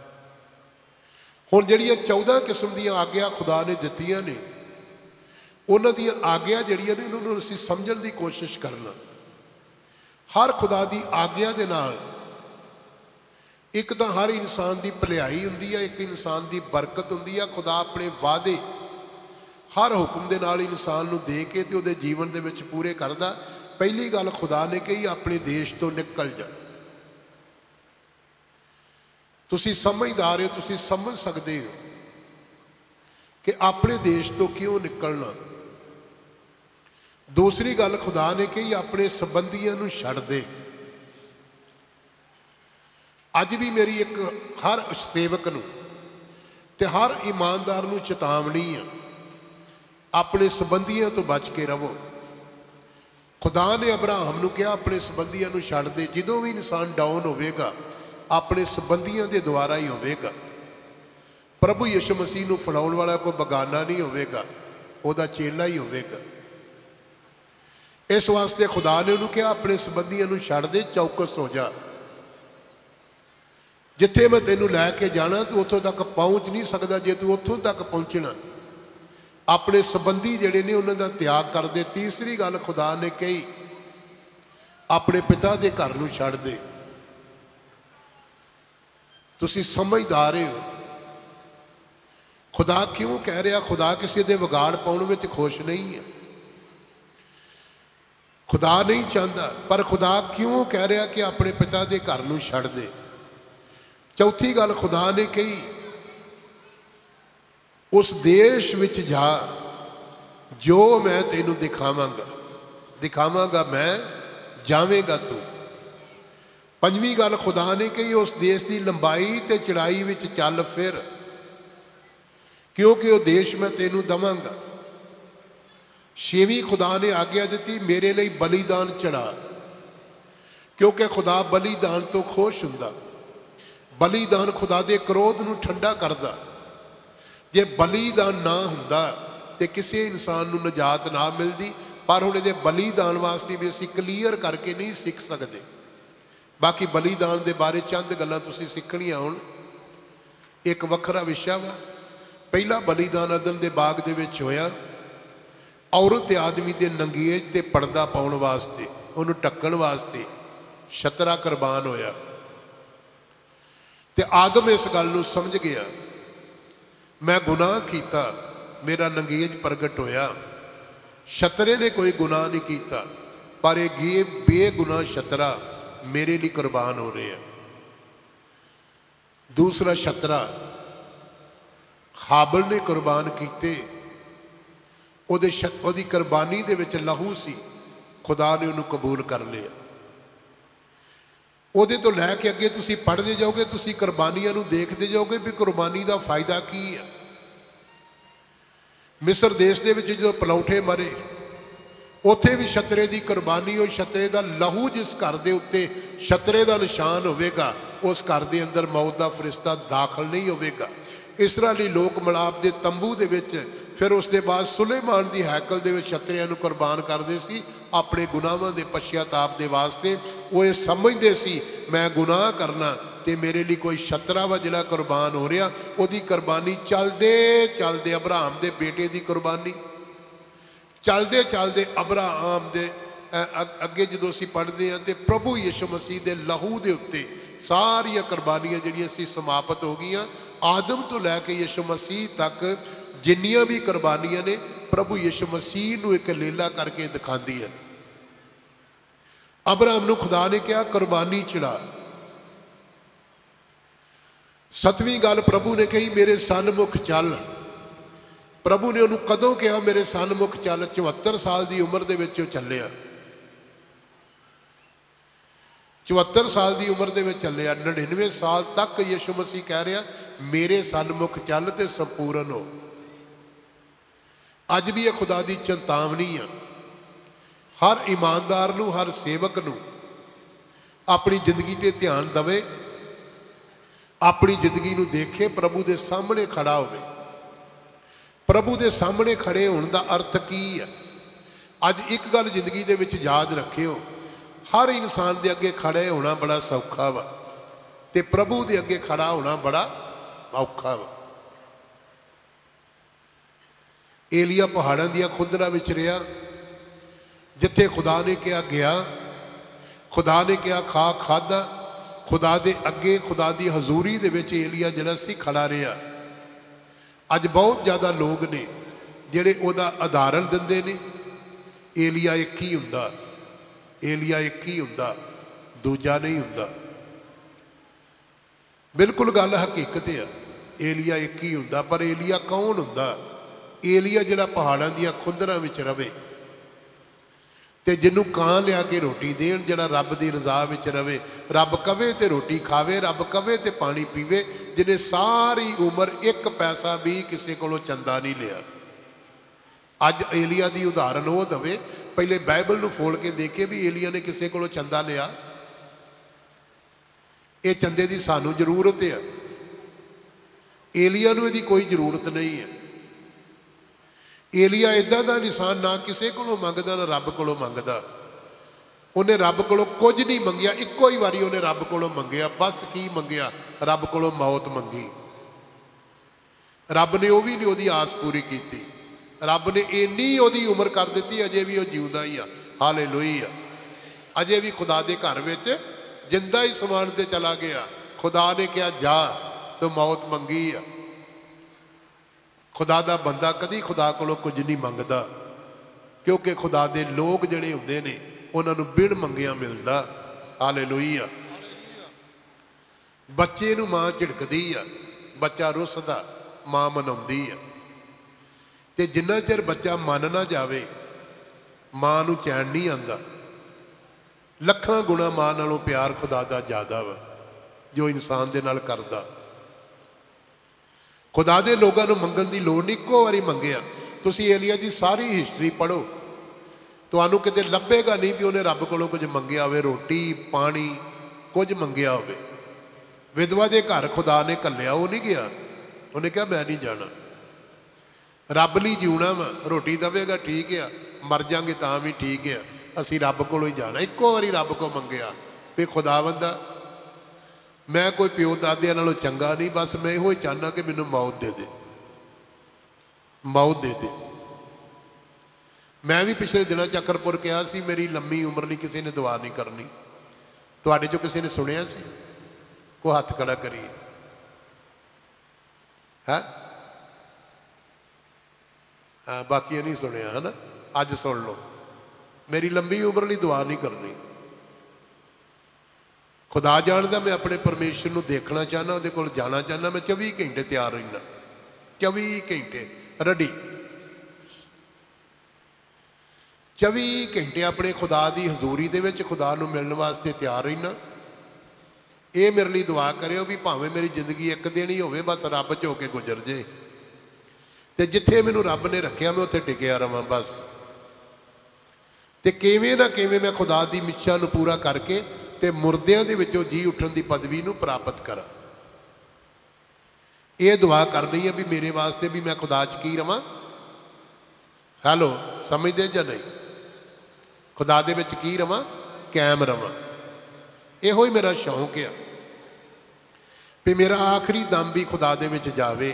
ਹੁਣ ਜਿਹੜੀਆਂ 14 ਕਿਸਮ ਦੀਆਂ ਆਗਿਆ ਖੁਦਾ ਨੇ ਦਿੱਤੀਆਂ ਨੇ, ਉਹਨਾਂ ਦੀਆਂ ਆਗਿਆ ਜਿਹੜੀਆਂ ਨੇ, ਉਹਨਾਂ ਨੂੰ ਅਸੀਂ ਸਮਝਣ ਦੀ ਕੋਸ਼ਿਸ਼ ਕਰਨਾ। ਹਰ ਖੁਦਾ ਦੀ ਆਗਿਆ ਦੇ ਨਾਲ ਇੱਕ ਤਾਂ ਹਰ ਇਨਸਾਨ ਦੀ ਭਲਾਈ ਹੁੰਦੀ ਹੈ, ਇੱਕ ਇਨਸਾਨ ਦੀ ਬਰਕਤ ਹੁੰਦੀ ਹੈ। ਖੁਦਾ ਆਪਣੇ ਵਾਅਦੇ ਹਰ ਹੁਕਮ ਦੇ ਨਾਲ ਇਨਸਾਨ ਨੂੰ ਦੇ ਕੇ ਤੇ ਉਹਦੇ ਜੀਵਨ ਦੇ ਵਿੱਚ ਪੂਰੇ ਕਰਦਾ। ਪਹਿਲੀ ਗੱਲ ਖੁਦਾ ਨੇ ਕਹੀ, ਆਪਣੇ ਦੇਸ਼ ਤੋਂ ਨਿਕਲ ਜਾ। ਤੁਸੀਂ ਸਮਝਦਾਰ ਹੋ, ਤੁਸੀਂ ਸਮਝ ਸਕਦੇ ਹੋ ਕਿ ਆਪਣੇ ਦੇਸ਼ ਤੋਂ ਕਿਉਂ ਨਿਕਲਣਾ। ਦੂਸਰੀ ਗੱਲ ਖੁਦਾ ਨੇ ਕਹੀ, ਆਪਣੇ ਸੰਬੰਧੀਆਂ ਨੂੰ ਛੱਡ ਦੇ। ਅੱਜ ਵੀ ਮੇਰੀ ਇੱਕ ਹਰ ਸੇਵਕ ਨੂੰ ਤੇ ਹਰ ਇਮਾਨਦਾਰ ਨੂੰ ਚੇਤਾਵਨੀ ਆ, ਆਪਣੇ ਸੰਬੰਧੀਆਂ ਤੋਂ ਬਚ ਕੇ ਰਹੋ। ਖੁਦਾ ਨੇ ਅਬਰਾਹਮ ਨੂੰ ਕਿਹਾ, ਆਪਣੇ ਸੰਬੰਧੀਆਂ ਨੂੰ ਛੱਡ ਦੇ। ਜਦੋਂ ਵੀ ਇਨਸਾਨ ਡਾਊਨ ਹੋਵੇਗਾ, ਆਪਣੇ ਸੰਬੰਧੀਆਂ ਦੇ ਦੁਆਰਾ ਹੀ ਹੋਵੇਗਾ। ਪ੍ਰਭੂ ਯਿਸੂ ਮਸੀਹ ਨੂੰ ਫੜਾਉਣ ਵਾਲਾ ਕੋਈ ਬਗਾਨਾ ਨਹੀਂ ਹੋਵੇਗਾ, ਉਹਦਾ ਚੇਲਾ ਹੀ ਹੋਵੇਗਾ। ਇਸ ਵਾਸਤੇ ਖੁਦਾ ਨੇ ਉਹਨੂੰ ਕਿਹਾ, ਆਪਣੇ ਸੰਬੰਧੀਆਂ ਨੂੰ ਛੱਡ ਦੇ, ਚੌਕਸ ਹੋ ਜਾ। ਜਿੱਥੇ ਮੈਂ ਤੈਨੂੰ ਲੈ ਕੇ ਜਾਣਾ, ਤੂੰ ਉੱਥੋਂ ਤੱਕ ਪਹੁੰਚ ਨਹੀਂ ਸਕਦਾ। ਜੇ ਤੂੰ ਉੱਥੋਂ ਤੱਕ ਪਹੁੰਚਣਾ, ਆਪਣੇ ਸੰਬੰਧੀ ਜਿਹੜੇ ਨੇ ਉਹਨਾਂ ਦਾ ਤਿਆਗ ਕਰ ਦੇ। ਤੀਸਰੀ ਗੱਲ ਖੁਦਾ ਨੇ ਕਹੀ, ਆਪਣੇ ਪਿਤਾ ਦੇ ਘਰ ਨੂੰ ਛੱਡ ਦੇ। ਤੁਸੀਂ ਸਮਝਦਾਰ ਹੋ, ਖੁਦਾ ਕਿਉਂ ਕਹਿ ਰਿਹਾ? ਖੁਦਾ ਕਿਸੇ ਦੇ ਵਿਗਾੜ ਪਾਉਣ ਵਿੱਚ ਖੁਸ਼ ਨਹੀਂ ਹੈ, ਖੁਦਾ ਨਹੀਂ ਚਾਹੁੰਦਾ। ਪਰ ਖੁਦਾ ਕਿਉਂ ਕਹਿ ਰਿਹਾ ਕਿ ਆਪਣੇ ਪਿਤਾ ਦੇ ਘਰ ਨੂੰ ਛੱਡ ਦੇ? ਚੌਥੀ ਗੱਲ ਖੁਦਾ ਨੇ ਕਹੀ, ਉਸ ਦੇਸ਼ ਵਿੱਚ ਜਾ ਜੋ ਮੈਂ ਤੈਨੂੰ ਦਿਖਾਵਾਂਗਾ ਮੈਂ, ਜਾਵੇਂਗਾ ਤੂੰ। ਪੰਜਵੀਂ ਗੱਲ ਖੁਦਾ ਨੇ ਕਹੀ, ਉਸ ਦੇਸ਼ ਦੀ ਲੰਬਾਈ ਤੇ ਚੜਾਈ ਵਿੱਚ ਚੱਲ ਫਿਰ, ਕਿਉਂਕਿ ਉਹ ਦੇਸ਼ ਮੈਂ ਤੈਨੂੰ ਦਵਾਂਗਾ। ਛੇਵੀਂ ਖੁਦਾ ਨੇ ਆਗਿਆ ਦਿੱਤੀ, ਮੇਰੇ ਲਈ ਬਲੀਦਾਨ ਚੜਾ, ਕਿਉਂਕਿ ਖੁਦਾ ਬਲੀਦਾਨ ਤੋਂ ਖੁਸ਼ ਹੁੰਦਾ। ਬਲੀਦਾਨ ਖੁਦਾ ਦੇ ਕ੍ਰੋਧ ਨੂੰ ਠੰਡਾ ਕਰਦਾ। ਜੇ ਬਲੀਦਾਨ ਨਾ ਹੁੰਦਾ ਤੇ ਕਿਸੇ ਇਨਸਾਨ ਨੂੰ ਨਜਾਤ ਨਾ ਮਿਲਦੀ। पर हुण इहदे बलिदान वास्ते भी असीं क्लीयर करके नहीं सीख सकते। बाकी बलिदान के बारे चंद गल्लां तुसीं सीखणियां हुण। एक वखरा विशा वा। पहला बलिदान अदन के बाग दे विच होया। औरत ते आदमी के नंगेज ते पर्दा पाउण वास्ते, उहनूं ढक्कण वास्ते छतरा कुर्बान होया। ते आदम इस गल नूं समझ गया, मैं गुनाह कीता, मेरा नंगेज प्रगट होया। छतरे ने कोई गुनाह नहीं किया, पर ये बेगुनाह छतरा मेरे लिए कुर्बान हो रहे हैं। दूसरा छतरा हाबल ने कुर्बान किते, ओदी कुर्बानी दे विच लहू सी, खुदा ने उन्हें कबूल कर लिया। ਉਹਦੇ ਤੋਂ ਲੈ ਕੇ ਅੱਗੇ ਤੁਸੀਂ ਪੜ੍ਹਦੇ ਜਾਓਗੇ, ਤੁਸੀਂ ਕੁਰਬਾਨੀਆਂ ਨੂੰ ਦੇਖਦੇ ਜਾਓਗੇ ਵੀ ਕੁਰਬਾਨੀ ਦਾ ਫਾਇਦਾ ਕੀ ਹੈ। ਮਿਸਰ ਦੇਸ਼ ਦੇ ਵਿੱਚ ਜਦੋਂ ਪਲੌਠੇ ਮਰੇ, ਉੱਥੇ ਵੀ ਛਤਰੇ ਦੀ ਕੁਰਬਾਨੀ ਹੋਈ। ਛਤਰੇ ਦਾ ਲਹੂ ਜਿਸ ਘਰ ਦੇ ਉੱਤੇ ਛਤਰੇ ਦਾ ਨਿਸ਼ਾਨ ਹੋਵੇਗਾ, ਉਸ ਘਰ ਦੇ ਅੰਦਰ ਮੌਤ ਦਾ ਫਰਿਸ਼ਤਾ ਦਾਖਲ ਨਹੀਂ ਹੋਵੇਗਾ। ਇਸ ਤਰ੍ਹਾਂ ਲਈ ਲੋਕ ਮਿਲਾਪ ਦੇ ਤੰਬੂ ਦੇ ਵਿੱਚ, ਫਿਰ ਉਸ ਦੇ ਬਾਅਦ ਸੁਲੇਮਾਨ ਦੀ ਹੈਕਲ ਦੇ ਵਿੱਚ ਛਤਰਿਆਂ ਨੂੰ ਕੁਰਬਾਨ ਕਰਦੇ ਸੀ ਆਪਣੇ ਗੁਨਾਹਾਂ ਦੇ ਪਛਤਾਪ ਦੇ ਵਾਸਤੇ। ਉਹ ਇਹ ਸਮਝਦੇ ਸੀ ਮੈਂ ਗੁਨਾਹ ਕਰਨਾ ਤੇ ਮੇਰੇ ਲਈ ਕੋਈ ਛਤਰਾ ਵਾ ਜਿਹੜਾ ਕੁਰਬਾਨ ਹੋ ਰਿਹਾ। ਉਹਦੀ ਕੁਰਬਾਨੀ ਚਲਦੇ ਚਲਦੇ ਅਬਰਾਹਮ ਦੇ ਬੇਟੇ ਦੀ ਕੁਰਬਾਨੀ, ਚਲਦੇ ਚਲਦੇ ਅਬਰਾਹਮ ਦੇ ਅੱਗੇ ਜਦੋਂ ਅਸੀਂ ਪੜ੍ਹਦੇ ਹਾਂ ਤੇ ਪ੍ਰਭੂ ਯਿਸੂ ਮਸੀਹ ਦੇ ਲਹੂ ਦੇ ਉੱਤੇ ਸਾਰੀਆਂ ਕੁਰਬਾਨੀਆਂ ਜਿਹੜੀਆਂ ਸੀ ਸਮਾਪਤ ਹੋ ਗਈਆਂ। ਆਦਮ ਤੋਂ ਲੈ ਕੇ ਯਿਸੂ ਮਸੀਹ ਤੱਕ ਜਿੰਨੀਆਂ ਵੀ ਕੁਰਬਾਨੀਆਂ ਨੇ, ਪ੍ਰਭੂ ਯਿਸੂ ਮਸੀਹ ਨੂੰ ਇੱਕ ਲੀਲਾ ਕਰਕੇ ਦਿਖਾਉਂਦੀਆਂ ਨੇ। ਅਬਰਾਹਮ ਨੂੰ ਖੁਦਾ ਨੇ ਕਿਹਾ ਕੁਰਬਾਨੀ ਚੜਾ। ਸਤਵੀਂ ਗੱਲ ਪ੍ਰਭੂ ਨੇ ਕਹੀ ਮੇਰੇ ਸਨਮੁਖ ਚੱਲ। ਪ੍ਰਭੂ ਨੇ ਉਹਨੂੰ ਕਦੋਂ ਕਿਹਾ ਮੇਰੇ ਸਨਮੁਖ ਚੱਲ? 74 ਸਾਲ ਦੀ ਉਮਰ ਦੇ ਵਿੱਚ ਉਹ ਚੱਲਿਆ। 74 ਸਾਲ ਦੀ ਉਮਰ ਦੇ ਵਿੱਚ ਚੱਲਿਆ। 99 ਸਾਲ ਤੱਕ ਯਿਸੂ ਮਸੀਹ ਕਹਿ ਰਿਹਾ ਮੇਰੇ ਸਨਮੁਖ ਚੱਲ ਤੇ ਸੰਪੂਰਨ ਹੋ। ਅੱਜ ਵੀ ਇਹ ਖੁਦਾ ਦੀ ਚੇਤਾਵਨੀ ਆ ਹਰ ਈਮਾਨਦਾਰ ਨੂੰ, ਹਰ ਸੇਵਕ ਨੂੰ ਆਪਣੀ ਜ਼ਿੰਦਗੀ ਤੇ ਧਿਆਨ ਦੇਵੇ, ਆਪਣੀ ਜ਼ਿੰਦਗੀ ਨੂੰ ਦੇਖੇ, ਪ੍ਰਭੂ ਦੇ ਸਾਹਮਣੇ ਖੜਾ ਹੋਵੇ। ਪ੍ਰਭੂ ਦੇ ਸਾਹਮਣੇ ਖੜੇ ਹੋਣ ਦਾ ਅਰਥ ਕੀ ਹੈ? ਅੱਜ ਇੱਕ ਗੱਲ ਜ਼ਿੰਦਗੀ ਦੇ ਵਿੱਚ ਯਾਦ ਰੱਖਿਓ, ਹਰ ਇਨਸਾਨ ਦੇ ਅੱਗੇ ਖੜੇ ਹੋਣਾ ਬੜਾ ਸੌਖਾ ਵਾ ਤੇ ਪ੍ਰਭੂ ਦੇ ਅੱਗੇ ਖੜਾ ਹੋਣਾ ਬੜਾ ਔਖਾ ਵਾ। ਏਲੀਆ ਪਹਾੜਾਂ ਦੀਆਂ ਖੁੰਦਰਾਂ ਵਿੱਚ ਰਿਹਾ, ਜਿੱਥੇ ਖੁਦਾ ਨੇ ਕਿਹਾ ਗਿਆ, ਖੁਦਾ ਨੇ ਕਿਹਾ ਖਾ ਖਾਧਾ। ਖੁਦਾ ਦੇ ਅੱਗੇ, ਖੁਦਾ ਦੀ ਹਜ਼ੂਰੀ ਦੇ ਵਿੱਚ ਏਲੀਆ ਜਿਹੜਾ ਸੀ ਖੜਾ ਰਿਹਾ। ਅੱਜ ਬਹੁਤ ਜ਼ਿਆਦਾ ਲੋਕ ਨੇ ਜਿਹੜੇ ਉਹਦਾ ਉਦਾਹਰਣ ਦਿੰਦੇ ਨੇ ਏਲੀਆ ਇੱਕ ਹੀ ਹੁੰਦਾ, ਏਲੀਆ ਇੱਕ ਹੀ ਹੁੰਦਾ, ਦੂਜਾ ਨਹੀਂ ਹੁੰਦਾ। ਬਿਲਕੁਲ ਗੱਲ ਹਕੀਕਤ ਆ, ਏਲੀਆ ਇੱਕ ਹੀ ਹੁੰਦਾ। ਪਰ ਏਲੀਆ ਕੌਣ ਹੁੰਦਾ? ਏਲੀਆ ਜਿਹੜਾ ਪਹਾੜਾਂ ਦੀਆਂ ਖੁੰਦਰਾਂ ਵਿੱਚ ਰਵੇ ਤੇ ਜਿਹਨੂੰ ਕਾਂ ਲਿਆ ਕੇ ਰੋਟੀ ਦੇਣ, ਜਿਹੜਾ ਰੱਬ ਦੀ ਰਜ਼ਾ ਵਿੱਚ ਰਵੇ। ਰੱਬ ਕਵੇ ਤੇ ਰੋਟੀ ਖਾਵੇ, ਰੱਬ ਕਵੇ ਤੇ ਪਾਣੀ ਪੀਵੇ, ਜਿਹਨੇ ਸਾਰੀ ਉਮਰ ਇੱਕ ਪੈਸਾ ਵੀ ਕਿਸੇ ਕੋਲੋਂ ਚੰਦਾ ਨਹੀਂ ਲਿਆ। ਅੱਜ ਏਲੀਆ ਦੀ ਉਦਾਹਰਨ ਉਹ ਦੇਵੇ। ਪਹਿਲੇ ਬਾਈਬਲ ਨੂੰ ਫੋਲ ਕੇ ਦੇਖੇ ਵੀ ਏਲੀਆ ਨੇ ਕਿਸੇ ਕੋਲੋਂ ਚੰਦਾ ਲਿਆ? ਇਹ ਚੰਦੇ ਦੀ ਸਾਨੂੰ ਜ਼ਰੂਰਤ ਹੈ, ਏਲੀਆ ਨੂੰ ਇਹਦੀ ਕੋਈ ਜ਼ਰੂਰਤ ਨਹੀਂ ਹੈ। ਏਲੀਆ ਇੱਦਾਂ ਦਾ ਇਨਸਾਨ ਨਾ ਕਿਸੇ ਕੋਲੋਂ ਮੰਗਦਾ, ਨਾ ਰੱਬ ਕੋਲੋਂ ਮੰਗਦਾ। ਉਹਨੇ ਰੱਬ ਕੋਲੋਂ ਕੁਝ ਨਹੀਂ ਮੰਗਿਆ। ਇੱਕੋ ਹੀ ਵਾਰੀ ਉਹਨੇ ਰੱਬ ਕੋਲੋਂ ਮੰਗਿਆ। ਬਸ ਕੀ ਮੰਗਿਆ? ਰੱਬ ਕੋਲੋਂ ਮੌਤ ਮੰਗੀ। ਰੱਬ ਨੇ ਉਹ ਵੀ ਨਹੀਂ ਉਹਦੀ ਆਸ ਪੂਰੀ ਕੀਤੀ। ਰੱਬ ਨੇ ਇੰਨੀ ਉਹਦੀ ਉਮਰ ਕਰ ਦਿੱਤੀ, ਅਜੇ ਵੀ ਉਹ ਜਿਉਂਦਾ ਹੀ ਆ। ਹਾਲੇਲੂਇਆ। ਅਜੇ ਵੀ ਖੁਦਾ ਦੇ ਘਰ ਵਿੱਚ ਜਿੰਦਾ ਹੀ ਸਮਾਨ ਤੇ ਚਲਾ ਗਿਆ। ਖੁਦਾ ਨੇ ਕਿਹਾ ਜਾ, ਤੂੰ ਮੌਤ ਮੰਗੀ ਆ। ਖੁਦਾ ਦਾ ਬੰਦਾ ਕਦੀ ਖੁਦਾ ਕੋਲੋਂ ਕੁਝ ਨਹੀਂ ਮੰਗਦਾ, ਕਿਉਂਕਿ ਖੁਦਾ ਦੇ ਲੋਕ ਜਿਹੜੇ ਹੁੰਦੇ ਨੇ ਉਹਨਾਂ ਨੂੰ ਬਿਨ ਮੰਗਿਆ ਮਿਲਦਾ। ਹਾਲੇਲੂਇਆ। ਬੱਚੇ ਨੂੰ ਮਾਂ ਝਿੜਕਦੀ ਆ, ਬੱਚਾ ਰੁੱਸਦਾ, ਮਾਂ ਮਨਾਉਂਦੀ ਆ। ਤੇ ਜਿੰਨਾ ਚਿਰ ਬੱਚਾ ਮੰਨ ਨਾ ਜਾਵੇ, ਮਾਂ ਨੂੰ ਚੈਨ ਨਹੀਂ ਆਉਂਦਾ। ਲੱਖਾਂ ਗੁਣਾ ਮਾਂ ਨਾਲੋਂ ਪਿਆਰ ਖੁਦਾ ਦਾ ਜ਼ਿਆਦਾ ਵਾ ਜੋ ਇਨਸਾਨ ਦੇ ਨਾਲ ਕਰਦਾ। ਖੁਦਾ ਦੇ ਲੋਕਾਂ ਨੂੰ ਮੰਗਣ ਦੀ ਲੋੜ ਨਹੀਂ, ਇੱਕੋ ਵਾਰੀ ਮੰਗਿਆ। ਤੁਸੀਂ ਏਲੀਆ ਦੀ ਸਾਰੀ ਹਿਸਟਰੀ ਪੜ੍ਹੋ, ਤੁਹਾਨੂੰ ਕਿਤੇ ਲੱਭੇਗਾ ਨਹੀਂ ਵੀ ਉਹਨੇ ਰੱਬ ਕੋਲੋਂ ਕੁਝ ਮੰਗਿਆ ਹੋਵੇ, ਰੋਟੀ ਪਾਣੀ ਕੁਝ ਮੰਗਿਆ ਹੋਵੇ। ਵਿਧਵਾ ਦੇ ਘਰ ਖੁਦਾ ਨੇ ਘੱਲਿਆ, ਉਹ ਨਹੀਂ ਗਿਆ। ਉਹਨੇ ਕਿਹਾ ਮੈਂ ਨਹੀਂ ਜਾਣਾ, ਰੱਬ ਲਈ ਜਿਉਣਾ ਵਾ। ਰੋਟੀ ਦੇਵੇਗਾ ਠੀਕ ਆ, मर जांगे तां भी ठीक है, असी रब कोलों ही जाना। इक्को वारी रब को मंगिया भी खुदावंदा मैं कोई प्यो दादियां नालों चंगा नहीं, बस मैं इहो ही चाहना कि मैनूं मौत दे दे, मौत दे दे। मैं भी पिछले दिनों चक्करपुर कहा सी मेरी लंबी उम्र नहीं किसी ने दुआ नहीं करनी। तुहाडे चों किसी ने सुनिया सी? को हथ खड़ा करिए। है हाँ, बाकी नहीं सुनिया है ना? अज सुन लो, मेरी लंबी उम्र लिए दुआ नहीं करनी। खुदा जानदा मैं अपने परमेश्वर को देखना चाहना, उहदे कोल जाना चाहना। मैं 24 घंटे तैयार रहना, 24 घंटे रेडी, 24 घंटे अपने खुदा की हजूरी दे विच खुदा नूं मिलण वास्ते तैयार रहना। ये मेरे लिए दुआ करियो भी भावें मेरी जिंदगी एक दिन ही होवे, बस रब च होके गुजर जे, ते जिथे मैनूं रब ने रखिया मैं उत्थे टिकिया रवां बस। ते किवें ना किवें मैं खुदा की मिच्छा नूं पूरा करके ते मुर्दियां दे विचों जी उठण की पदवी नूं प्राप्त करा। ये दुआ करनी है भी मेरे वास्ते भी मैं खुदा च की रवां। हैलो, समझदे जां नहीं? खुदा दे विच की रवां, कायम रवां। इहो ही मेरा शौक है भी मेरा आखिरी दम भी खुदा दे विच जावे।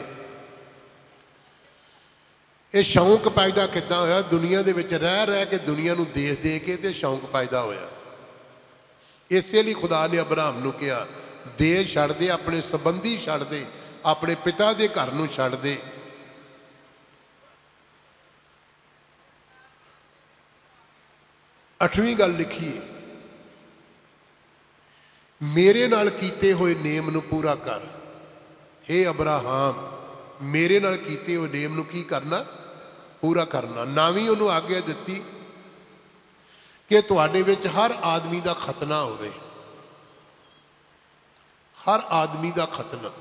ये शौक पैदा किद्दां होया? दुनिया दे विच रह रह के, दुनिया नूं देख देख के ते शौक पैदा होया। इसे लिए खुदा ने अब्राहम नूं कहा देश छड्ड दे, अपने संबंधी छड्ड दे, अपने पिता दे घर नूं छड्ड दे। अठवीं गल लिखी है, मेरे नाल कीते हुए नेम नूं पूरा कर। हे अब्राहम, मेरे नाल कीते हुए नेम नूं की करना? पूरा करना। नावीं उन्होंने आग्ञा दिती कि तुहाडे विच हर आदमी का खतना होवे, हर आदमी का खतना।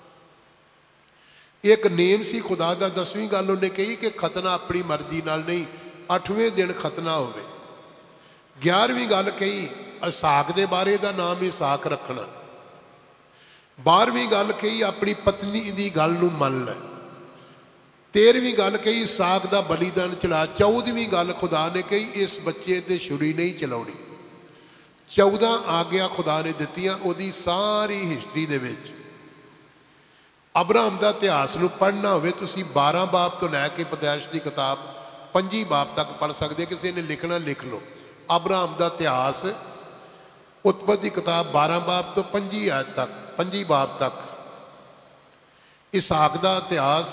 एक नेम सी खुदा का। 10वीं गल उन्हें कही कि खतना अपनी मर्जी नाल नहीं, 8वें दिन खतना होवे। 11वीं गल कही इसहाक दे बारे का नाम इसहाक रखना। 12वीं गल कही अपनी पत्नी की गल नूं मन लै। 13वीं गल कही इसहाक का बलिदान चला। 14वीं गल खुदा ने कही इस बच्चे ते छुरी नहीं चलाउणी। 14 आग्या खुदा ने दित्तियां। उहदी सारी हिस्टरी दे विच अब्राहम का इतिहास नूं पढ़ना होवे तुसीं 12 बाब तो लैके पैदाइश की किताब 25 बाब तक पढ़ सकते। किसी ने लिखना लिख लो। अब्राहम का इतिहास उत्पत्ति किताब 12 बाब तो 25 आयत तक, 25 बाब तक। इसहाक का इतिहास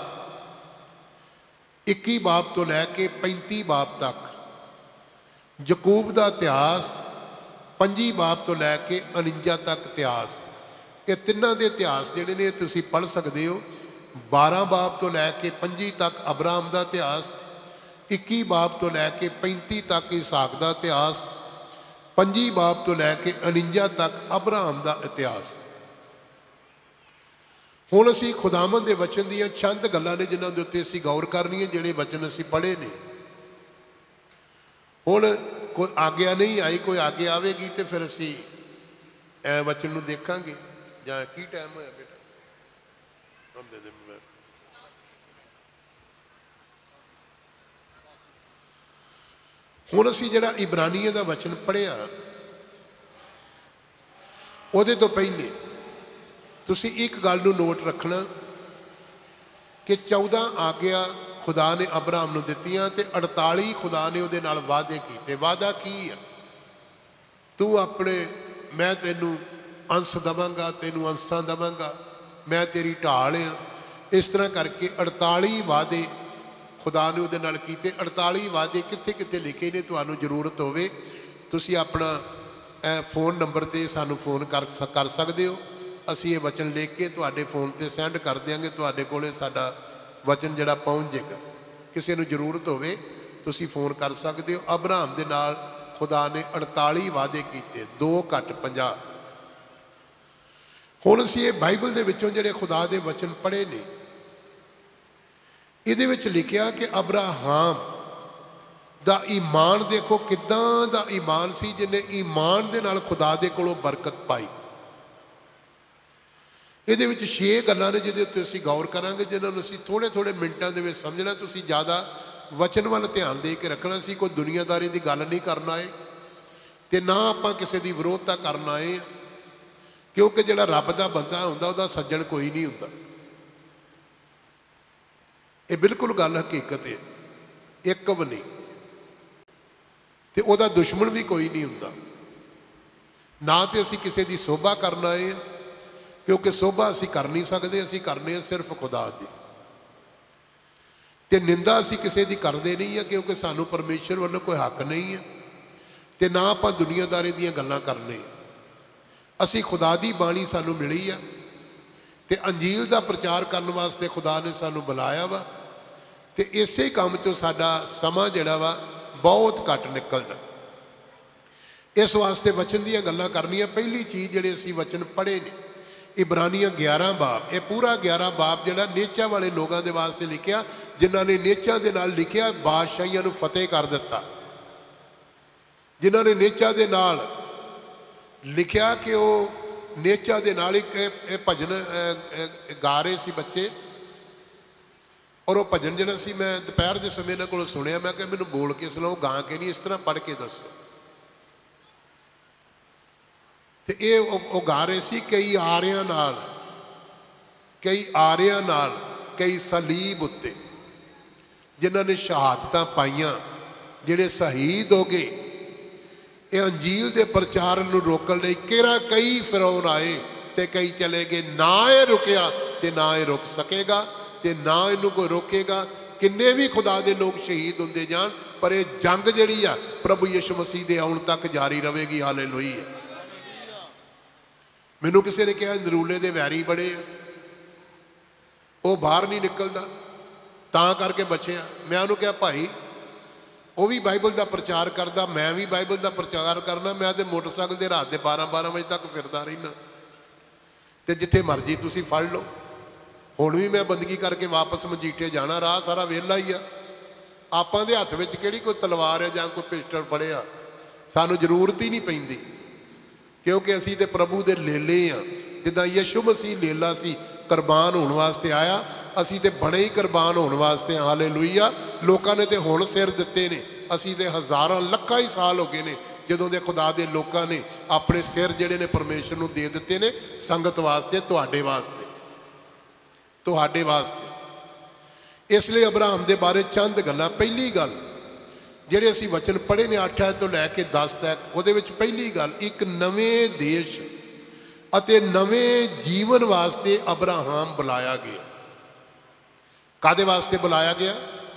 21 बाब तो लैके 35 बाब तक। यकूब का इतिहास 25 बाब तो लैके 49 तक इतिहास। ये तिन्हों के इतिहास जिहड़े ने तुसीं पढ़ सकते हो। 12 बाब तो लैके 25 तक अब्राहम का इतिहास, 21 बाब तो लैके 35 तक इसहाक का इतिहास, 25 बाब तो लैके 49 तक अब्राहम का इतिहास। हुण असीं खुदावंद दे वचन दीयां चंद गल्लां ने जिन्हां दे उत्ते असीं गौर करनी है, जिहड़े वचन असीं पढ़े ने। हुण कोई आग्या नहीं आई, कोई आग्या आवेगी तो फिर असीं ए वचन नूं देखांगे। जां की टाइम होया बेटा? हुण असीं जिहड़ा इब्रानियां दा वचन पढ़िया उहदे तो पहले तुसीं एक गल नूं नोट रखना कि 14 आग्या खुदा ने अब्राहम नूं दित्तियां ते 48 खुदा ने उहदे नाल वादे कीते। वादा की है? तू अपने, मैं तेनू अंश दवांगा, तेनू अंशां दवांगा, मैं तेरी ढाल हाँ। इस तरह करके 48 वादे खुदा ने उहदे नाल कीते। 48 वादे कित्थे कित्थे लिखे ने, तुहानूं जरूरत होवे तुसीं अपना फोन नंबर ते सानूं फोन कर सकदे हो। असीं ये वचन लिख के तुहाडे फोन ते सेंड कर देंगे, तुहाडे कोले साडा वचन जिहड़ा पहुँच जाएगा। किसी नूं जरूरत होवे तुसीं फोन कर सकदे हो। अब्राहम दे नाल खुदा ने 48 वादे कीते, 2 घट 50। हुण असीं ये बाइबल दे विचों जिहड़े खुदा दे वचन पढ़े ने, इहदे विच लिखिया कि अब्राहम दा ईमान देखो किदां दा ईमान सी, जिन्हें ईमान दे नाल खुदा दे कोलों बरकत पाई। ਇਹਦੇ ਵਿੱਚ 6 ਗੱਲਾਂ ਨੇ ਜਿਹਦੇ ਉੱਤੇ ਅਸੀਂ ਗੌਰ ਕਰਾਂਗੇ, ਜਿਨ੍ਹਾਂ ਨੂੰ ਅਸੀਂ ਥੋੜੇ ਥੋੜੇ ਮਿੰਟਾਂ ਦੇ ਵਿੱਚ ਸਮਝਣਾ। ਤੁਸੀਂ ਜ਼ਿਆਦਾ वचन वाल ध्यान दे के रखना सी। कोई दुनियादारी की गल नहीं करना है तो ना आपां किसी की विरोधता करना है, क्योंकि जिहड़ा रब दा बंदा हुंदा उहदा सज्जण कोई नहीं हुंदा। ये बिल्कुल गल हकीकत है, एक भी नहीं, तो उहदा दुश्मन भी कोई नहीं हुंदा। ना तो असी किसी की शोभा करना है, क्योंकि शोभा असी कर नहीं सकते, असी करने सिर्फ खुदा दी। ते निंदा असी किसी की करते नहीं है, क्योंकि सानू परमेश्वर वालों कोई हक नहीं है। ते ना आपां दुनियादारी दीयां गल्लां करने, असी खुदा दी बाणी सानू मिली है, ते अंजील दा प्रचार करने वास्ते खुदा ने सानू बुलाया वा। ते इसे काम चों साडा समा जिहड़ा वा बहुत घट निकलदा। इस वास्ते वचन दीयां गल्लां करनियां। पहली चीज़ जिहड़े असी वचन पढ़े ने, इब्रानियां 11 बाब, ये पूरा 11 बाब जिहड़ा नेचा वाले लोगों के वास्ते लिखिया, जिन्हां ने नेचा दे नाल लिखिया बादशाहियां नूं फतेह कर दिता, जिन्हां ने नेचा दे नाल लिखिया कि वो नेचा दे नाल एक भजन गा रहे सी बच्चे, और वो भजन जिहड़ा सी मैं दोपहर के समय इन्हां कोलों सुनिया। मैं कहा मैनूं बोल के सुनाओ, गा के नहीं, इस तरह पढ़ के दसो। तो ये वो गा रहे सी, कई आरियां नाल, कई आरियां नाल, कई सलीब उत्ते जिन्हां ने शहादतां पाईयां, जिहड़े शहीद हो गए ये अंजील के प्रचार नूं रोकण लई। केरा कई फिरौन आए ते कई चले गए, ना ये रुकिया ते ना ये रुक सकेगा ते ना इनू कोई रोकेगा। किन्ने भी खुदा दे लोग शहीद होंदे जान, पर यह जंग जिहड़ी आ प्रभु यीशु मसीह दे आउण तक जारी रहेगी। हालेलुया। मैनू किसी ने कहा नरूले दे वैरी बड़े आ, वो बाहर नहीं निकलता, तां करके बचिया। मैं उन्होंने कहा भाई वो भी बाइबल का प्रचार करता, मैं भी बाइबल का प्रचार करना। मैं तो मोटरसाइकिल के रात के 12-12 बजे तक फिरदा रहना, तो जिथे मर्जी तुसी फड़ लो। हुण भी मैं बंदगी करके वापस मजीठे जाना, राह सारा वेला ही आ। आपां दे हत्थ विच किहड़ी कोई तलवार है जां कोई पिस्टल फड़िया, सानू जरूरत ही नहीं पैंदी, क्योंकि असी तो प्रभु दे लेले हाँ। जिद्दां यीशु मसीह लेला सी, कुरबान होने वास्ते आया, असी तो बड़े ही कुरबान होने वास्ते। हालेलुया। लोगों ने तो हुण सिर दिते ने, असी तो हज़ारां लखां ही साल हो गए ने जदों दे खुदा दे लोगों ने अपने सिर जिहड़े ने परमेश्वर नूं दे दिते ने, संगत वास्ते, तुहाडे वास्ते, तुहाडे वास्ते। इसलिए अब्राहम के बारे चंद गल्लां। पहली गल जिहड़े असी वचन पढ़े ने 8 तो लैके 10 तक, उहदे विच पहली गल, एक नवें देश अते नवें जीवन वास्ते अब्राहम बुलाया गया। कादे वास्ते बुलाया गया?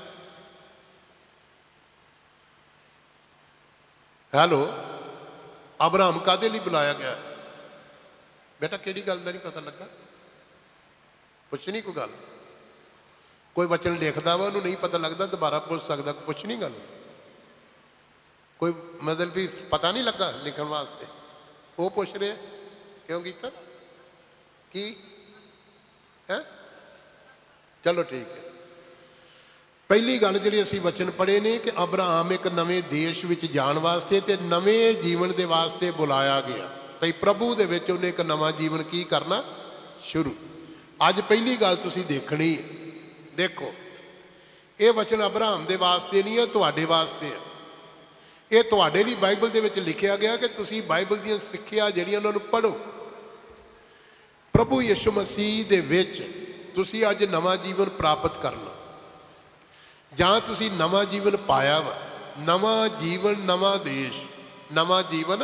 हेलो, अब्राहम कादे लिए बुलाया गया? बेटा किहड़ी गल दा नहीं पता लगा? कुछ नहीं, कोई गल, कोई वचन लिखता वा, उन्होंने नहीं पता लगता, दोबारा पूछ सकता, कुछ नहीं गल, कोई मतलब भी पता नहीं लगा लिखने वास्ते, वो पूछ रहे क्यों कीता की है? चलो ठीक है। पहली गल जी असी वचन पढ़े ने कि अब्राहम एक नवे देश विच जाण वास्ते ते नवें जीवन दे वास्ते बुलाया गया। भाई प्रभु दे विच उन्हें एक नवा जीवन की करना शुरू। अज पहली गल तुसी देखनी है, देखो ये वचन अब्राहम दे वास्ते नहीं है, तुहाडे वास्ते है। ये तुहाडे लिए बाइबल दे विच लिखिया गया कि तुसी बाइबल दी सिक्खिया जिहड़ियां उन्हां नूं पढ़ो। प्रभु यीशु मसीह दे विच तुसी अज नवा जीवन प्राप्त करना, जां तुसी नवा जीवन पाया वा। नवा जीवन, नवा देश, नवा जीवन।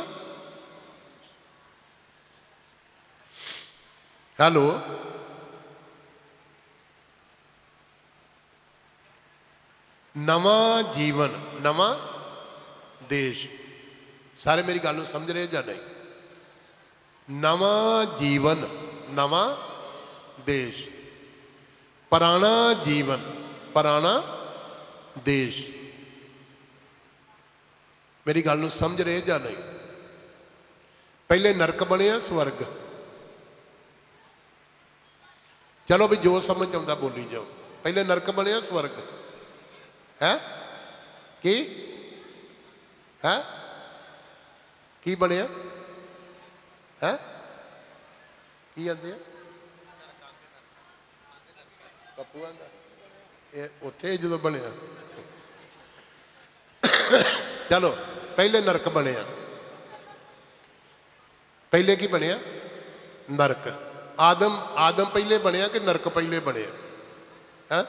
हेलो, नवा जीवन, नवा देश। सारे मेरी गल समझ रहे या नहीं? नवा जीवन, नवा देश, पुराना जीवन, पुराना देश। मेरी गल समझ रहे या नहीं? पहले नरक बनिया स्वर्ग। चलो भी जो समझ आता बोली जाओ। पहले नरक बनिया स्वर्ग है की है की बनिया है की आते पप्पू आंदा उत्थे जो बनिया चलो पहले नरक बनिया, पहले की बनिया नरक। आदम आदम पहले बनिया कि नरक पहले बनिया? है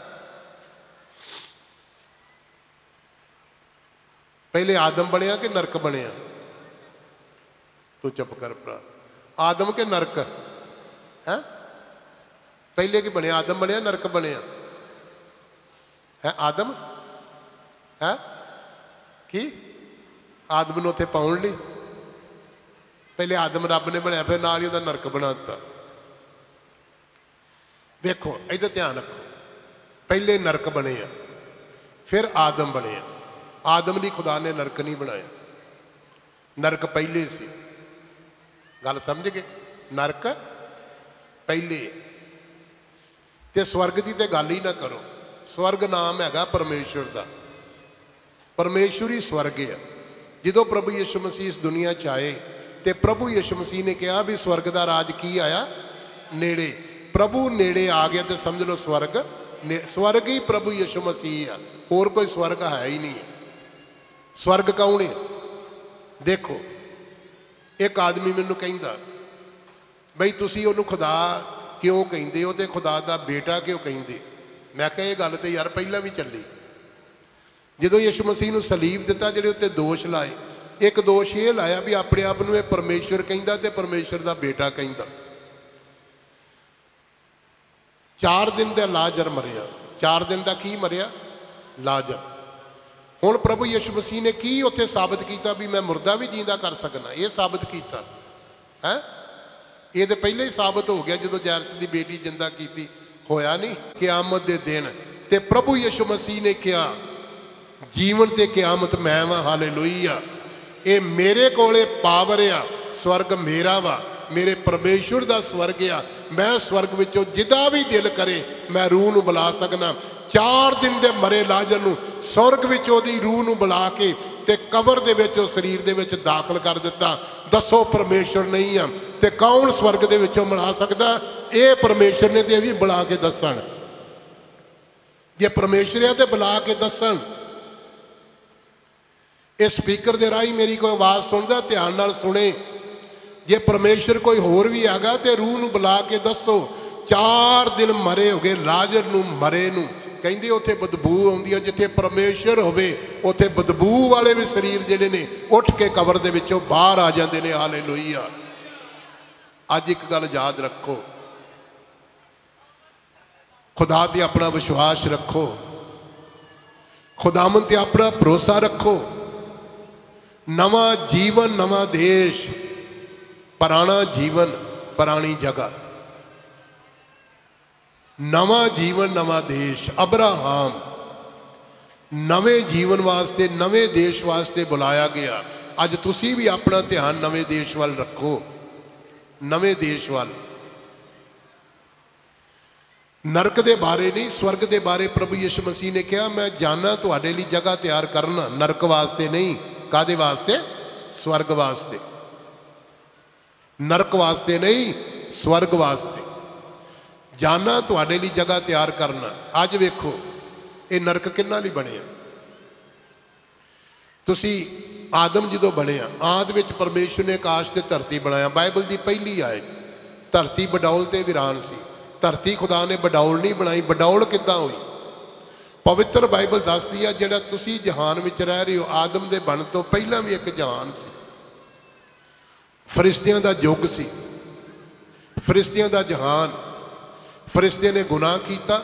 पहले आदम बनिया कि नरक बनिया? तू चुप कर भरा। आदम के नरक है? पहले की बनिया? आदम बनिया नरक बनिया? है आदम है कि आदम नूं उत्थे पाउण लई पहले आदम रब ने बनाया, फिर नाल ही उहदा नरक बना दिता। देखो इधर ध्यान रखो, पहले नरक बने आ, फिर आदम बने आ। आदम लई खुदा ने नरक नहीं बनाया, नरक पहले सी। गल समझ गए? नरक पहले ते स्वर्ग की तो गल ही ना करो। स्वर्ग नाम हैगा परमेश्वर का, परमेश्वर ही स्वर्ग है। जो प्रभु यीशु मसीह इस दुनिया च आए तो प्रभु यीशु मसीह ने कहा भी स्वर्ग का राज की आया नेड़े। प्रभु नेड़े आ गया तो समझ लो स्वर्ग स्वर्ग ही प्रभु यीशु मसीह है, और कोई स्वर्ग है ही नहीं है। स्वर्ग कौन है? देखो एक आदमी मैनू कहता बई तुसी उहनूं खुदा क्यों कहते हो, तो खुदा का बेटा क्यों कहते? मैं कहा यह गल तो यार पहला भी चली। जो यीशु मसीह नूं सलीब दिता, जिहड़े उत्ते दोष लाए, एक दोष ये लाया भी अपने आप नूं परमेश्वर कहंदा ते परमेश्वर का बेटा कहंदा। 4 दिन का लाजर मरिया, 4 दिन का की मरिया? लाजर। हुण प्रभु यीशु मसीह ने की उत्थे साबित किया भी मैं मुर्दा भी जींदा कर सकना? ये साबित किया है? ये तो पहले ही साबित हो गया जो जैरस की बेटी जिंदा की होया नहीं। क़यामत के दिन ते प्रभु यीशु मसीह ने कहा जीवन ते क़यामत मैं वा। हालेलुया। ये मेरे कोले पावर आ, स्वर्ग मेरा वा, मेरे परमेश्वर का स्वर्ग आ। मैं स्वर्ग विचों जिदा भी दिल करे मैं रूह नूं बुला सकना। 4 दिन के मरे लाजर नूं स्वर्ग विचों दी रूह नूं बुला के ते कबर दे विचों शरीर दे विच दाखल कर दिता। दसो परमेश्वर नहीं आ ते कौन स्वर्ग दे विचों बुला सकदा? ये परमेश्वर ने तो भी बुला के दसन। जे परमेश्वर है तो बुला के दसन। इस स्पीकर के राही मेरी कोई आवाज़ सुनता ध्यान नाल सुने। जे परमेश्वर कोई होर भी आगा तो रूह नूं बुला के दसो। 4 दिन मरे हो गए लाजर नूं मरे नूं, कहंदे उत्थे बदबू आउंदी है। जिथे परमेश्वर होवे उत्थे बदबू वाले भी शरीर जिहड़े ने उठ के कबर दे विचों बाहर आ जांदे ने। हालेलुया। अज एक गल याद रखो, खुदा ते अपना विश्वास रखो, खुदावन ते अपना भरोसा रखो। नवा जीवन नवा देश, पुराना जीवन पुरानी जगह। नवा जीवन नवा देश। अब्राहम नवे जीवन वास्ते नवे देश वास्ते बुलाया गया। अज तुसी भी अपना ध्यान नवे देश वाल रखो, नवे देश वाल। नरक के बारे नहीं, स्वर्ग के बारे प्रभु यीशु मसीह ने कहा मैं जाना तुहाडे लई जगह तैयार करना। नरक वास्ते नहीं, कादे वास्ते? स्वर्ग वास्ते। नरक वास्ते नहीं, स्वर्ग वास्ते जाना तुहाडे लई जगह तैयार करना। अज वेखो ये नरक किन्ना लई बनिया। तुसी आदम जो बनिया, आद विच परमेश्वर ने आकाश ते धरती बनाया। बाइबल की पहली आए धरती बडौल ते वीरान सी। धरती खुदा ने बडौल नहीं बनाई। बडौल किद्दां हुई? पवित्र बाइबल दसदी है जिहड़ा तुसी जहान विच रह रहे हो, आदम दे बन तो पहला भी एक जहान सी। फरिश्तियां दा युग सी, फरिश्तियां दा जहान। फरिश्ते ने गुनाह किया,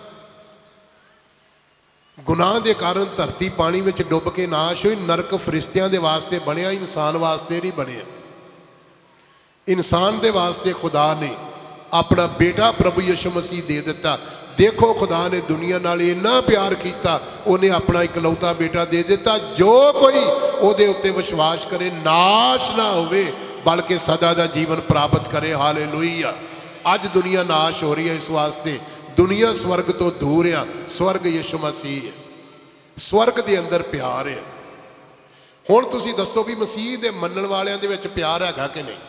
गुनाह के कारण धरती पानी में डुब के नाश हुई। नरक फरिश्तियां दे वास्ते बनया, इंसान वास्ते नहीं बनया। इंसान दे वास्ते खुदा ने अपना बेटा प्रभु यीशु मसीह दे दिता। देखो खुदा ने दुनिया नाल इन्ना प्यार किया, उन्हें अपना इकलौता बेटा दे दिता। जो कोई उहदे उत्ते विश्वास करे नाश ना होवे बल्कि सदा दा जीवन प्राप्त करे। हालेलुया। अज दुनिया नाश हो रही है, इस वास्ते दुनिया स्वर्ग तो दूर है। स्वर्ग यीशु मसीह है, स्वर्ग के अंदर प्यार है। हुण तुसीं दसो भी मसीह दे मनण वालियां दे विच प्यार हैगा कि नहीं?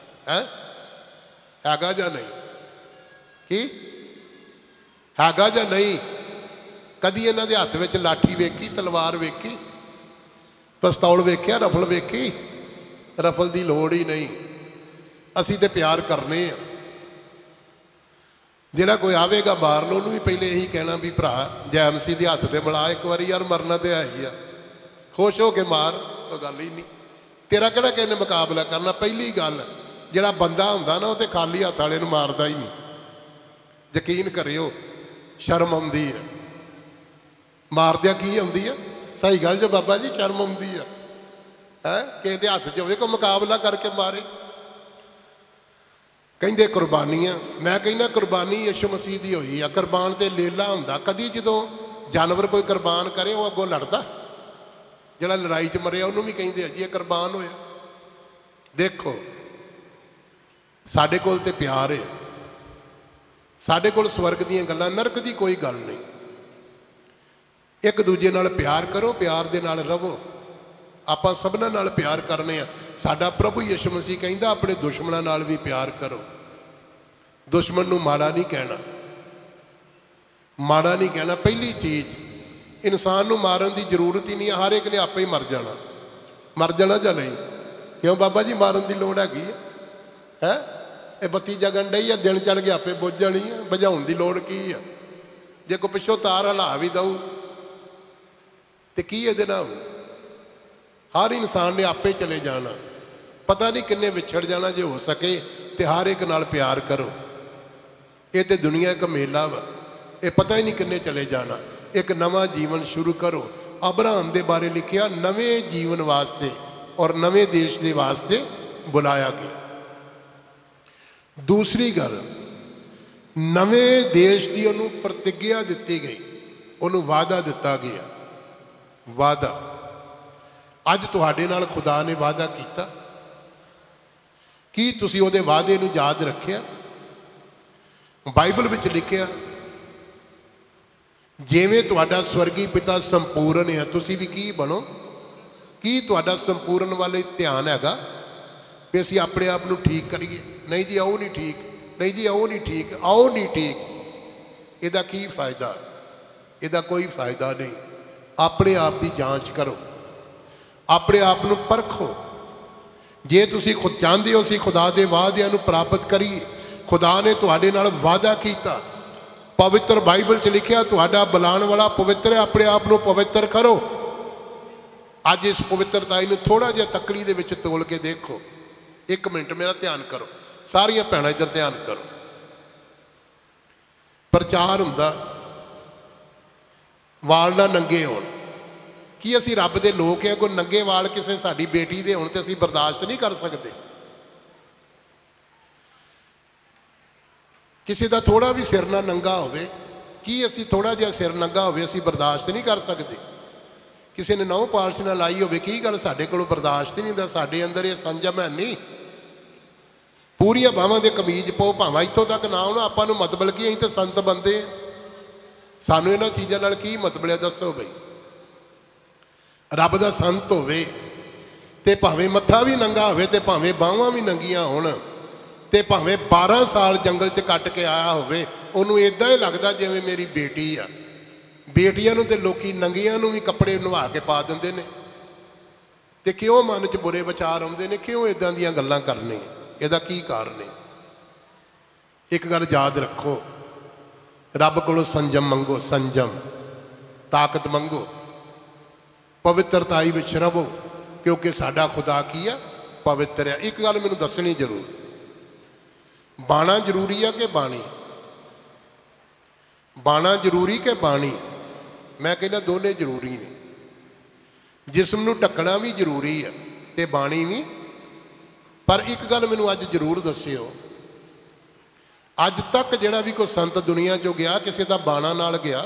हैगा जां नहीं? की हैगा जां नहीं? कदी इन्हां दे हत्थ विच लाठी वेखी, तलवार वेखी? पिस्तौल वेख्या रफल वेखी रफल की लोड़ ही नहीं असी तो प्यार करने आ जिहड़ा कोई आवेगा मार लो उन्होंने भी पहले यही कहना भी भरा जै मसीह के हथ से मिला एक बार यार मरना तो है ही आ खुश हो के मार कोई गल ही नहीं तेरा किहड़ा किसी ने मुकाबला करना पहली गल जिहड़ा बंदा हुंदा ना वो तो खाली हथ वाले नूं मारदा ही नहीं यकीन करियो शर्म आउंदी है मारदिया की आउंदी है सही गल जो बाबा जी शर्म आउंदी है किसी के हथ च होवे कोई मुकाबला करके मारे कहते कुरबानियां मैं कहना कुरबानी यीशु मसीह की हुई है कुरबान तो लेला हुंदा कदी जो जानवर कोई कुरबान करे वो अगों लड़दा जिहड़ा लड़ाई च मरिया उन्होंने भी कहते जी ये कुरबान होया देखो साडे कोल ते प्यार है साडे कोल स्वर्ग दीयां गल्लां नरक की कोई गल नहीं एक दूजे नाल प्यार करो प्यार दे नाल रवो आपां सबना नाल प्यार करने आ साडा प्रभु यीशु मसीह कहंदा अपने दुश्मनां नाल भी प्यार करो दुश्मन नूं माड़ा नहीं कहना माड़ा नहीं कहना पहली चीज़ इंसान नूं मारन की जरूरत ही नहीं हर एक ने आपे ही मर जाना जां नहीं क्यों बाबा जी मारन की लोड़ हैगी है ये बत्ती जगन डई है दिन चढ़ के आपे बुझ जानी है बुझाउण की लोड़ की है जे कोई पिछों तार हिला भी दऊ तो की ये नाल हर इंसान ने आपे चले जाना पता नहीं किन्ने विछड़ जाना जे हो सके तो हर एक नाल प्यार करो ये तो दुनिया एक मेला वा ये पता ही नहीं किन्ने चले जाना एक नवा जीवन शुरू करो अब्राहम के बारे लिखिया नवे जीवन वास्ते और नवे देश के वास्ते बुलाया गया दूसरी गल नवे देश की उन्होंने प्रतिज्ञा दी गई उन्होंने वादा दिता गया वादा अज तुहाडे नाल खुदा ने वादा किया की तुसीं उहदे वादे नूं याद रखिया बाइबल विच लिखिया जिवें तुहाडा स्वर्गी पिता संपूर्ण है तुसीं भी की बनो की तुहाडा संपूर्ण वाले ध्यान हैगा भी असीं अपने आप नूं ठीक करिए नहीं जी आओ नहीं ठीक नहीं जी आओ नहीं ठीक आओ नहीं ठीक इहदा की फायदा इहदा कोई फायदा नहीं अपने आप की जांच करो अपने आप नूं परखो जे तुसीं खुद चाहते हो असीं खुदा दे वादियां नूं प्राप्त करिए खुदा ने तुहाडे नाल वादा कीता पवित्र बाइबल च लिखिया तुहाडा बुलाण वाला पवित्र है अपने आप नूं पवित्र करो अज इस पवित्रताई नूं थोड़ा जिहा तकड़ी दे विच तोल के देखो एक मिनट मेरा ध्यान करो सारियां भैणां इधर ध्यान करो प्रचार हुंदा वाल ना नंगे होण कि असीं रब दे लोक हैं कोई नंगे वाल किसी साडी बेटी दे होण ते असीं बर्दाश्त नहीं कर सकते किसी का थोड़ा भी सिर ना नंगा होवे कि असीं थोड़ा जिहा सिर नंगा होवे असीं बर्दाश्त नहीं कर सकते किसी ने नौ पालिश ना लाई होवे की गल साडे कोलों बर्दाश्त नहीं हुंदा साडे अंदर ये संजम है नहीं पूरियां बाहां दे कमीज पाओ भावें इत्थों तक ना होना आपां नूं मतलब कि असीं तो संत बंदे सानूं इन्हां चीज़ां नाल की मतलब है दसो बई रब दा संत होवे ते भावें मत्था भी नंगा होवे ते भावें बाहां भी नंगियां होण ते भावें 12 साल जंगल च कट के आया होवे उहनूं इदां ही लगदा जिवें मेरी बेटी आ बेटियां नूं ते लोकी नंगियां नूं भी कपड़े नवा के पा दिंदे ने ते क्यों मन च बुरे विचार आउंदे ने क्यों इदां दीयां गल्लां करने इहदा की कारण है एक गल याद रखो रब कोलों संजम मंगो संजम ताकत मंगो पवित्रताई विच रवो क्योंकि साडा खुदा की है पवित्र है एक गल मैनूं दसणी जरूर बाणा जरूरी है कि बाणी बाणा जरूरी कि बाणी मैं कहना दोने जरूरी ने जिस्म नूं ढकना भी जरूरी है ते बाणी भी पर एक गल मैनूं अज जरूर दस्सिओ अज तक जिहड़ा भी कोई संत दुनिया चों गया किसी का बाणा नाल गया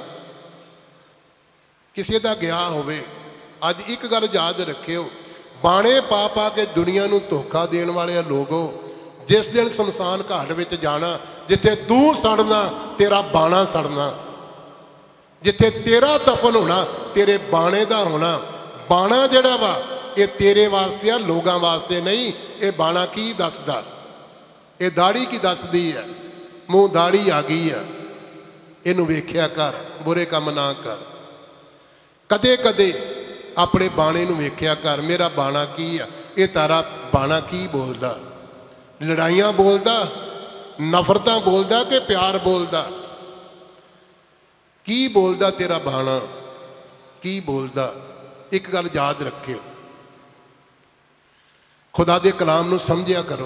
किसी का गया होवे अज एक गल याद रखियो बाणे पा पा के दुनिया नूं धोखा देण वाले लोगो जिस दिन शमशान घाट में जाना जिथे तू सड़ना तेरा बाणा सड़ना जिथे तेरा दफन होना तेरे बाणे का होना बाणा जिहड़ा वा ये तेरे वास्ते आ लोगों वास्ते नहीं ये बाणा की दसदा ये दाड़ी की दसदी है मूँह दाड़ी आ गई है इनू वेख्या कर बुरे काम ना कर कदे कदे अपने बाणे नूं वेख्या कर, मेरा बाणा की आ, ये तारा बाणा की बोलदा, लड़ाइयां बोलदा, नफरतां बोलदा कि प्यार बोलदा, की बोलदा तेरा बाणा, की बोलदा। एक गल याद रखियो, खुदा दे कलाम नूं समझिया करो।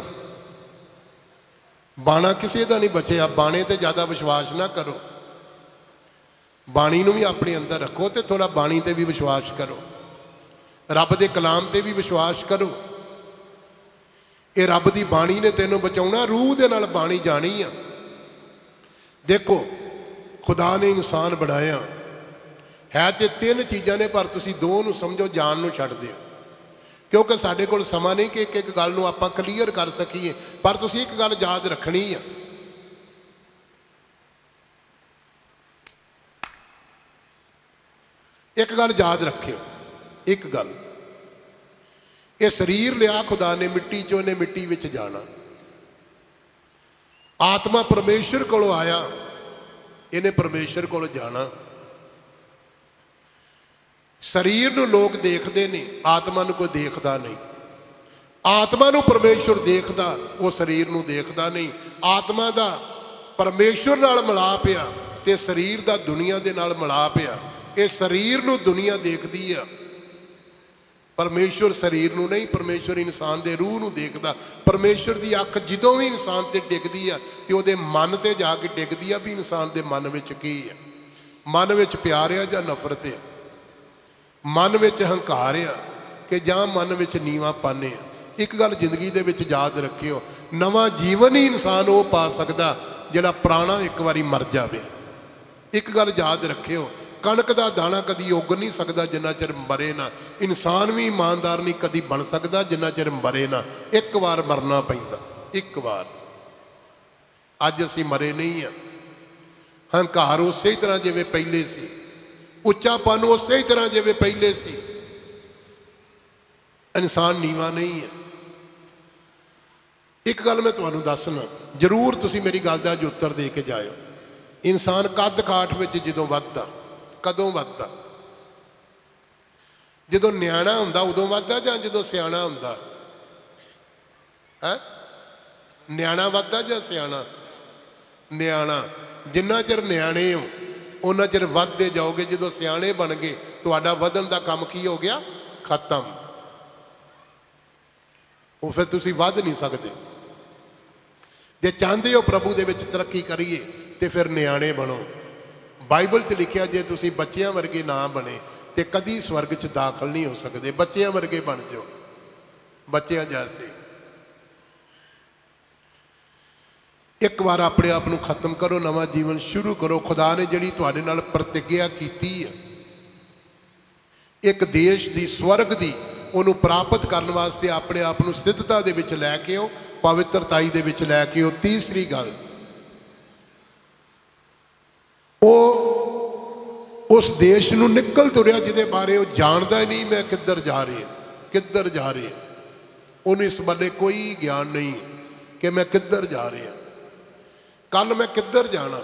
बाणा किसी का नहीं बचिया, बाणे ते ज़्यादा विश्वास ना करो, बाणी नूं भी अपने अंदर रखो तो थोड़ा बाणी ते भी विश्वास करो, रब दे कलाम ते भी विश्वास करो। ये रब दी बाणी ने तेनों बचाउणा, रूह दे नाल बाणी जानी आ। देखो खुदा ने इंसान बनाया है तो तीन चीज़ां ने, पर तुसीं दो नूं समझो, जान नूं छड्ड दिओ, क्योंकि साडे कोल समा नहीं कि एक एक गल नूं आपां क्लीयर कर सकीए। पर तुसीं एक गल याद रखनी है, एक गल याद रखियो, एक गल, ये शरीर लिया खुदा ने मिट्टी चों, ने मिट्टी विच जाना। आत्मा परमेश्वर कोलों आया, इन्हें परमेश्वर कोलों जाना। शरीर नूं लोग देखते नहीं, आत्मा नूं कोई देखता नहीं। आत्मा नूं परमेश्वर देखदा, वो शरीर नूं देखदा नहीं। आत्मा दा परमेश्वर नाल मिलाप आ ते शरीर दा दुनिया दे नाल मिलाप आ। ये शरीर नूं दुनिया देखदी आ, परमेश्वर शरीर नूं नहीं। परमेश्वर इंसान दे रूह नूं देखदा। परमेश्वर दी अख जदों भी इंसान ते डिगदी आ ते ओहदे मन ते जाके डिगदी आ भी इंसान दे मन विच की है, मन विच प्यार आ जां नफरत है, मन विच हंकार आ कि जां मन विच नीवांपन है। एक गल जिंदगी दे विच याद रखियो, नवां जीवन ही इंसान वो पा सकदा जिहड़ा पुराना एक बारी मर जावे। एक गल याद रखियो, कणक का दाना कदी उग नहीं सकता जिन्ना चिर मरे ना। इंसान भी ईमानदार नहीं कदी बन सकता जिन्ना चिर मरे ना। एक बार मरना पैंदा, एक बार। अज असीं मरे नहीं हाँ। हंकार उस ही तरह जिवें पहले सी, उच्चापन उस ही तरह जिवें पहले सी। इंसान नीवा नहीं है। एक गल मैं तुहानूं दसना, जरूर तुसीं मेरी गल दा अज उत्तर दे के जाओ। इंसान कद काठ विच जदों वधदा, कदों वधदा? जदों न्याणा हुंदा उदों वधदा जां जदों सियाणा हुंदा? है न्याणा वधदा जां सियाणा? न्याणा। जिन्ना चिर न्याणे हो उन्ना चिर वधदे जाओगे। जदों सियाणे बन गए तुहाडा वधन दा काम की हो गया? खत्म। वो फिर तुसीं वध नहीं सकदे। जे चाहते हो प्रभु दे विच तरक्की करिए तो फिर न्याणे बनो। बाइबल च लिखिया जे तुसीं बच्चियां वर्गे ना बने तो कदी स्वर्ग च दाखल नहीं हो सकते। बच्चियां वर्गे बन जाओ, बच्चियां जैसे। एक बार अपने आप को खत्म करो, नवा जीवन शुरू करो। खुदा ने जिहड़ी तुहाडे नाल प्रतिज्ञा कीती है, एक देश दी, स्वर्ग दी, उन्होंने प्राप्त करने वास्ते अपने आप को सिद्धता दे विच लैके आओ, पवित्रताई दे विच लैके आओ। तीसरी गल, उस देश नूं निकल तुरिया जिहदे बारे वो जानता ही नहीं मैं किधर जा रही हूँ, किधर जा रही हूँ। उन्हें इस बारे कोई ज्ञान नहीं कि मैं किधर जा रहा, कल मैं किधर जाना।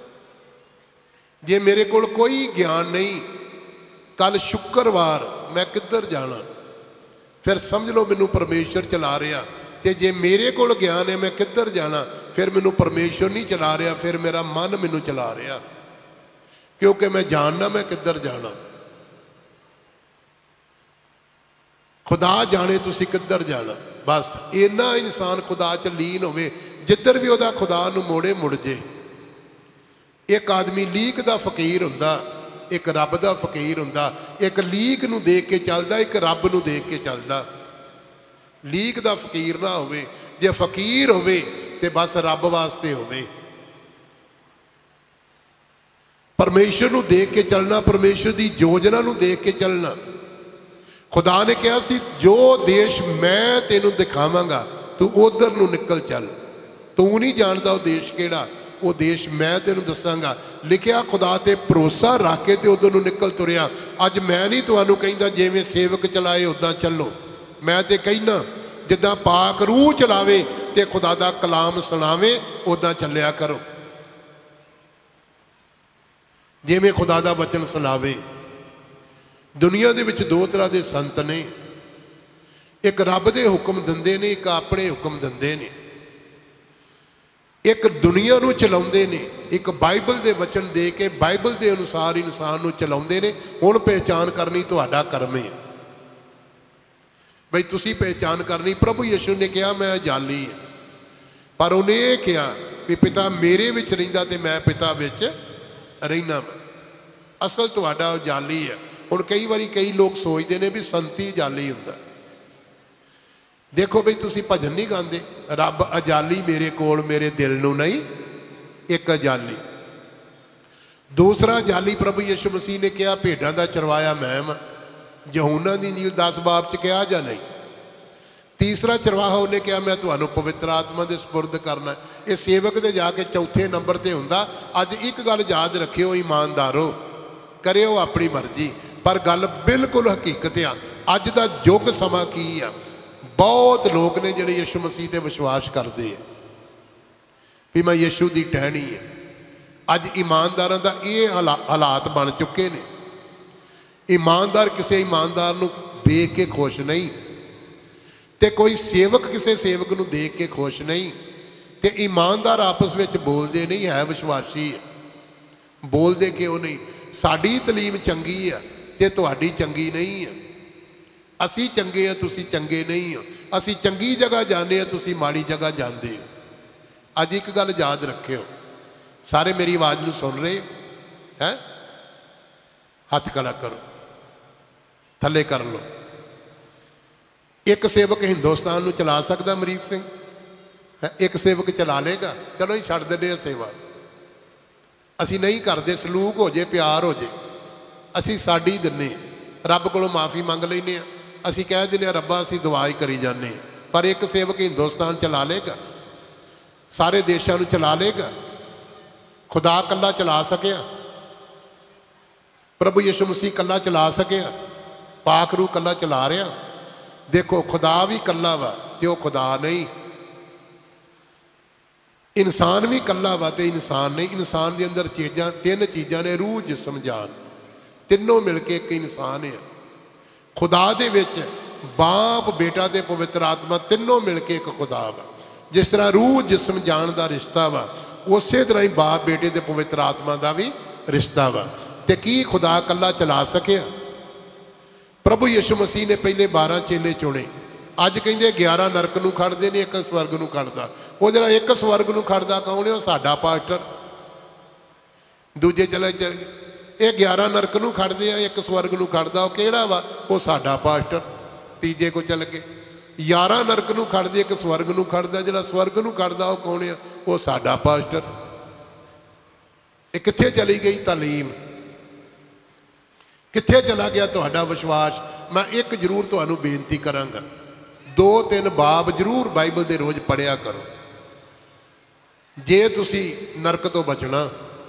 जे मेरे कोल कोई ज्ञान नहीं, कल शुक्रवार मैं किधर जाना, फिर समझ लो मैनू परमेश्वर चला रहा। तो जे मेरे कोल ज्ञान है मैं किधर जाना, फिर मैनू परमेश्वर नहीं चला रहा, फिर मेरा मन मैनू चला रहा, क्योंकि मैं जानना मैं किधर जाना। खुदा जाने तुसी किधर जाना। बस इन्ना इंसान खुदा च लीन होवे, जिधर भी वह खुदा नूं मोड़े मुड़ जे। एक आदमी लीक दा फकीर हुंदा, एक रब दा फकीर हुंदा। एक लीक नूं देख के चलदा, एक रब नूं देख के चलदा। लीक दा फकीर ना होवे, जे फकीर होवे ते बस रब वास्ते होवे। परमेश्वर नूं देख के चलना, परमेश्वर दी योजना नूं देख के चलना। खुदा ने कहा सी जो देश मैं तेनू दिखावांगा तू उधर नूं निकल चल। तू नहीं जानता वो देश केड़ा, वो देश मैं तेनू दसांगा। लिखिया खुदा ते भरोसा रख के ते उधर नूं निकल तुरिया। अज मैं नहीं तुहानू कहंदा जिवें सेवक चलाए उदां चलो। मैं ते कहना जिद्दां पाक रूह चलावे ते खुदा दा कलाम सुनावे उदां चलिया करो। जिवें खुदा दा वचन सुनावे। दुनिया दे विच दो तरह के संत ने, एक रब दे हुक्म दिंदे ने, एक अपने हुक्म दिंदे ने। एक दुनिया नूं चलाउंदे ने, एक बाइबल दे वचन दे के बाइबल दे अनुसार इंसान नूं चलाउंदे ने। हुण पहचान करनी तुहाडा कर्म है बई, तुसीं पहचान करनी। प्रभु यीशु ने कहा मैं जाली हाँ, पर उन्हें यह कहा भी पिता मेरे विच रहिंदा ते मैं पिता विच रहिना वा। असल तुहाडा जाली है। हुण कई बारी कई लोग सोचते हैं भी संती जाली हुंदा। देखो बई तुसीं भजन नहीं गाते, रब अजाली मेरे कोल मेरे दिल नूं नहीं, एक अजाली। दूसरा जाली प्रभु यीशु मसीह ने कहा भेडां दा चरवाया मैं वां, यूहन्ना दी इंजील 10 बाब च कहा जां नहीं। तीसरा चरवाहा उन्हें कहा मैं तुहानूं पवित्र आत्मा दे सपुर्द करना। ये सेवक दे जाके चौथे नंबर ते हुंदा। अज एक गल याद रखियो ईमानदारो, करियो अपनी मर्जी, पर गल बिल्कुल हकीकत आ। अज दा युग समा की आ, बहुत लोग ने जिहड़े यीशु मसीह ते विश्वास करते हैं भी मैं यीशु की टहनी है। अज ईमानदारां दा ये हालात बन चुके ने। ईमानदार किसी ईमानदार नूं देख के खुश नहीं, ते कोई सेवक किसी सेवक नूं देख के खुश नहीं। ते ईमानदार आपस में बोलते नहीं है, विश्वासी है। बोलते क्यों नहीं? साडी तलीम चंगी है ते तुहाडी चंगी नहीं है। असी चंगे हैं, तुसी चंगे नहीं हो। असी चंगी जगह जाने हैं, तुसी माड़ी जगह जाते हो। अज एक गल याद रखियो, सारे मेरी आवाज़ नूं सुन रहे हैं? हथ खड़ा करो, थले कर लो। एक सेवक हिंदुस्तान नूं चला सकता अमरीक सिंह? एक सेवक चला लेगा? चलो ही छड्ड दिंदे सेवा, असी नहीं करते। सलूक हो जाए, प्यार हो जाए, असी साडी दिन्ने। रब कोलों माफ़ी मंग लैने आ, असी कह दिंदे रब्बा असी दुआ ही करी जाने। पर एक सेवक हिंदुस्तान चला लेगा? सारे देशों नूं चला लेगा? खुदा कल्ला चला सकिया? प्रभु यीशु मसीह कल्ला चला सकिया? पाक रूह कल्ला चला रहा? देखो खुदा भी कल्ला वा ते वो खुदा नहीं, इंसान भी कल्ला वा ते इंसान नहीं। इंसान के अंदर चीज़ां, 3 चीज़ां ने, रूह जिस्म जान, तीनों मिलके एक इंसान है। खुदा दे विच बाप बेटा ते पवित्र आत्मा तीनों मिलके एक खुदा वा। जिस तरह रूह जिस्म जान का रिश्ता वा, उस तरह ही बाप बेटे ते पवित्र आत्मा का भी रिश्ता वा। ते की खुदा कल्ला चला सकिया? प्रभु यीशु मसीह ने पहले 12 चेले चुने। अज कहिंदे 11 नरक नूं खड़दे ने, 1 स्वर्ग नूं खड़दा। वो जिहड़ा 1 स्वर्ग नूं खड़दा कौन है? वो साडा पास्टर। दूजे चले गए, ये 11 नरक नूं खड़दे आ, 1 स्वर्ग नूं खड़दा। वो किहड़ा वा? वो साडा पास्टर। तीजे को चल गए, 11 नरक नूं खड़दे, 1 स्वर्ग नूं खड़दा। जिहड़ा स्वर्ग नूं खड़दा वो कौन है? वो साडा पास्टर। ये कित्थे चली गई तालीम? कित्थे चला गया तुहाडा विश्वास? मैं एक जरूर तुहानूं बेनती करांगा, 2-3 बाब जरूर बाइबल दे रोज़ पढ़िया करो। जे तुसी नरक तो बचना,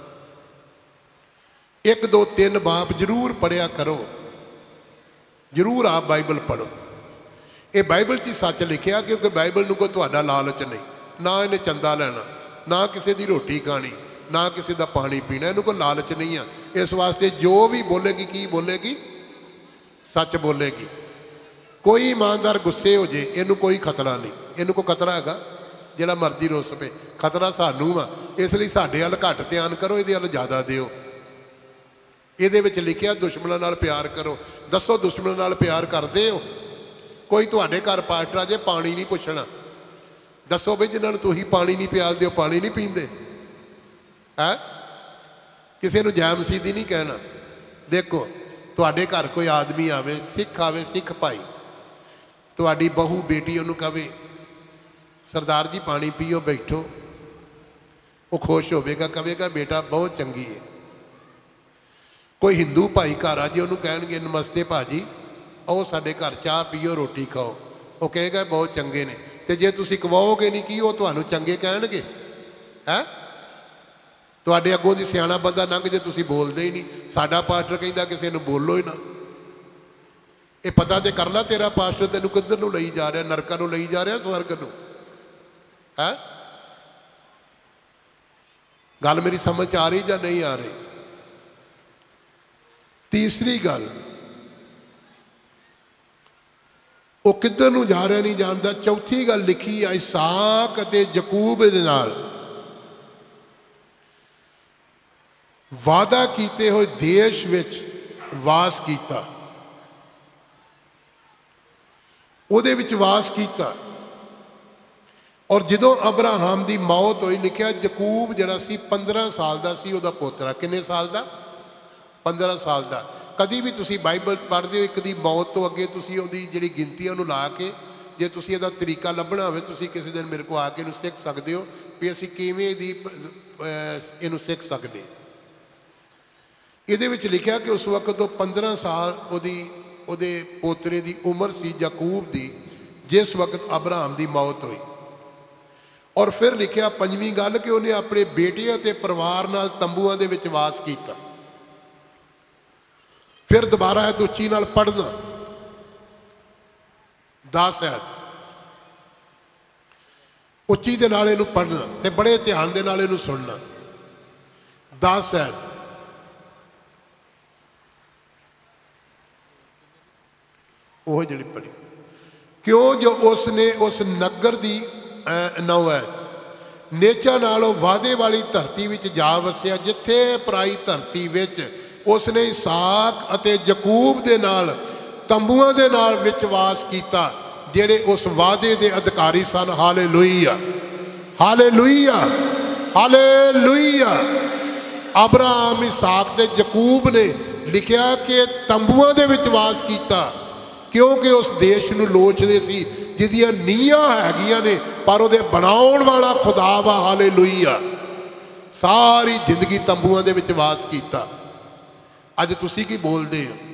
1-2-3 बाब जरूर पढ़िया करो। जरूर आप बाइबल पढ़ो। ये बाइबल च सच लिखिया, क्योंकि बाइबल नूं कोई तुहाडा लालच नहीं, ना इन्हें चंदा लेना, ना किसी की रोटी खानी, ना किसी का पानी पीना। इन्हूं कोई लालच नहीं है। इस वास्ते जो भी बोलेगी, की बोलेगी? सच बोलेगी। कोई ईमानदार गुस्से हो जाए, इनू कोई खतरा नहीं। इनू कोई खतरा हैगा? जिहड़ा मर्जी रुस पे, खतरा सानू आ। इसलिए साडे अल घट ध्यान करो, इहदे अल ज़्यादा दिओ। इहदे विच लिखिया दुश्मनां नाल प्यार करो। दसो दुश्मनां नाल प्यार करदे हो? कोई तुहाडे घर पास्टर आ जे पानी नहीं पुछना, दसो बई जिन्हां नूं तुसीं पानी नहीं पियालदे, पानी नहीं पींदे है? किसी नूं जै मसीदी नहीं कहना। देखो तुहाडे घर कोई आदमी आवे, सिख आवे, सिख भाई, तुहाडी बहू बेटी उन्होंने कहे सरदार जी पानी पीओ, बैठो, वो खुश होगा, कहेगा बेटा बहुत चंगी है। कोई हिंदू भाई घर आ जी, उन्होंने कहेंगे नमस्ते भाजी, आओ साडे घर चाह पीओ, रोटी खाओ, वो कहेगा बहुत चंगे ने। तो जे तुसीं कवाओगे नहीं कि वो तुहानूं चंगे कहणगे? है तुहाडे अगों दी सियाणा बंदा लंघ जे, तुसीं बोलदे ही नहीं। साडा पास्टर कहंदा किसी नूं बोलो ही ना। ये पता तो कर ला तेरा पास्टर तेनू किधर नूं लई जा रहा, नरकां नूं लई जा रहा, स्वर्ग नूं? है गल मेरी समझ आ रही या नहीं आ रही? तीसरी गल, ਉਹ ਕਿੱਧਰ ਨੂੰ ਜਾ ਰਿਹਾ ਨਹੀਂ ਜਾਣਦਾ। ਚੌਥੀ ਗੱਲ ਲਿਖੀ ਆ, ਇਸਾਕ ਅਤੇ ਯਕੂਬ ਦੇ ਨਾਲ ਵਾਅਦਾ ਕੀਤੇ ਹੋਏ ਦੇਸ਼ ਵਿੱਚ ਵਾਸ ਕੀਤਾ, ਉਹਦੇ ਵਿੱਚ ਵਾਸ ਕੀਤਾ। ਔਰ ਜਦੋਂ ਅਬਰਾਹਮ ਦੀ ਮੌਤ ਹੋਈ, ਲਿਖਿਆ ਯਕੂਬ ਜਿਹੜਾ ਸੀ 15 ਸਾਲ ਦਾ ਸੀ, ਉਹਦਾ ਪੋਤਰਾ। ਕਿੰਨੇ ਸਾਲ ਦਾ? 15 ਸਾਲ ਦਾ। ਕਦੀ ਵੀ ਤੁਸੀਂ ਬਾਈਬਲ ਪੜ੍ਹਦੇ ਹੋ, ਇੱਕ ਦੀ ਮੌਤ ਤੋਂ ਅੱਗੇ ਤੁਸੀਂ ਉਹਦੀ ਜਿਹੜੀ ਗਿਣਤੀ ਉਹਨੂੰ ਲਾ ਕੇ, ਜੇ ਤੁਸੀਂ ਇਹਦਾ ਤਰੀਕਾ ਲੱਭਣਾ ਹੋਵੇ, ਤੁਸੀਂ ਕਿਸੇ ਦਿਨ ਮੇਰੇ ਕੋਲ ਆ ਕੇ ਇਹਨੂੰ ਸਿੱਖ ਸਕਦੇ ਹੋ ਵੀ ਅਸੀਂ ਕਿਵੇਂ ਇਹਨੂੰ ਸਿੱਖ ਸਕਦੇ। ਇਹਦੇ ਵਿੱਚ ਲਿਖਿਆ ਕਿ ਉਸ ਵਕਤ ਤੋਂ 15 ਸਾਲ ਉਹਦੇ ਪੋਤਰੇ ਦੀ ਉਮਰ ਸੀ ਯਕੂਬ ਦੀ, ਜਿਸ ਵਕਤ ਅਬਰਾਹਮ ਦੀ ਮੌਤ ਹੋਈ। ਔਰ ਫਿਰ ਲਿਖਿਆ ਪੰਜਵੀਂ ਗੱਲ ਕਿ ਉਹਨੇ ਆਪਣੇ ਬੇਟੇ ਅਤੇ ਪਰਿਵਾਰ ਨਾਲ ਤੰਬੂਆਂ ਦੇ ਵਿੱਚ ਵਾਸ ਕੀਤਾ। ਫਿਰ ਦੁਬਾਰਾ ਹੈ ਉੱਚੀ ਨਾਲ ਪੜ੍ਹਨਾ 10 ਹੈ, ਉੱਚੀ ਦੇ ਨਾਲ ਇਹਨੂੰ ਪੜ੍ਹਨਾ ਤੇ ਬੜੇ ਧਿਆਨ ਦੇ ਨਾਲ ਇਹਨੂੰ ਸੁਣਨਾ। 10 ਹੈ, ਉਹ ਜਿਹੜੀ ਪੜ੍ਹੀ। ਕਿਉਂ ਜੋ ਉਸਨੇ ਉਸ ਨਗਰ ਦੀ ਨੌ ਹੈ ਨੇਚਾ ਨਾਲ ਉਹ ਵਾਅਦੇ ਵਾਲੀ ਧਰਤੀ ਵਿੱਚ ਜਾ ਵਸਿਆ, ਜਿੱਥੇ ਪਰਾਈ ਧਰਤੀ ਵਿੱਚ ਉਸਨੇ ਇਸਾਕ ਅਤੇ ਯਕੂਬ ਦੇ ਨਾਲ ਤੰਬੂਆਂ ਦੇ ਨਾਲ ਵਿੱਚ ਵਾਸ ਕੀਤਾ, ਜਿਹੜੇ ਉਸ ਵਾਅਦੇ ਦੇ ਅਧਿਕਾਰੀ ਸਨ। Hallelujah, hallelujah, hallelujah. ਅਬਰਾਹਮ, ਇਸਾਕ ਤੇ ਯਕੂਬ ਨੇ ਲਿਖਿਆ ਕਿ ਤੰਬੂਆਂ ਦੇ ਵਿੱਚ ਵਾਸ ਕੀਤਾ, ਕਿਉਂਕਿ ਉਸ ਦੇਸ਼ ਨੂੰ ਲੋਚਦੇ ਸੀ ਜਿਹਦੀਆਂ ਨੀਹਾਂ ਹੈਗੀਆਂ ਨੇ, ਪਰ ਉਹਦੇ ਬਣਾਉਣ ਵਾਲਾ ਖੁਦਾ ਵਾ। ਹਾਲੇਲੂਇਆ। ਸਾਰੀ ਜ਼ਿੰਦਗੀ ਤੰਬੂਆਂ ਦੇ ਵਿੱਚ ਵਾਸ ਕੀਤਾ। ਅੱਜ ਤੁਸੀਂ ਕੀ ਬੋਲਦੇ ਹੋ?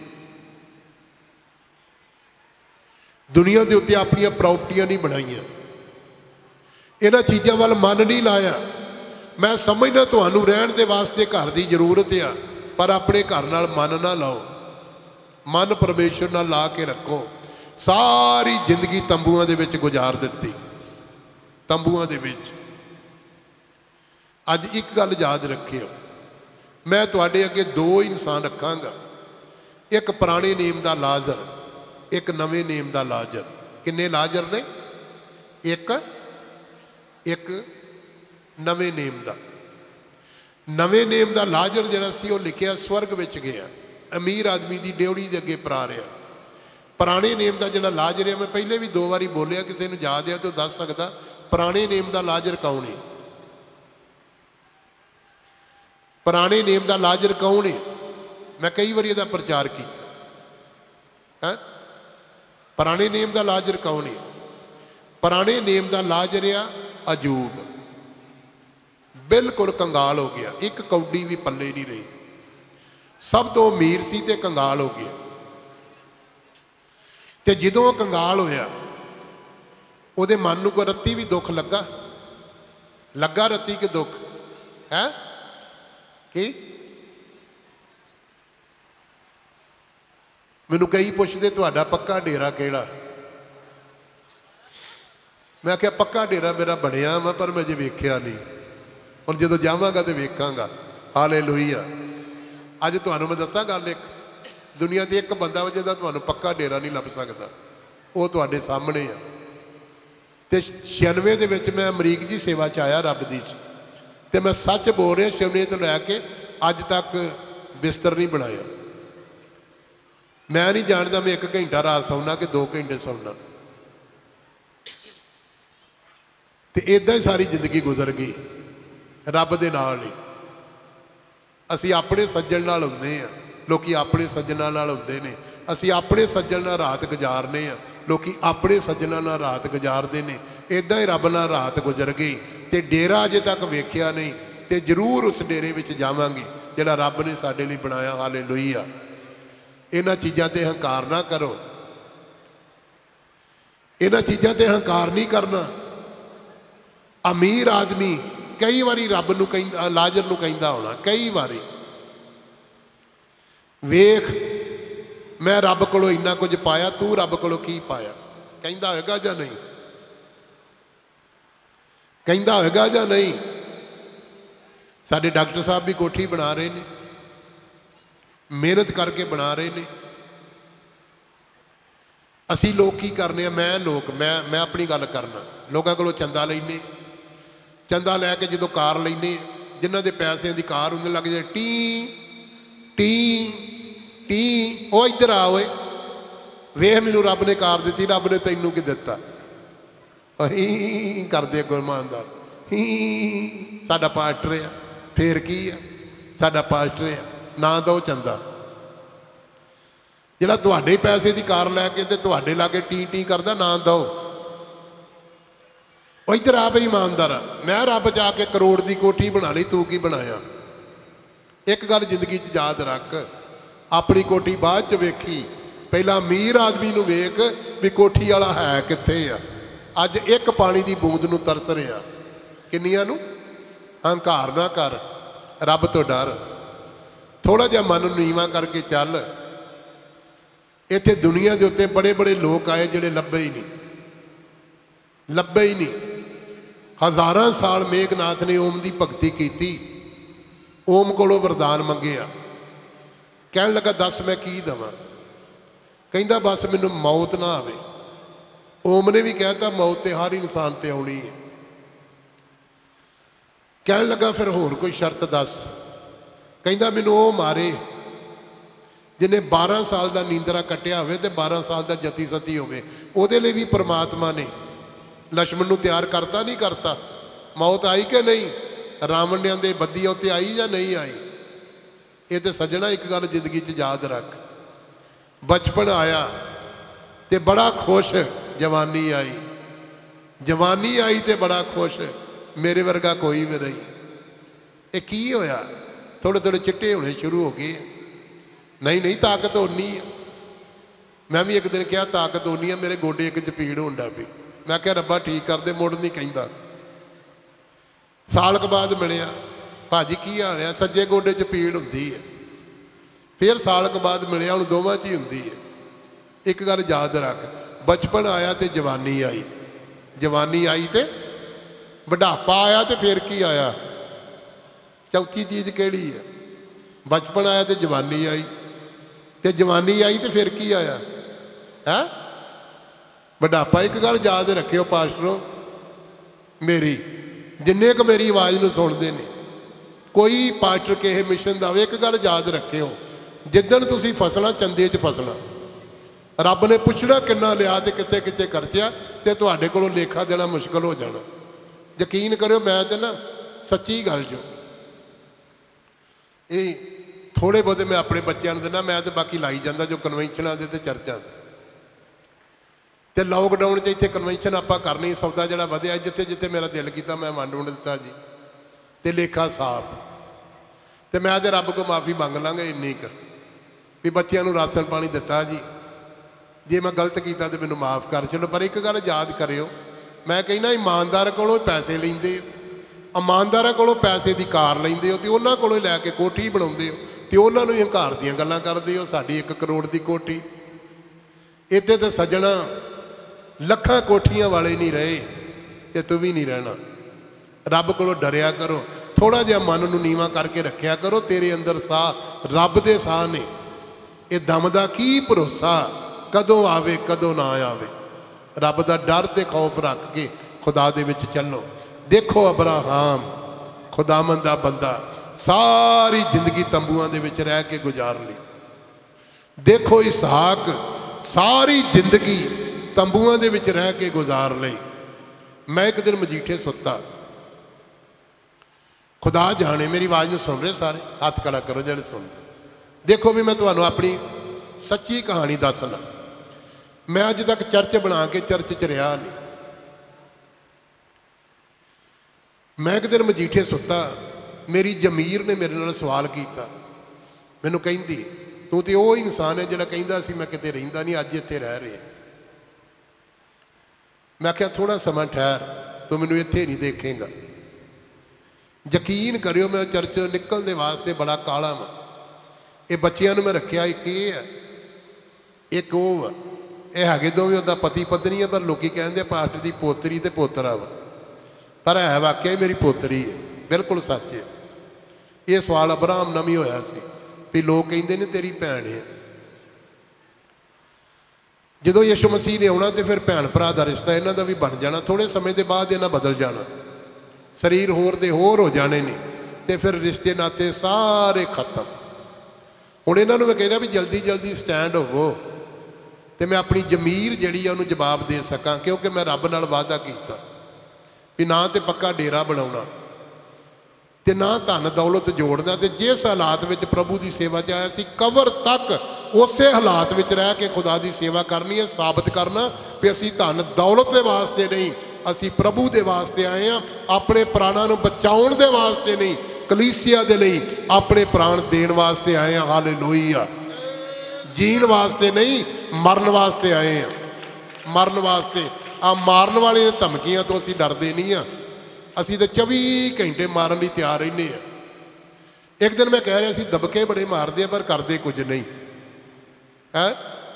ਦੁਨੀਆ ਦੇ ਉੱਤੇ ਆਪਣੀਆਂ ਪ੍ਰਾਪਰਟੀਆਂ ਨਹੀਂ ਬਣਾਈਆਂ, ਇਹਨਾਂ ਚੀਜ਼ਾਂ ਵੱਲ ਮਨ ਨਹੀਂ ਲਾਇਆ। ਮੈਂ ਸਮਝਦਾ ਤੁਹਾਨੂੰ ਰਹਿਣ ਦੇ ਵਾਸਤੇ ਘਰ ਦੀ ਜ਼ਰੂਰਤ ਆ, ਪਰ ਆਪਣੇ ਘਰ ਨਾਲ ਮਨ ਨਾ ਲਾਓ, ਮਨ ਪਰਮੇਸ਼ਰ ਨਾਲ ਲਾ ਕੇ ਰੱਖੋ। ਸਾਰੀ ਜ਼ਿੰਦਗੀ ਤੰਬੂਆਂ ਦੇ ਵਿੱਚ ਗੁਜ਼ਾਰ ਦਿੱਤੀ, ਤੰਬੂਆਂ ਦੇ ਵਿੱਚ। ਅੱਜ ਇੱਕ ਗੱਲ ਯਾਦ ਰੱਖਿਓ, ਮੈਂ ਤੁਹਾਡੇ ਅੱਗੇ ਦੋ ਇਨਸਾਨ ਰੱਖਾਂਗਾ, ਇੱਕ ਪੁਰਾਣੇ ਨੇਮ ਦਾ ਲਾਜ਼ਰ, ਇੱਕ ਨਵੇਂ ਨੇਮ ਦਾ ਲਾਜ਼ਰ। ਕਿੰਨੇ ਲਾਜ਼ਰ ਨੇ? ਇੱਕ ਨਵੇਂ ਨੇਮ ਦਾ। ਨਵੇਂ ਨੇਮ ਦਾ ਲਾਜ਼ਰ ਜਿਹੜਾ ਸੀ ਉਹ ਲਿਖਿਆ ਸਵਰਗ ਵਿੱਚ ਗਿਆ, ਅਮੀਰ ਆਦਮੀ ਦੀ ਡਿਉੜੀ ਦੇ ਅੱਗੇ ਪਰਾ ਰਿਹਾ। ਪੁਰਾਣੇ ਨੇਮ ਦਾ ਜਿਹੜਾ ਲਾਜ਼ਰ ਹੈ, ਮੈਂ ਪਹਿਲੇ ਵੀ 2 ਵਾਰੀ ਬੋਲਿਆ, ਕਿਸੇ ਨੂੰ ਯਾਦ ਹੈ ਤਾਂ ਦੱਸ ਸਕਦਾ ਪੁਰਾਣੇ ਨੇਮ ਦਾ ਲਾਜ਼ਰ ਕੌਣ ਹੈ? ਪੁਰਾਣੇ ਨੇਮ ਦਾ ਲਾਜ਼ਰ ਕੌਣ ਹੈ? ਮੈਂ ਕਈ ਵਾਰੀ ਇਹਦਾ ਪ੍ਰਚਾਰ ਕੀਤਾ। ਪੁਰਾਣੇ ਨੇਮ ਦਾ ਲਾਜ਼ਰ ਕੌਣ ਹੈ? ਪੁਰਾਣੇ ਨੇਮ ਦਾ ਲਾਜ਼ਰ ਆ ਅਯੂਬ। ਬਿਲਕੁਲ ਕੰਗਾਲ ਹੋ ਗਿਆ, ਇੱਕ ਕੌਡੀ ਵੀ ਪੱਲੇ ਨਹੀਂ ਰਹੀ, ਸਭ ਤੋਂ ਅਮੀਰ ਸੀ ਤੇ ਕੰਗਾਲ ਹੋ ਗਿਆ। ਤੇ ਜਦੋਂ ਉਹ ਕੰਗਾਲ ਹੋਇਆ, ਉਹਦੇ ਮਨ ਨੂੰ ਕੋਈ ਰੱਤੀ ਵੀ ਦੁੱਖ ਲੱਗਾ ਰੱਤੀ ਕਿ ਦੁੱਖ ਹੈ? ਕੀ? ਮੈਨੂੰ ਕਈ ਪੁੱਛਦੇ ਤੁਹਾਡਾ ਪੱਕਾ ਡੇਰਾ ਕਿਹੜਾ? ਮੈਂ ਕਿਹਾ ਪੱਕਾ ਡੇਰਾ ਮੇਰਾ ਬਣਿਆ ਵਾ, ਪਰ ਮੈਂ ਅਜੇ ਵੇਖਿਆ ਨਹੀਂ, ਹੁਣ ਜਦੋਂ ਜਾਵਾਂਗਾ ਤੇ ਵੇਖਾਂਗਾ। ਹਾਲੇਲੂਇਆ। ਅੱਜ ਤੁਹਾਨੂੰ ਮੈਂ ਦੱਸਾਂ ਗੱਲ, ਇੱਕ ਦੁਨੀਆ ਦੇ ਇੱਕ ਬੰਦਾ ਵਾ ਜਿਹਦਾ ਤੁਹਾਨੂੰ ਪੱਕਾ ਡੇਰਾ ਨਹੀਂ ਲੱਭ ਸਕਦਾ, ਉਹ ਤੁਹਾਡੇ ਸਾਹਮਣੇ ਆ। ਤੇ 96 ਦੇ ਵਿੱਚ ਮੈਂ ਅਮਰੀਕ ਜੀ ਸੇਵਾ 'ਚ ਆਇਆ ਰੱਬ ਦੀ, ਤੇ ਮੈਂ ਸੱਚ ਬੋਲ ਰਿਹਾ, 96 ਤੋਂ ਲੈ ਕੇ ਅੱਜ ਤੱਕ ਬਿਸਤਰ ਨਹੀਂ ਬਣਾਇਆ। ਮੈਂ ਨਹੀਂ ਜਾਣਦਾ ਮੈਂ 1 ਘੰਟਾ ਰਾਤ ਸੌਣਾ ਕਿ 2 ਘੰਟੇ ਸੌਣਾ। ਤੇ ਇਦਾਂ ਹੀ ਸਾਰੀ ਜ਼ਿੰਦਗੀ ਗੁਜ਼ਰ ਗਈ ਰੱਬ ਦੇ ਨਾਲ ਹੀ। ਅਸੀਂ ਆਪਣੇ ਸੱਜਣ ਨਾਲ ਹੁੰਦੇ ਆ, ਲੋਕੀ ਆਪਣੇ ਸੱਜਣਾਂ ਨਾਲ ਹੁੰਦੇ ਨੇ। ਅਸੀਂ ਆਪਣੇ ਸੱਜਣ ਨਾਲ ਰਾਤ ਗੁਜ਼ਾਰਨੇ ਆ, ਲੋਕੀ ਆਪਣੇ ਸੱਜਣਾਂ ਨਾਲ ਰਾਤ ਗੁਜ਼ਾਰਦੇ ਨੇ। ਇਦਾਂ ਹੀ ਰੱਬ ਨਾਲ ਰਾਤ ਗੁਜ਼ਰ ਗਈ ਤੇ ਡੇਰਾ ਅਜੇ ਤੱਕ ਵੇਖਿਆ ਨਹੀਂ, ਤੇ ਜ਼ਰੂਰ ਉਸ ਡੇਰੇ ਵਿੱਚ ਜਾਵਾਂਗੇ ਜਿਹੜਾ ਰੱਬ ਨੇ ਸਾਡੇ ਲਈ ਬਣਾਇਆ। ਹਾਲੇਲੂਇਆ। ਇਹਨਾਂ ਚੀਜ਼ਾਂ ਤੇ ਹੰਕਾਰ ਨਾ ਕਰੋ, ਇਹਨਾਂ ਚੀਜ਼ਾਂ ਤੇ ਹੰਕਾਰ ਨਹੀਂ ਕਰਨਾ। ਅਮੀਰ ਆਦਮੀ ਕਈ ਵਾਰੀ ਰੱਬ ਨੂੰ ਕਹਿੰਦਾ, ਲਾਜ਼ਰ ਨੂੰ ਕਹਿੰਦਾ ਹੋਣਾ ਕਈ ਵਾਰੀ, ਵੇਖ ਮੈਂ ਰੱਬ ਕੋਲੋਂ ਇੰਨਾ ਕੁਝ ਪਾਇਆ, ਤੂੰ ਰੱਬ ਕੋਲੋਂ ਕੀ ਪਾਇਆ? ਕਹਿੰਦਾ ਹੋਏਗਾ ਜਾਂ ਨਹੀਂ? ਕਹਿੰਦਾ ਹੋਏਗਾ ਜਾਂ ਨਹੀਂ? ਸਾਡੇ ਡਾਕਟਰ ਸਾਹਿਬ ਵੀ ਕੋਠੀ ਬਣਾ ਰਹੇ ਨੇ, ਮਿਹਨਤ ਕਰਕੇ ਬਣਾ ਰਹੇ ਨੇ। असी लोग की करने, मैं अपनी गल करना, लोगों को चंदा लेने, चंदा लैके जो कार लेने, जिन्हों के पैसे की कार होने लग जाए टी टी टी, वो इधर आओ वेख मैनू रब ने कार दी, रब ने तैनू की दिता, ही करते अगो ईमानदार, ही साडा पास्टर है, फिर की है साडा पास्टर है, ना दो चंदा। जिहड़ा तुहाडे पैसे की कार लैके ते तुहाडे लागे टी टी करदा, ना दो। इधर आ बई ईमानदार, मैं रब जाके करोड़ की कोठी बना ली, तू की बनाया। एक गल जिंदगी च याद रख, अपनी कोठी बाद च वेखी, पहला अमीर आदमी नूं वेख भी कोठी वाला है कित्थे आ। अज एक पानी की बूंद नूं तरस रहा, किन्नियां नूं। हंकार ना कर, रब तो डर, थोड़ा जिहा मन नीवा करके चल। इत्थे दुनिया के उत्ते बड़े बड़े लोग आए जिहड़े लभे ही नहीं, लभे ही नहीं। हज़ारां साल मेघनाथ ने ओम की भगती की, ओम कोलों वरदान मंगिया, कहन लगा दस मैं की देवां, कहंदा बस मैनूं मौत ना आवे। ओम ने भी कहता मौत तो हर इंसान ते आउणी है। कहन लगा फिर होर कोई शर्त दस, कहंदा मैनूं वो मारे जिन्हें 12 साल का नींदरा कट्टिया होवे ते 12 साल का जती सती होवे। उहदे लई भी परमात्मा ने लक्ष्मण नूं तैयार करता नहीं करता। मौत आई कि नहीं, रावण दे बद्दी उत्ते आई या नहीं आई। ये तो सजना एक गल जिंदगी च याद रख, बचपन आया तो बड़ा खुश, जवानी आई, जवानी आई तो बड़ा खुश, मेरे वर्गा कोई भी नहीं। ये की होया, थोड़े थोड़े चिट्टे होने शुरू हो गए। नहीं नहीं ताकत उन्नी है। मैं भी एक दिन कहा ताकत उन्नी है, मेरे गोडे एक चपीड़ होन लग पई। मैं क्या रब्बा ठीक कर दे, मुड़ नहीं कहंदा। साल के बाद मिलिया, भाजी की हाल है, सज्जे गोडे च पीड़ होंदी है। फिर साल के बाद मिलिया, हुण दोवां च ही हुंदी है। एक गल याद रख, बचपन आया तो जवानी आई, जवानी आई तो बुढ़ापा आया तो फिर की आया। चौथी चीज़ किहड़ी है? बचपन आया तो जवानी आई, तो जवानी आई तो फिर की आया है बुढ़ापा। एक गल याद रखियो पास्टरो मेरी, जिन्ने क मेरी आवाज़ नूं सुणदे ने, कोई पास्टर किसी मिशन दा, एक गल याद रखियो, जिद्दण तुसीं फसना चंदे च फसना। रब ने पुछना किन्ना लिया तो कित्थे कित्थे खर्चिया, तो तुहाडे कोलों लेखा देना मुश्किल हो जाना। यकीन करो, मैं तो ना सच्ची गल जो ये थोड़े बहुते मैं अपने बच्चों को देना, मैं तो बाकी लाई जाता जो कन्वेंशनां दे ते चर्चां दे। तो लॉकडाउन च इत्थे कन्वेंशन आपां करनी, सौदा जिहड़ा वधिया, जिथे जिथे मेरा दिल किया मैं वंड वुंड दिता जी, तो लेखा साफ। तो मैं तो रब को माफ़ी मंग लांगा इन्नी क भी बच्चों को राशन पानी दिता जी, जे मैं गलत किया तो मैनू माफ़ कर चलो। पर एक गल याद करियो, मैं कहना ईमानदार कोलों पैसे लेंदे हो, ईमानदारां कोलों पैसे की कार लेंदे हो, तो उन्हां कोलों लैके कोठी बनाउंदे हो, तो उन्होंने ही हंकार दीयां गल्लां करदे हो, साडी 1 करोड़ की कोठी। इत्थे तो सजना लखां कोठियां वाले नहीं रहे, ते तू भी नहीं रहना। रब कोलों डरिया करो, थोड़ा जिहा मन नूं नीवा करके रखिया करो। तेरे अंदर साह रब दे साह ने, ये दम दा की भरोसा, कदों आवे कदों ना आवे। रब दा डर ते खौफ रख के खुदा दे विच चलो। देखो अब्राहम खुदावंद दा बंदा, सारी जिंदगी तंबूआं दे विच रह के गुजार ली। देखो इसहाक सारी जिंदगी तंबूआं दे विच रह के गुजार ली। मैं एक दिन मजीठे सुत्ता, खुदा जाने मेरी आवाज़ में सुन रहे सारे, हाथ खड़ा करो जिहड़े सुनदे। देखो भी मैं तुहानूं अपनी सच्ची कहानी दसना। मैं अज तक चर्च बना के चर्च च रहा नहीं। मैं एक दिन मजीठे सुत्ता, मेरी जमीर ने मेरे नाल सवाल किया, मैनूं कहिंदी तू तो वो इंसान है जिहड़ा कहिंदा सी मैं किते रहिंदा नहीं, अज इत्थे रह रहे। मैं आख्या थोड़ा समा ठहर, तू मैनूं इत्थे नहीं देखेगा। यकीन करियो मैं चर्च निकलने वास्ते बड़ा काला वा। ये बच्चियां नूं मैं रखिया, एक ये है एक वो वा, ये है दोवें उहदा पति पत्नी है, पर लोग कहते पास्टर की पोतरी तो पोतरा वा, पर है वाकई मेरी पोतरी है, बिल्कुल सच है। ये सवाल अब्राहम नाल भी होया सी भी लोग कहते ने तेरी भैन है। ਜਦੋਂ ਯਿਸੂ ਮਸੀਹ ਨੇ ਆਉਣਾ ਤੇ ਫਿਰ ਭੈਣ ਭਰਾ ਦਾ ਰਿਸ਼ਤਾ ਇਹਨਾਂ ਦਾ ਵੀ ਬਣ ਜਾਣਾ। ਥੋੜ੍ਹੇ ਸਮੇਂ ਦੇ ਬਾਅਦ ਇਹਨਾਂ ਬਦਲ ਜਾਣਾ, ਸਰੀਰ ਹੋਰ ਦੇ ਹੋਰ ਹੋ ਜਾਣੇ ਨੇ ਤੇ ਫਿਰ ਰਿਸ਼ਤੇ ਨਾਤੇ ਸਾਰੇ ਖਤਮ। ਹੁਣ ਇਹਨਾਂ ਨੂੰ ਮੈਂ ਕਹਿ ਰਿਹਾ ਵੀ ਜਲਦੀ ਜਲਦੀ ਸਟੈਂਡ ਹੋਵੋ ਤੇ ਮੈਂ ਆਪਣੀ ਜ਼ਮੀਰ ਜਿਹੜੀ ਆ ਉਹਨੂੰ ਜਵਾਬ ਦੇ ਸਕਾਂ, ਕਿਉਂਕਿ ਮੈਂ ਰੱਬ ਨਾਲ ਵਾਅਦਾ ਕੀਤਾ ਵੀ ਨਾ ਤੇ ਪੱਕਾ ਡੇਰਾ ਬਣਾਉਣਾ ਤੇ ਨਾ ਧਨ ਦੌਲਤ ਜੋੜਨਾ। ਤੇ ਜਿਸ ਹਾਲਾਤ ਵਿੱਚ ਪ੍ਰਭੂ ਦੀ ਸੇਵਾ 'ਚ ਆਇਆ ਸੀ, ਕਬਰ ਤੱਕ ਉਸੇ ਹਾਲਾਤ ਵਿੱਚ ਰਹਿ ਕੇ ਖੁਦਾ ਦੀ ਸੇਵਾ ਕਰਨੀ ਹੈ, ਸਾਬਤ ਕਰਨਾ ਵੀ ਅਸੀਂ ਧਨ ਦੌਲਤ ਦੇ ਵਾਸਤੇ ਨਹੀਂ, ਅਸੀਂ ਪ੍ਰਭੂ ਦੇ ਵਾਸਤੇ ਆਏ ਹਾਂ। ਆਪਣੇ ਪ੍ਰਾਣਾਂ ਨੂੰ ਬਚਾਉਣ ਦੇ ਵਾਸਤੇ ਨਹੀਂ, ਕਲੀਸਿਆ ਦੇ ਲਈ ਆਪਣੇ ਪ੍ਰਾਣ ਦੇਣ ਵਾਸਤੇ ਆਏ ਹਾਂ। ਹਾਲੇਲੂਇਆ। ਜੀਣ ਵਾਸਤੇ ਨਹੀਂ, ਮਰਨ ਵਾਸਤੇ ਆਏ ਹਾਂ, ਮਰਨ ਵਾਸਤੇ। ਆ ਮਾਰਨ ਵਾਲੇ ਧਮਕੀਆਂ ਤੋਂ ਅਸੀਂ ਡਰਦੇ ਨਹੀਂ ਹਾਂ, ਅਸੀਂ ਤਾਂ 24 ਘੰਟੇ ਮਾਰਨ ਲਈ ਤਿਆਰ ਰਹਿੰਦੇ ਹਾਂ। ਇੱਕ ਦਿਨ ਮੈਂ ਕਹਿ ਰਿਹਾ ਸੀ ਦਬਕੇ ਬੜੇ ਮਾਰਦੇ ਆ ਪਰ ਕਰਦੇ ਕੁਝ ਨਹੀਂ ਹੈ,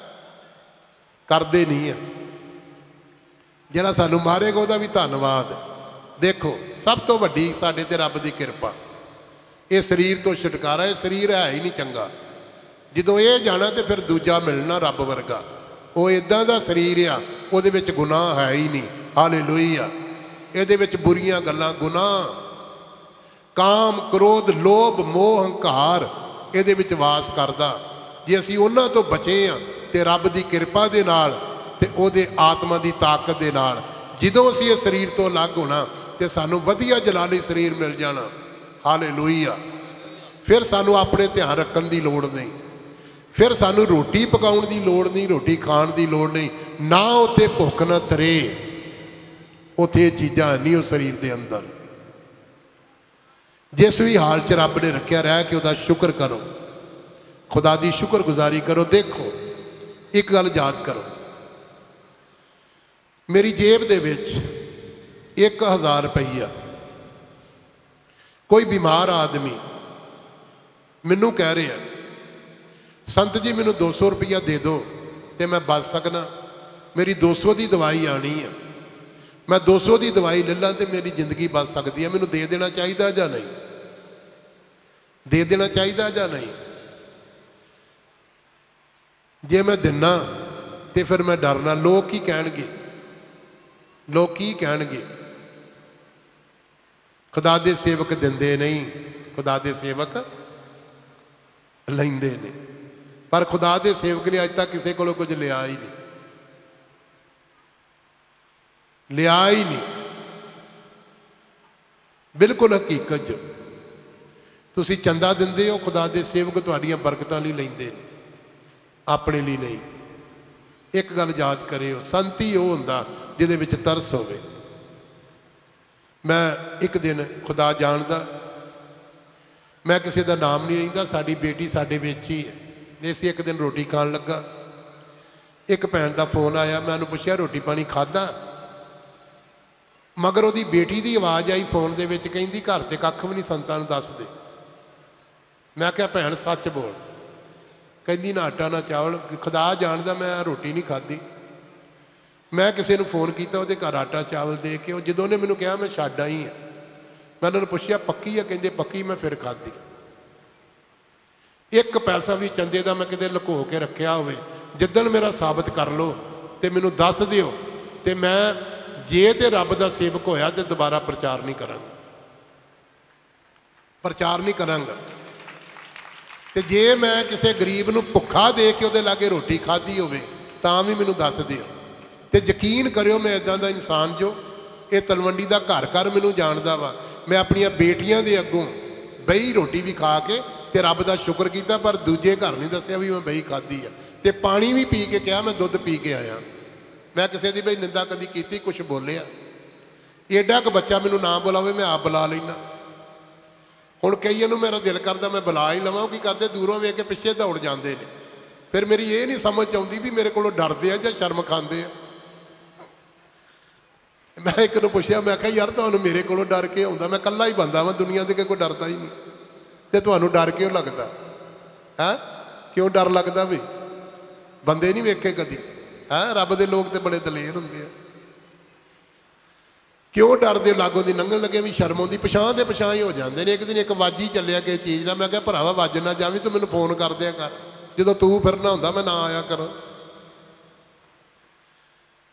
ਕਰਦੇ ਨਹੀਂ ਆ। ਜਿਹੜਾ ਸਾਨੂੰ ਮਾਰੇਗਾ ਉਹਦਾ ਵੀ ਧੰਨਵਾਦ। ਦੇਖੋ ਸਭ ਤੋਂ ਵੱਡੀ ਸਾਡੇ ਤੇ ਰੱਬ ਦੀ ਕਿਰਪਾ, ਇਹ ਸਰੀਰ ਤੋਂ ਛੁਟਕਾਰਾ। ਇਹ ਸਰੀਰ ਹੈ ਹੀ ਨਹੀਂ ਚੰਗਾ, ਜਦੋਂ ਇਹ ਜਾਣਾ ਤੇ ਫਿਰ ਦੂਜਾ ਮਿਲਣਾ ਰੱਬ ਵਰਗਾ। ਉਹ ਇਦਾਂ ਦਾ ਸਰੀਰ ਆ, ਉਹਦੇ ਵਿੱਚ ਗੁਨਾਹ ਹੈ ਹੀ ਨਹੀਂ। ਹਾਲੇਲੂਇਆ। ਇਹਦੇ ਵਿੱਚ ਬੁਰੀਆਂ ਗੱਲਾਂ, ਗੁਨਾਹ, ਕਾਮ, ਕ੍ਰੋਧ, ਲੋਭ, ਮੋਹ, ਹੰਕਾਰ ਇਹਦੇ ਵਿੱਚ ਵਾਸ ਕਰਦਾ। ਜੇ ਅਸੀਂ ਉਹਨਾਂ ਤੋਂ ਬਚੇ ਹਾਂ ਤੇ ਰੱਬ ਦੀ ਕਿਰਪਾ ਦੇ ਨਾਲ ਤੇ ਉਹਦੇ ਆਤਮਾ ਦੀ ਤਾਕਤ ਦੇ ਨਾਲ, ਜਦੋਂ ਅਸੀਂ ਇਹ ਸਰੀਰ ਤੋਂ ਅਲੱਗ ਹੋਣਾ ਤੇ ਸਾਨੂੰ ਵਧੀਆ ਜਲਾਲੀ ਸਰੀਰ ਮਿਲ ਜਾਣਾ। ਹਾਲੇਲੂਇਆ। ਫਿਰ ਸਾਨੂੰ ਆਪਣੇ ਧਿਆਨ ਰੱਖਣ ਦੀ ਲੋੜ ਨਹੀਂ, ਫਿਰ ਸਾਨੂੰ ਰੋਟੀ ਪਕਾਉਣ ਦੀ ਲੋੜ ਨਹੀਂ, ਰੋਟੀ ਖਾਣ ਦੀ ਲੋੜ ਨਹੀਂ, ਨਾ ਉੱਥੇ ਭੁੱਖ ਨਾ ਤਰੇ। ਉੱਥੇ ਇਹ ਚੀਜ਼ਾਂ ਨਹੀਂ ਉਸ ਸਰੀਰ ਦੇ ਅੰਦਰ। ਜਿਸ ਵੀ ਹਾਲ 'ਚ ਰੱਬ ਨੇ ਰੱਖਿਆ, ਰਹਿ ਕੇ ਉਹਦਾ ਸ਼ੁਕਰ ਕਰੋ, ਖੁਦਾ ਦੀ ਸ਼ੁਕਰਗੁਜ਼ਾਰੀ ਕਰੋ। ਦੇਖੋ ਇੱਕ ਗੱਲ ਯਾਦ ਕਰੋ, ਮੇਰੀ ਜੇਬ ਦੇ ਵਿੱਚ 1000 ਰੁਪਈਆ, ਕੋਈ ਬਿਮਾਰ ਆਦਮੀ ਮੈਨੂੰ ਕਹਿ ਰਿਹਾ ਸੰਤ ਜੀ ਮੈਨੂੰ 200 ਰੁਪਈਆ ਦੇ ਦਿਓ ਤੇ ਮੈਂ ਬਚ ਸਕਣਾ, ਮੇਰੀ 200 ਦੀ ਦਵਾਈ ਆਣੀ ਆ, ਮੈਂ 200 ਦੀ ਦਵਾਈ ਲੈ ਲਾਂ ਤੇ ਮੇਰੀ ਜ਼ਿੰਦਗੀ ਬਚ ਸਕਦੀ ਹੈ। ਮੈਨੂੰ ਦੇ ਦੇਣਾ ਚਾਹੀਦਾ ਜਾਂ ਨਹੀਂ? ਦੇ ਦੇਣਾ ਚਾਹੀਦਾ ਜਾਂ ਨਹੀਂ? ਜੇ ਮੈਂ ਦਿੰਨਾ ਤੇ ਫਿਰ ਮੈਂ ਡਰਨਾ, ਲੋਕ ਕੀ ਕਹਿਣਗੇ, ਲੋਕ ਕੀ ਕਹਿਣਗੇ। ਖੁਦਾ ਦੇ ਸੇਵਕ ਦਿੰਦੇ ਨਹੀਂ, ਖੁਦਾ ਦੇ ਸੇਵਕ ਲੈਂਦੇ ਨੇ। ਪਰ ਖੁਦਾ ਦੇ ਸੇਵਕ ਨੇ ਅੱਜ ਤੱਕ ਕਿਸੇ ਕੋਲੋਂ ਕੁਝ ਲਿਆ ਹੀ ਨਹੀਂ, ਲਿਆ ਹੀ ਨਹੀਂ। ਬਿਲਕੁਲ ਹਕੀਕਤ ਜੋ ਤੁਸੀਂ ਚੰਦਾ ਦਿੰਦੇ ਹੋ, ਖੁਦਾ ਦੇ ਸੇਵਕ ਤੁਹਾਡੀਆਂ ਬਰਕਤਾਂ ਲਈ ਲੈਂਦੇ ਨੇ, ਆਪਣੇ ਲਈ ਨਹੀਂ। ਇੱਕ ਗੱਲ ਯਾਦ ਕਰਿਓ, ਸੰਤੀ ਉਹ ਹੁੰਦਾ ਜਿਹਦੇ ਵਿੱਚ ਤਰਸ ਹੋਵੇ। ਮੈਂ ਇੱਕ ਦਿਨ, ਖੁਦਾ ਜਾਣਦਾ, ਮੈਂ ਕਿਸੇ ਦਾ ਨਾਮ ਨਹੀਂ ਲੈਂਦਾ, ਸਾਡੀ ਬੇਟੀ ਸਾਡੇ ਵਿੱਚ ਹੀ ਹੈ। ਅਸੀਂ ਇੱਕ ਦਿਨ ਰੋਟੀ ਖਾਣ ਲੱਗਾ, ਇੱਕ ਭੈਣ ਦਾ ਫੋਨ ਆਇਆ, ਮੈਂ ਉਹਨੂੰ ਪੁੱਛਿਆ ਰੋਟੀ ਪਾਣੀ ਖਾਧਾ? ਮਗਰ ਉਹਦੀ ਬੇਟੀ ਦੀ ਆਵਾਜ਼ ਆਈ ਫੋਨ ਦੇ ਵਿੱਚ, ਕਹਿੰਦੀ ਘਰ ਤੇ ਕੱਖ ਵੀ ਨਹੀਂ, ਸੰਤਾਂ ਨੂੰ ਦੱਸ ਦੇ। ਮੈਂ ਕਿਹਾ ਭੈਣ ਸੱਚ ਬੋਲ। ਕਹਿੰਦੀ ਨਾ ਆਟਾ ਨਾ ਚਾਵਲ, ਖੁਦਾ ਜਾਣਦਾ ਮੈਂ ਰੋਟੀ ਨਹੀਂ ਖਾਧੀ। ਮੈਂ ਕਿਸੇ ਨੂੰ ਫੋਨ ਕੀਤਾ, ਉਹਦੇ ਘਰ ਆਟਾ ਚਾਵਲ ਦੇ ਕੇ, ਉਹ ਜਦੋਂ ਉਹਨੇ ਮੈਨੂੰ ਕਿਹਾ ਮੈਂ ਛੱਡ ਆਈ ਹਾਂ। ਮੈਂ ਉਹਨਾਂ ਨੂੰ ਪੁੱਛਿਆ ਪੱਕੀ ਆ? ਕਹਿੰਦੇ ਪੱਕੀ। ਮੈਂ ਫਿਰ ਖਾਧੀ। ਇੱਕ ਪੈਸਾ ਵੀ ਚੰਦੇ ਦਾ ਮੈਂ ਕਿਤੇ ਲੁਕੋ ਕੇ ਰੱਖਿਆ ਹੋਵੇ, ਜਿੱਦਣ ਮੇਰਾ ਸਾਬਤ ਕਰ ਲਓ ਤੇ ਮੈਨੂੰ ਦੱਸ ਦਿਓ, ਤੇ ਮੈਂ ਜੇ ਤੇ ਰੱਬ ਦਾ ਸੇਵਕ ਹੋਇਆ ਤੇ ਦੁਬਾਰਾ ਪ੍ਰਚਾਰ ਨਹੀਂ ਕਰਾਂਗਾ, ਪ੍ਰਚਾਰ ਨਹੀਂ ਕਰਾਂਗਾ। ਤੇ ਜੇ ਮੈਂ ਕਿਸੇ ਗਰੀਬ ਨੂੰ ਭੁੱਖਾ ਦੇ ਕੇ ਉਹਦੇ ਲਾਗੇ ਰੋਟੀ ਖਾਧੀ ਹੋਵੇ ਤਾਂ ਵੀ ਮੈਨੂੰ ਦੱਸ ਦਿਓ। ਤੇ ਯਕੀਨ ਕਰਿਓ ਮੈਂ ਇਦਾਂ ਦਾ ਇਨਸਾਨ ਜੋ ਇਹ ਤਲਵੰਡੀ ਦਾ ਘਰ ਘਰ ਮੈਨੂੰ ਜਾਣਦਾ ਵਾ। ਮੈਂ ਆਪਣੀਆਂ ਬੇਟੀਆਂ ਦੇ ਅੱਗੋਂ ਬਈ ਰੋਟੀ ਵੀ ਖਾ ਕੇ ਤੇ ਰੱਬ ਦਾ ਸ਼ੁਕਰ ਕੀਤਾ, ਪਰ ਦੂਜੇ ਘਰ ਨਹੀਂ ਦੱਸਿਆ ਵੀ ਮੈਂ ਬਈ ਖਾਧੀ ਆ। ਤੇ ਪਾਣੀ ਵੀ ਪੀ ਕੇ ਕਿਹਾ ਮੈਂ ਦੁੱਧ ਪੀ ਕੇ ਆਇਆ। ਮੈਂ ਕਿਸੇ ਦੀ ਬਈ ਨਿੰਦਾ ਕਦੀ ਕੀਤੀ, ਕੁਛ ਬੋਲਿਆ? ਏਡਾ ਕੁ ਬੱਚਾ ਮੈਨੂੰ ਨਾ ਬੁਲਾਵੇ ਮੈਂ ਆਪ ਬੁਲਾ ਲੈਣਾ। ਹੁਣ ਕਈਆਂ ਨੂੰ ਮੇਰਾ ਦਿਲ ਕਰਦਾ ਮੈਂ ਬੁਲਾ ਹੀ ਲਵਾਂ, ਉਹ ਕੀ ਕਰਦੇ ਦੂਰੋਂ ਵੇਖ ਕੇ ਪਿੱਛੇ ਦੌੜ ਜਾਂਦੇ ਨੇ। ਫਿਰ ਮੇਰੀ ਇਹ ਨਹੀਂ ਸਮਝ ਆਉਂਦੀ ਵੀ ਮੇਰੇ ਕੋਲੋਂ ਡਰਦੇ ਆ ਜਾਂ ਸ਼ਰਮ ਖਾਂਦੇ ਆ। ਮੈਂ ਇੱਕ ਨੂੰ ਪੁੱਛਿਆ, ਮੈਂ ਕਿਹਾ ਯਾਰ ਤੁਹਾਨੂੰ ਮੇਰੇ ਕੋਲੋਂ ਡਰ ਕੇ ਆਉਂਦਾ? ਮੈਂ ਇਕੱਲਾ ਹੀ ਬੰਦਾ ਵਾਂ ਦੁਨੀਆ ਦੇ, ਕੋਈ ਡਰਦਾ ਹੀ ਨਹੀਂ। ਤੇ ਤੁਹਾਨੂੰ ਡਰ ਕਿਉਂ ਲੱਗਦਾ ਹੈ? ਕਿਉਂ ਡਰ ਲੱਗਦਾ ਵੀ? ਬੰਦੇ ਨਹੀਂ ਵੇਖੇ ਕਦੀ ਹੈ? ਰੱਬ ਦੇ ਲੋਕ ਤੇ ਬੜੇ ਦਲੇਰ ਹੁੰਦੇ ਆ। ਕਿਉਂ ਡਰਦੇ? ਲਾਗੋਂ ਦੀ ਲੰਘਣ ਲੱਗੇ ਵੀ ਸ਼ਰਮ ਆਉਂਦੀ, ਪਛਾਣ ਦੇ ਪਛਾਣ ਹੀ ਹੋ ਜਾਂਦੇ ਨੇ। ਇੱਕ ਦਿਨ ਇੱਕ ਵਾਜੀ ਚੱਲਿਆ ਕਿਸੇ ਚੀਜ਼ ਨਾਲ, ਮੈਂ ਕਿਹਾ ਭਰਾਵਾ ਵੱਜ ਨਾ ਜਾਵੀਂ, ਤੂੰ ਮੈਨੂੰ ਫੋਨ ਕਰ ਦਿਆ ਕਰ, ਜਦੋਂ ਤੂੰ ਫਿਰਨਾ ਹੁੰਦਾ ਮੈਂ ਨਾ ਆਇਆ ਕਰਾਂ।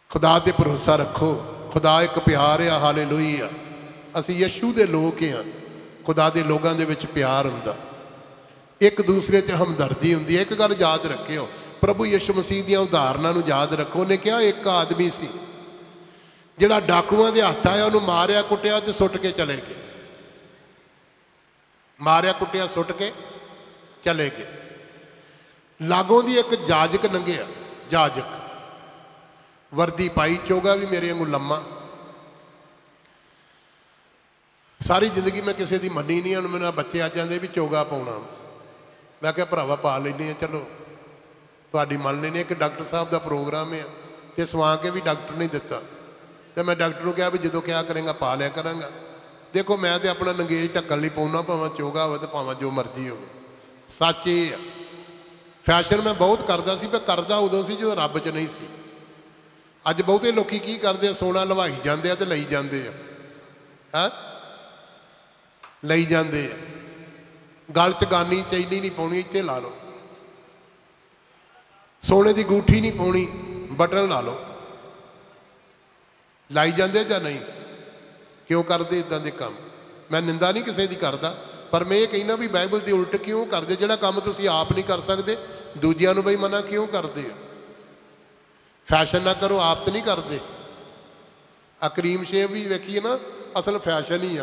खुदा ते भरोसा रखो। खुदा एक प्यार आ। हालेलुया। असी यशू दे लोग हाँ। खुदा दे लोगों दे विच प्यार हुंदा, एक दूसरे च हमदर्दी हुंदी है। एक गल याद रखियो, प्रभु यीशु मसीह दी उदाहरणों नूं याद रखो। उन्हें कहा एक आदमी सी जिहड़ा डाकुआं दे हत्थ आया, उन्होंने मारिया कुटिया ते सुट के चले गए। मारिया कुटिया सुट के चले गए। लागों दी एक जाजक लंघिया, जाजक वर्दी पाई, चोगा भी मेरे वांगू लम्मा। सारी जिंदगी मैं किसी की मनी नहीं। हुण मेरे बच्चे आ जाते भी चोगा पाउणा, मैं क्या भरावा पा लैने, चलो तुहाडी मन लैने। एक डॉक्टर साहब का प्रोग्राम है तो सवा के भी डॉक्टर नहीं दिता, तो मैं डॉक्टर को कहा भी जो क्या करेंगा पा लिया करांगा। देखो मैं तो अपना नंगेज ढक्कन लई पाउणा, भावें चोगा हो तो भावें जो मर्जी हो। सच ये है, फैशन मैं बहुत करता सी, मैं करदा उदों सी जो रब च नहीं सी। अज बहुते लोग की करते, सोना लवाई जाते तो लई जाते हैं, लई जाते हैं। गल च गानी चैनी नहीं पाउणी, इत्थे ला लो। सोने की अंगूठी नहीं पाउणी, बटन ला लो। लाई जाते या नहीं? क्यों करते इदां दे काम? मैं निंदा नहीं किसी की करता, पर मैं ये कहना भी बाइबल की उल्ट क्यों करते? जिहड़ा काम तुसीं आप नहीं कर सकते, दूजियां नूं बई मना क्यों करते हो? फैशन ना करो, आप तो नहीं करते। आ क्रीम शेव भी वेखिए ना, असल फैशन ही आ।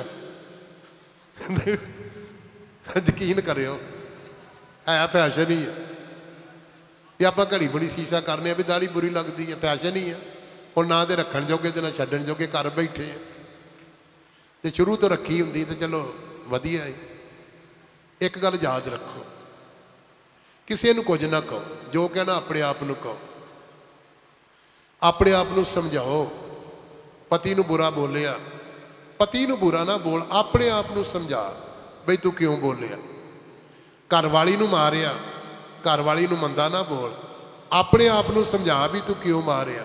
यकीन करियो, है फैशन ही है। भी आप घड़ी बड़ी शीशा करने भी दाढ़ी बुरी लगती है, फैशन ही है। हुण ना तो रखण जोगे तो ना छड्डण जोगे, घर बैठे हैं। तो शुरू तो रखी हुंदी तो चलो वधिया है। एक गल याद रखो, किसी नूं कुछ ना कहो, जो कहना अपने आप नूं कहो, अपने आप नूं समझाओ। पति नूं बुरा बोलिया, पति नूं बुरा ना बोल, अपने आप नूं समझा बई तू क्यों बोलिया। घरवाली नूं मारिया, घरवाली नूं मंदा ना बोल, अपने आप नूं समझा भी तू क्यों मारिया।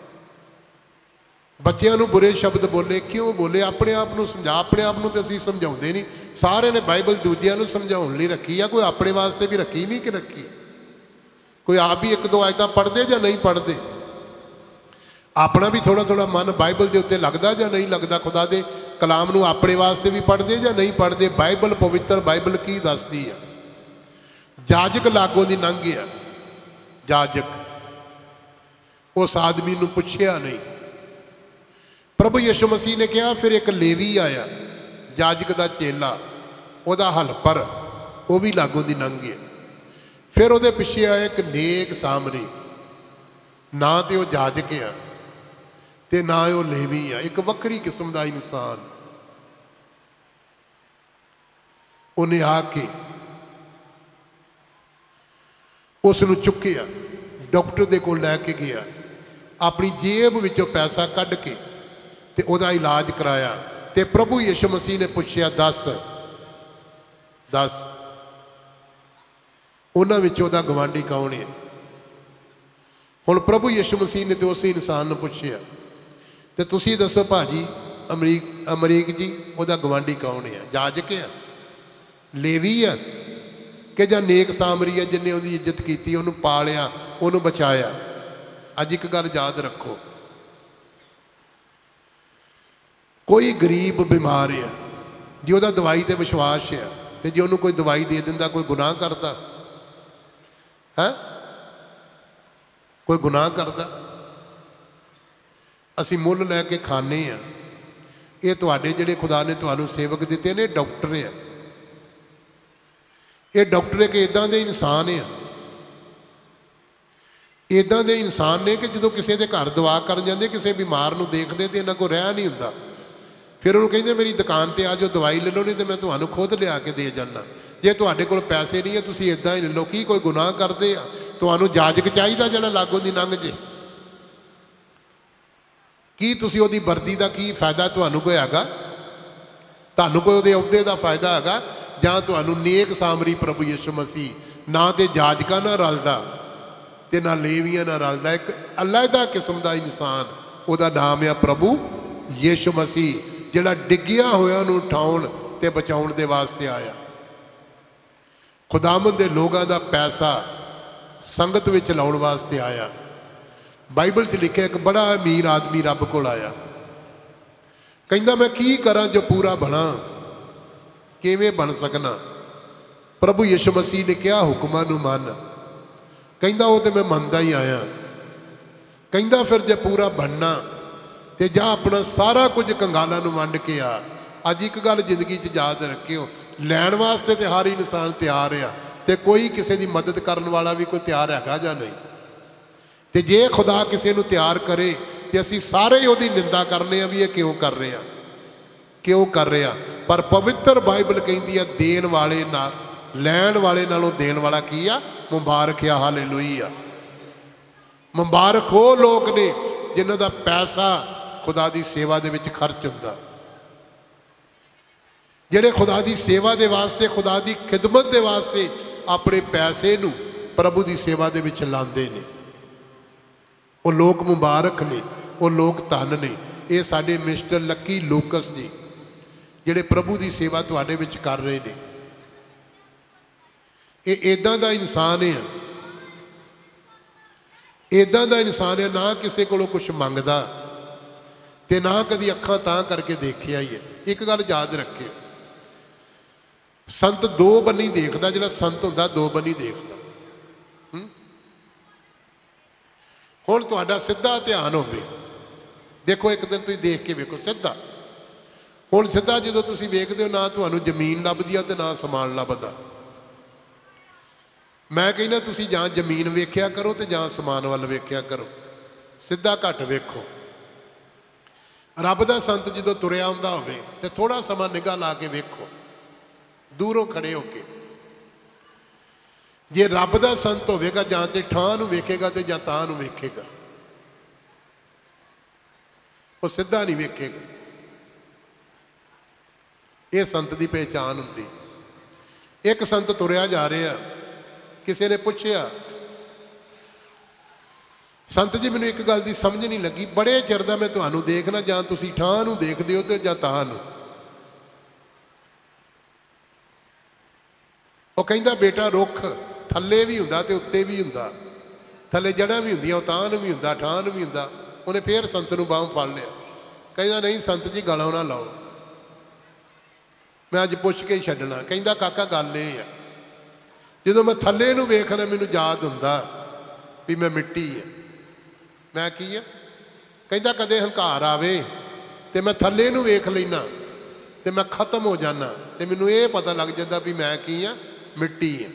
बच्चों नूं बुरे शब्द बोले, क्यों बोले, अपने आप नूं समझा। अपने आप नूं तो असीं समझाउंदे नहीं। सारे ने बाइबल दूजियां नूं समझाउण लई रखी आ, कोई अपने वास्ते भी रखी नहीं कि रखी। कोई आप भी एक दो आयतां पढ़दे या नहीं पढ़दे? अपना भी थोड़ा थोड़ा मन बाइबल के उत्ते लगदा या नहीं लगदा? खुदा दे कलाम नूं अपने वास्ते भी पढ़दे या नहीं पढ़दे? बाइबल पवित्र बाइबल की दसदी है? जाजक लागों दी लंघ गया, जाजक उस आदमी नूं पुछया नहीं। प्रभु यीशु मसीह ने कहा, फिर एक लेवी आया, जाजक का चेला, वह हलपर, वह भी लागों दी लंघ गया। फिर वो पिछे आया एक नेक सामरी, ना तो वह जाजक है ते ना वो लेवी है, एक वक्री किस्म का इंसान। उन्हें आके उसनूं चुकिया, डॉक्टर दे कोल लैके गया, अपनी जेब विचों पैसा कढ़ के ते उहदा इलाज कराया। ते प्रभु यीशु मसीह ने पूछया, दस दस उन्हां विच उहदा गवांढी कौन है? हुण प्रभु यीशु मसीह ने तो उस इंसान नूं पूछया, ते तुसीं दसो भाजी अमरीक जी, उहदा गवांढी कौन है? जाजक है, लेवी है कि जां नेक सामरी है जिन्हें उहदी इज्जत की, उहनूं पालिया, उहनूं बचाया? अज एक गल याद रखो, कोई गरीब बीमार है, जे उहदा दवाई ते विश्वास है, तो जे उहनूं कोई दवाई दे दिंदा, कोई गुनाह करता है? कोई गुनाह करता? असीं मुल लैके खाने हैं। ये तुहाडे जिहड़े खुदा ने तुहानूं सेवक दिते ने, डॉक्टर है। ये डॉक्टर एक इदां दे इंसान है, इदां दे इंसान ने कि जो किसी के घर दवा कर जाते, किसी बीमार नूं देखते तो इन्हां कोल रह नहीं हुंदा। फिर उन्होंने कहते मेरी दुकान पर आ जाओ, दवाई ले लो, नहीं तो मैं तुहानूं खुद लिया के दे जाना। जे तुहाडे कोल पैसे नहीं है, तुसीं इदां ही ले लो। की कोई गुनाह करते आ? तुहानूं जाजक चाहिदा जिहड़ा लागों दी लंघ जे? की तुसीं उहदी वर्दी का की फायदा तुहानूं कोई हैगा? तुहानूं कोई उहदे अहुदे का फायदा हैगा? जां तुहानूं नेक सामरी प्रभु यीशु मसीह ना तो जाजका ना रलदा ते ना लेवियां ना रलदा, एक अलहदा किस्म का इंसान, उहदा नाम है प्रभु यीशु मसीह, जिहड़ा डिग्गिया होया नूं उठाउण ते बचाउण दे वास्ते आया। खुदावंद दे लोगां दा पैसा संगत विच लाउण वास्ते आया। बाइबल च लिखे एक बड़ा अमीर आदमी रब को आया, कहता मैं की करा जो पूरा बना, किवें बन सकना। प्रभु यीशु मसीह ने कहा हुक्मां नूं मन। कहता वो तो मैं मनदा ही आया। कहता फिर जे पूरा बनना तो जा अपना सारा कुछ कंगालां नूं वंड के आ। अज एक गल जिंदगी च याद रखियो, लैण वास्ते तो हर इंसान तैयार आ, तो कोई किसी की मदद करने वाला भी कोई तैयार हैगा जां नहीं। तो जे खुदा किसी को तैयार करे तो असी सारे ही उसकी निंदा करने भी ये क्यों कर रहे हैं, क्यों कर रहे हैं। पर पवित्र बाइबल कहती है देन वाले ना लैण वाले नालों देन वाला की आ मुबारक आ। हालेलुया। मुबारक वो लोग ने जिन्हों का पैसा खुदा की सेवा दे विच खर्च हुंदा, जिहड़े खुदा की सेवा दे वास्ते खुदा की खिदमत दे वास्ते अपने पैसे नूं प्रभु की सेवा दे विच लांदे ने। वो लोग मुबारक ने, वो लोग धन ने। ये साडे मिस्टर लकी लूकस जी जिहड़े प्रभु की सेवा तुहाडे विच कर रहे हैं, ये इदां दा इंसान है, इदां दा इंसान है, ना किसी कोलों कुछ मंगदा ते ना कभी अखां तां करके देखिया ही है। एक गल याद रखे, संत दो बन्नी देखदा, जिहड़ा संत हुंदा दो बन्नी देखदा। हुण तुहाडा सीधा ध्यान होवे, देखो एक दिन तुसीं देख के वेखो सीधा। हुण सीधा जदों तुसीं वेखदे हो ना तुहानूं जमीन लभदी आ ते ना समान लभदा। मैं कहना तुसीं जां जमीन वेख्या करो ते जां समान वल वेख्या करो, सीधा घट वेखो। रब दा संत जदों तुरिया आउंदा होवे ते थोड़ा समा निगाह ला के वेखो, दूरों खड़े होके। जे रब दा संत होवेगा जां तेठां नूं वेखेगा ते जां तां नूं वेखेगा, वो सीधा नहीं वेखेगा। ये संत की पहचान हुंदी। एक संत तुरिया जा रहा, किसी ने पूछया संत जी मैनूं एक गल की समझ नहीं लगी, बड़े चिर दा मैं तुहानूं देखना, जां तुसीं ठां नूं देखदे हो ते जां तां नूं। वो कहंदा बेटा रुख थल्ले भी हुंदा ते उत्ते भी हुंदा, थल्ले जड़ां भी हुंदियां तां नूं भी हुंदा ठां नूं भी हुंदा। उन्हें फिर संत नूं बांह फड़ लिया, कहंदा नहीं संत जी गलों ना लाओ, मैं अज पुछ के ही छड्डना। कहंदा काका गल ये है, जदों मैं थल्ले नूं वेखना मैनूं याद हुंदा भी मैं मिट्टी है, मैं की है। कहंदा कदे हंकार आवे ते मैं थल्ले नूं वेख लैना ते मैं खत्म हो जाना ते मैनूं ये पता लग जाता भी मैं की है, मिट्टी है।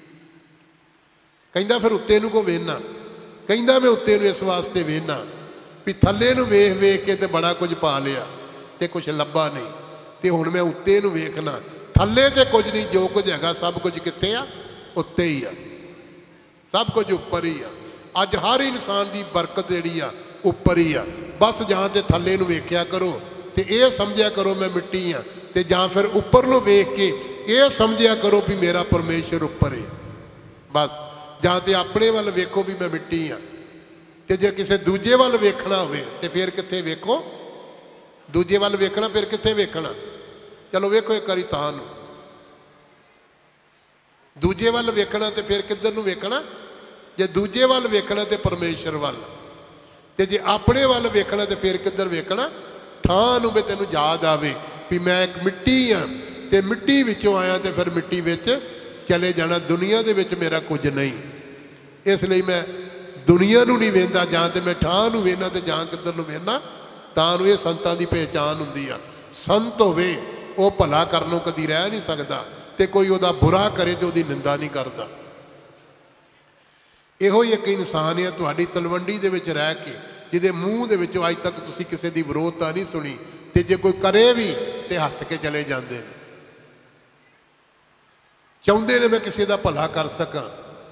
कहंदा फिर उत्ते नूं को वेखना, कहंदा मैं उत्ते नूं इस वास्ते वेखना भी थल्ले नूं वेख वेख के ते बड़ा कुछ पा लिया ते कुछ लब्भा नहीं, ते हुण मैं उत्ते नूं वेखना, थल्ले ते कुछ नहीं, जो कुछ हैगा सब कुछ कित्थे आ, उत्ते ही आ, सब कुछ उपर ही आ। अज हर इंसान की बरकत जिहड़ी आ उपर ही आ। बस जां ते थल्ले नूं वेख्या करो ते ये समझिया करो मैं मिट्टी हाँ, ते जां फिर उपर नूं वेख के ये समझिया करो भी मेरा परमेश्वर उपर है। बस जां ते अपने वल वेखो भी मैं मिट्टी हाँ, ते जे किसी दूजे वल वेखना होवे ते फिर कित्थे वेखो, दूजे वल वेखना फिर कित्थे वेखना। चलो वेखो एक बारी तां नूं, दूजे वल वेखना ते फिर किधर नूं वेखना, जे दूजे वल वेखना ते परमेश्वर वल, ते जे अपने वल वेखना ते फिर किधर वेखना, थां नूं भी तैनूं याद आवे भी मैं एक मिट्टी हाँ ते मिट्टी विचों आया ते फिर मिट्टी विच चले जाना, दुनिया दे विच मेरा कुछ नहीं। इसलिए मैं दुनिया नूं नहीं वेंदा, जां ते मैं थां नूं वेखना ते जां किधर नूं वेखना, तां नूं ये संतां दी पहचान हुंदी आ। संत होवे वो भला करनों कदी रह नहीं सकता, ते कोई उहदा बुरा करे तो उहदी निंदा नहीं करता। इहो ही एक इंसान है तुहाडी तलवंडी दे विच रह के, जिहदे मूँह दे विचों अज तक तुसीं किसी दी विरोधता नहीं सुनी, ते जे कोई करे भी ते हस के चले जाते हैं, चाहुंदे ने मैं किसी दा भला कर सकां।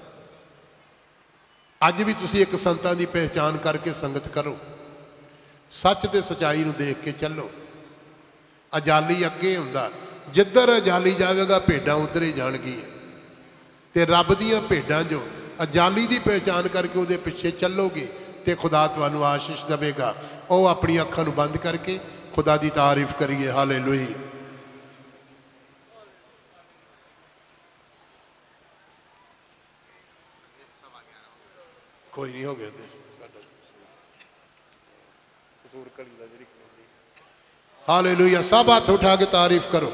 अज भी तुसीं एक संतां दी पहचान करके संगत करो, सच ते सच्चाई नूं देख के चलो। अजाली अगे हुंदा, जिधर अजाली जाएगा भेडां उधर ही जाणगियां, ते रब दीयां भेडां जो अजाली की पहचान करके वो पिछे चलोगे तो खुदा तुहानू आशीष देगा। वो अपनी अखां नूं बंद करके खुदा की तारीफ करिए। हालेलुया। कोई नहीं हो गया कसूर कली दा जिहड़ी खलोंदी। हालेलुया। सब हाथ उठा के तारीफ करो,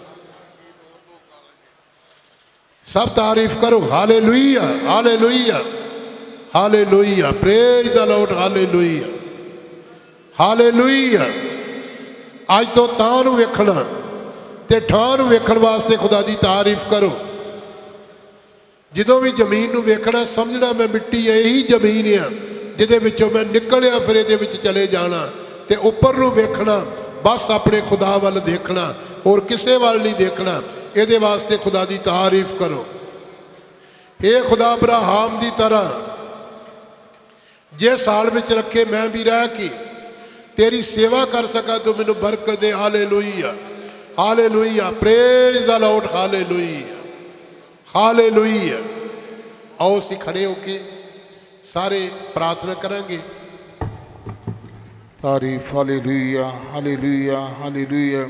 सब तारीफ करो। Hallelujah hallelujah hallelujah. Praise the Lord. Hallelujah hallelujah. अज तो तां नूं वेखना ते ਠਾਂ ਨੂੰ वेखण वास्ते खुदा की तारीफ करो। ਜਦੋਂ भी जमीन नूं वेखना समझना मैं मिट्टी यही जमीन आ जिहदे विचों मैं निकलिया फिर इहदे विच चले जाना, ते उपर नूं वेखना बस अपने खुदा वल देखना और किसे वल नहीं देखना। इहदे वास्ते खुदा की तारीफ करो। हे खुदा अब्राहम की तरह जे साल विच रखे मैं भी रह के तेरी सेवा कर सका तो मैनू बरकत दे। Hallelujah hallelujah. Praise the Lord. Hallelujah hallelujah. आओ असीं खड़े होके सारे प्रार्थना करेंगे। तारीफ। Hallelujah hallelujah hallelujah.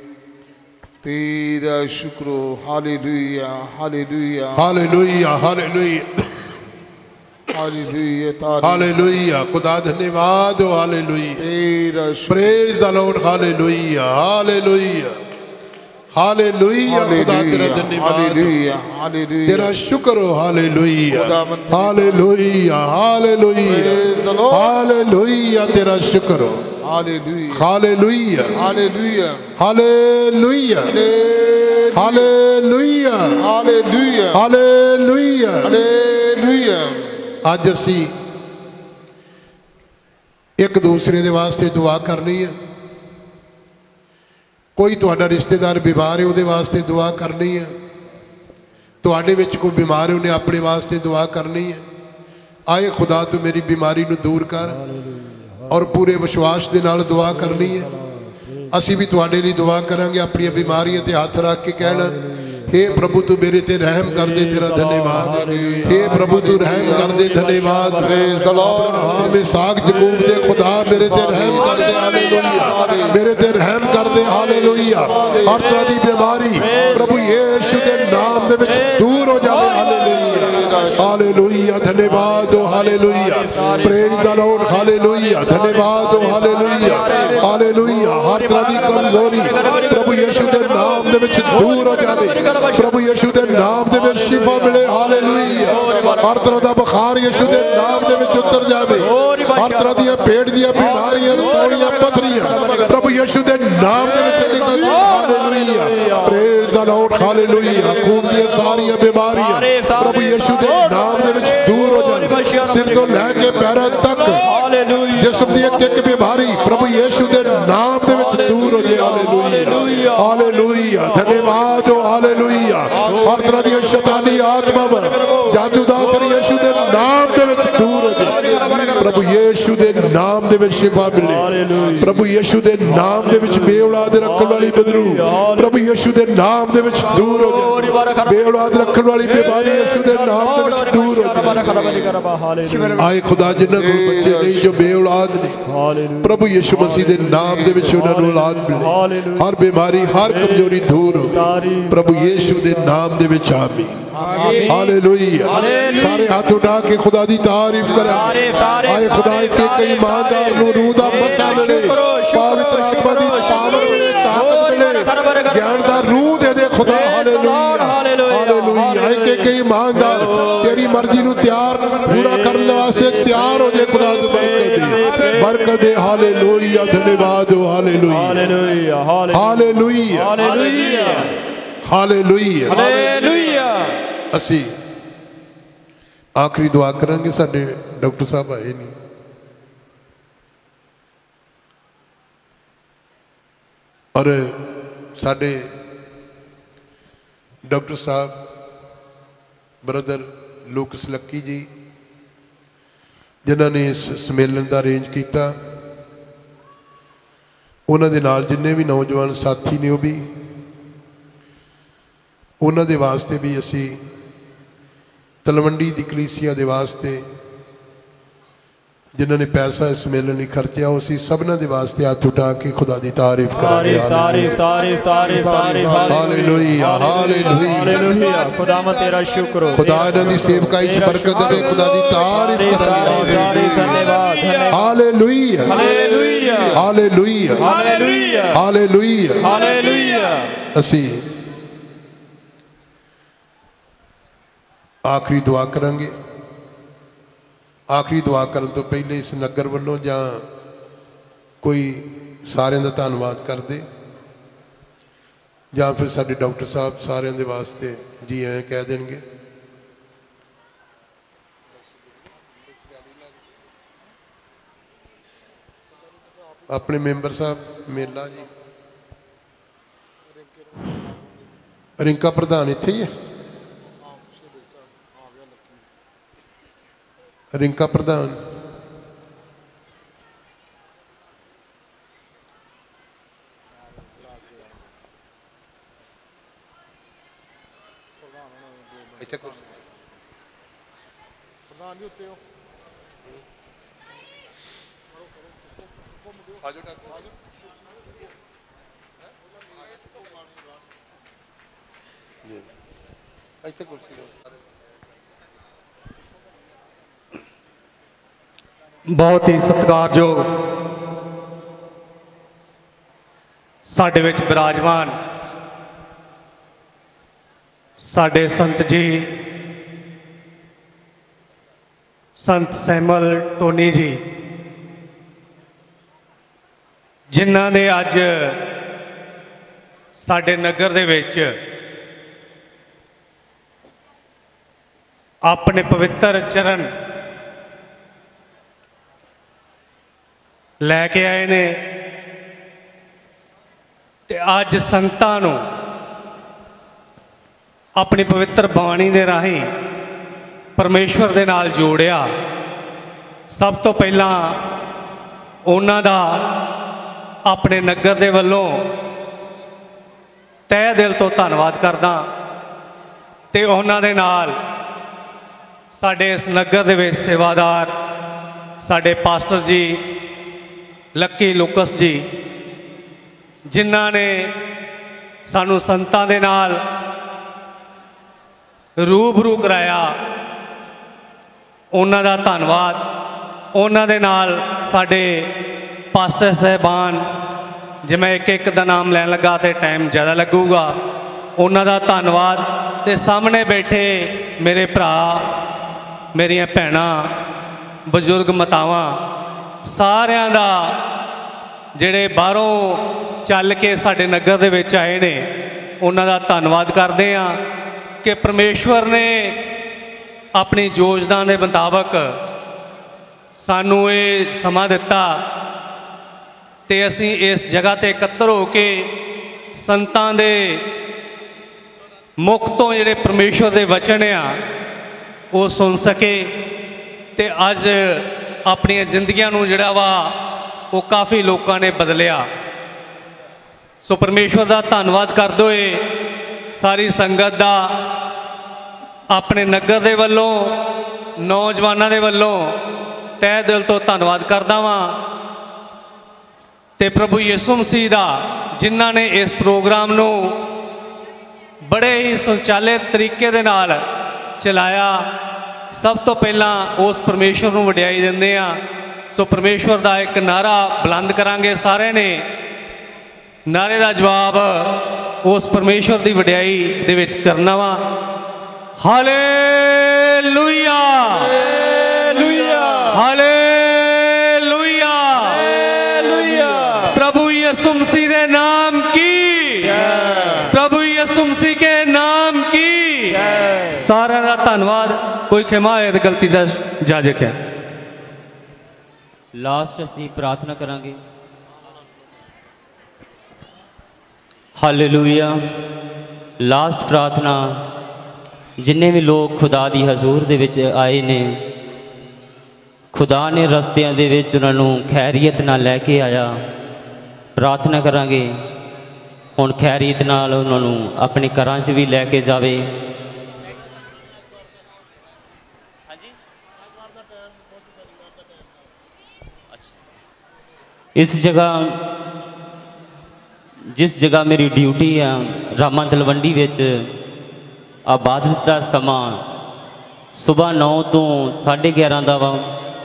तेरा शुक्र हो। Hallelujah hallelujah hallelujah hallelujah hallelujah. तारीफ। हालेलुया। खुदा धन्यवाद हो। हालेलुया। तेरा शुक्र। Praise the Lord. Hallelujah hallelujah hallelujah. खुदा तेरा धन्यवाद, हालेलुया हालेलुया। तेरा शुक्र हो। हालेलुया खुदावंद हालेलुया हालेलुया हालेलुया। तेरा शुक्र हो। Hallelujah hallelujah hallelujah hallelujah hallelujah hallelujah hallelujah. Hallelujah. अज असी एक दूसरे के वास्ते दुआ करनी है। कोई तुहाडा रिश्तेदार बीमार है, उहदे वास्ते दुआ करनी है। तुहाडे विच कोई बीमार है, उन्हें अपने वास्ते दुआ करनी है। आए खुदा तू मेरी बीमारी नूं दूर कर, और पूरे विश्वास के नाल दुआ करनी है। असी भी तुहाडे लई दुआ करांगे। अपनी बीमारियां ते हाथ रख के कहना, हे प्रभु तू मेरे ते रहम कर दे, तेरा धन्यवाद। हे प्रभु तू रहम कर दे, धन्यवाद। अब्राहम इसहाक याकूब दे खुदा मेरे ते रहम कर दे। हालेलुया। मेरे ते रहम कर दे। हालेलुया। हर तरह की बीमारी प्रभु यीशु के नाम दे विच दूर हो जाए। Hallelujah hallelujah. धन्यवाद हो। Hallelujah. Praise the Lord. Hallelujah. धन्यवाद हो। Hallelujah hallelujah. हर तरह की कमजोरी प्रभु यीशु के नाम दे विच दूर हो जाए। प्रभु यीशु के नाम दे विच शिफा मिले। हालेलुया। हर तरह का बुखार यीशु के नाम दे विच उतर जाए। हर तरह दी पेट दी बीमारियां, रसौलियां, पथरियां प्रभु यीशु के नाम दे विच निकल जाए। Hallelujah. Praise the Lord. Hallelujah. खून दी सारियां बीमारियां प्रभु यीशु के नाम दे विच दूर हो जाए। सिर तो लैके पैरों तक जिस्म दी एक बीमारी प्रभु यीशु के नाम दे विच दूर हो जाए। Hallelujah hallelujah. धन्यवाद हो। हालेलुया। हर तरह की शैतानी आत्मा जादूदा यीशु के नाम दे विच दूर हो जाए। प्रभु यीशु के नाम दे विच शिफा मिले। प्रभु यीशु के नाम दे विच बेऔलाद रखने वाली बदरू प्रभु यीशु के नाम दे विच दूर हो जाए। बेऔलाद रखने वाली बीमारी यीशु के नाम दे विच दूर हो जाए। आए खुदा जिन्हां कोल बच्चे नहीं, जो बेऔलाद ने, प्रभु यीशु मसीह के नाम दे विच उन्हां नूं औलाद मिले। हर बीमारी, हर कमजोरी दूर हो प्रभु यीशु के नाम दे विच। आमीन हालेलुया। सारे हाथ उठा के खुदा की तारीफ करें। आए खुदा के ईमानदार नूं रूह दा मसा मिले, पवित्र आत्मा दी पावर मिले, ताकत मिले, ज्ञान दा रूह दे दे खुदा। Hallelujah hallelujah. एक ईमानदार तेरी मर्जी नूं तैयार पूरा करने वास्ते तैयार हो जाए। खुदा दी बरकत दे। हालेलुया। धन्यवाद हो। Hallelujah hallelujah hallelujah hallelujah. असी आखिरी दुआ करांगे। साडे डॉक्टर साहब आए नहीं, और साडे डॉक्टर साहब ब्रदर लूकस लक्की जी जिन्होंने इस सम्मेलन का अरेंज किया, उन्होंने नाल जिन्ने भी नौजवान साथी ने, वो भी उन्होंने वास्ते भी असी तलवंडी दी कलीसिया दे वास्ते जिन्होंने पैसा इस मेले नहीं खर्चा उसी सबना दे वास्ते हाथ उठा के खुदा की तारीफ करेंगे। तारीफ तारीफ तारीफ तारीफ हालेलुया हालेलुया हालेलुया। खुदावंद तेरा शुक्र हो। खुदा इन्हां दी सेवकाई च बरकत देवे। खुदा की तारीफ करेंगे। धन्यवाद hallelujah hallelujah hallelujah hallelujah hallelujah hallelujah. असी आखिरी दुआ करांगे। आखिरी दुआ करन तो पहले इस नगर वालों जां कोई सारे दा धन्नवाद कर दे जां फिर साडे डॉक्टर साहब सारे दे वास्ते जी आए कह देंगे। अपने मेंबर साहब मेला जी रिंका प्रधान इत्थे ही है। रिंका प्रधान प्रधान जी उत्ते हो बहुत ही सत्कारयोग साडे विच विराजमान साडे संत जी संत सैमुअल टोनी जी जिन्हां ने अज साडे नगर दे विच अपने पवित्र चरण लैके आए ने ते अज संतां नूं अपनी पवित्र बाणी दे राहीं परमेश्वर दे नाल जोड़िया। सब तो पहला उन्हां दा अपने नगर दे वल्लों तह दिल तो धन्नवाद करदा ते उन्हां दे नाल साडे इस नगर दे विच सेवादार साडे पास्टर जी लक्की लुकस जी जिन्हां ने सानू संतां दे नाल रूबरू कराया उन्हां दा धन्नवाद। उन्हां दे नाल साडे पास्टर साहबान जे मैं एक एक दा नाम लैन लगा तो टाइम ज़्यादा लगूगा। उन्हां दा धन्नवाद ते सामने बैठे मेरे भरा मेरियां भैणां बजुर्ग मातावां सारियां दा जिहड़े बाहरों चल के साडे नगर दे विच आए ने उन्हां दा धन्नवाद करदे हां कि परमेश्वर ने अपनी योजना के मुताबक सानू ये समा दिता ते असीं इस जगह ते इकट्ठे हो के संतां दे मुख तो जिहड़े परमेश्वर दे वचन आ वो सुन सके ते अज अपनी जिंदगियां नूं जिहड़ा वा वो काफ़ी लोगों ने बदलिया। सो परमेश्वर का धन्नवाद करते हुए सारी संगत का अपने नगर दे वल्लों नौजवानों दे वल्लों तह दिल तो धन्नवाद करदा वां ते प्रभु यीशु मसीह दा जिन्हां ने इस प्रोग्राम नूं बड़े ही संचालित तरीके दे नाल चलाया। सब तो पहला उस परमेश्वर नूं वडियाई दिंदे आ। सो परमेश्वर का एक नारा बुलंद करांगे सारे ने। नारे का जवाब उस परमेश्वर की वडियाई दे विच करना वा। Hallelujah hallelujah hallelujah. प्रभु यीशु मसीह के नाम की, प्रभु यीशु मसीह के नाम की सारा का धन्यवाद। कोई खिमा है गलती का जाजक है। लास्ट असी प्रार्थना करांगे। हालेलुया। लास्ट प्रार्थना जिन्ने भी लोग खुदा दी हजूर दे विच आए ने खुदा ने रस्तियां दे विच उन्हां नूं खैरियत नाल लैके आया। प्रार्थना करांगे हुण खैरियत नाल उन्हां नूं अपने घरां च भी लैके जावे। इस जगह जिस जगह मेरी ड्यूटी है रामा तलवंडी विच आबादत का समा सुबह 9 तो 11:30 का वा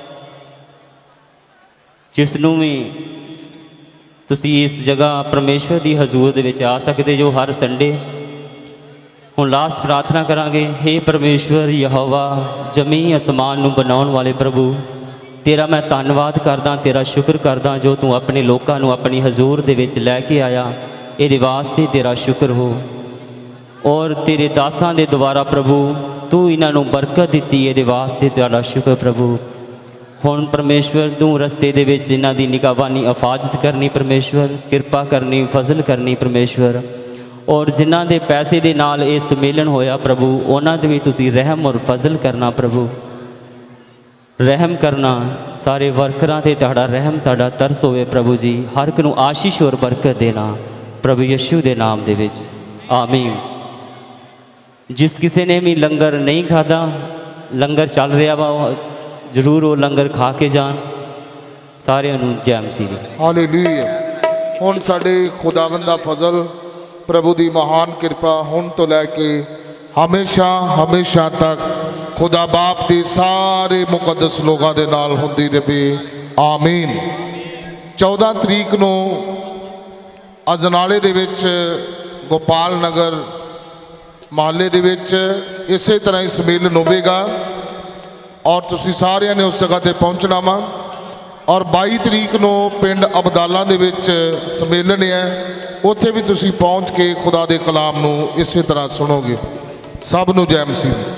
जिसनों भी तुसी इस जगह परमेश्वर की हजूर दे विच आ सकते जो हर संडे। हुण लास्ट प्रार्थना करांगे। हे परमेश्वर यहोवा जमी आसमान नूं बनाउण वाले प्रभु तेरा मैं धन्नवाद करदा तेरा शुक्र करदा जो तू अपने लोगों नूं अपनी हजूर दे विच लैके आया ये वास्ते तेरा शुक्र हो। और तेरे दासां दे द्वारा प्रभु तू इन्हां नूं बरकत दित्ती ये वास्ते तेरा शुक्र प्रभु। हुण परमेश्वर तू रस्ते दे विच इन्हां दी निगाहबानी हिफाजत करनी परमेश्वर किरपा करनी फजल करनी परमेश्वर। और जिन्हां दे पैसे दे नाल ये सम्मेलन होया प्रभु उन्हां ते भी तुसीं रहम और फजल करना प्रभु रहम करना सारे वर्करां ते तुहाडा रहम तुहाडा तरस होवे प्रभु जी। हर एक नूं आशीष और बरकत देना प्रभु यीशु दे नाम दे विच आमीन। जिस किसी ने भी लंगर नहीं खादा लंगर चल रहा वा जरूर वो लंगर खा के जान। सारिਆਂ ਨੂੰ जय मसीह दी हालेलुया। हुण साडे खुदावंद दा फजल प्रभु दी महान कृपा हुण तो लैके हमेशा हमेशा तक खुदा बाप के सारे मुकदस लोगों के नाल हुंदी रहे आमीन। 14 तरीक नूं अजनाले दे विच गोपाल नगर महल्ले दे विच इसे तरह ही सम्मेलन होवेगा और तुसीं सारिਆਂ ने उस जगह ते पहुंचना वा। और 22 तरीक नूं पिंड अबदाला दे विच सम्मेलन है उत्थे भी तुसीं पहुंच के खुदा दे कलाम नूं इसे तरह सुनोगे। सब नूं जय मसीह दी।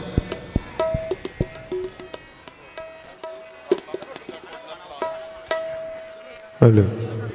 हेलो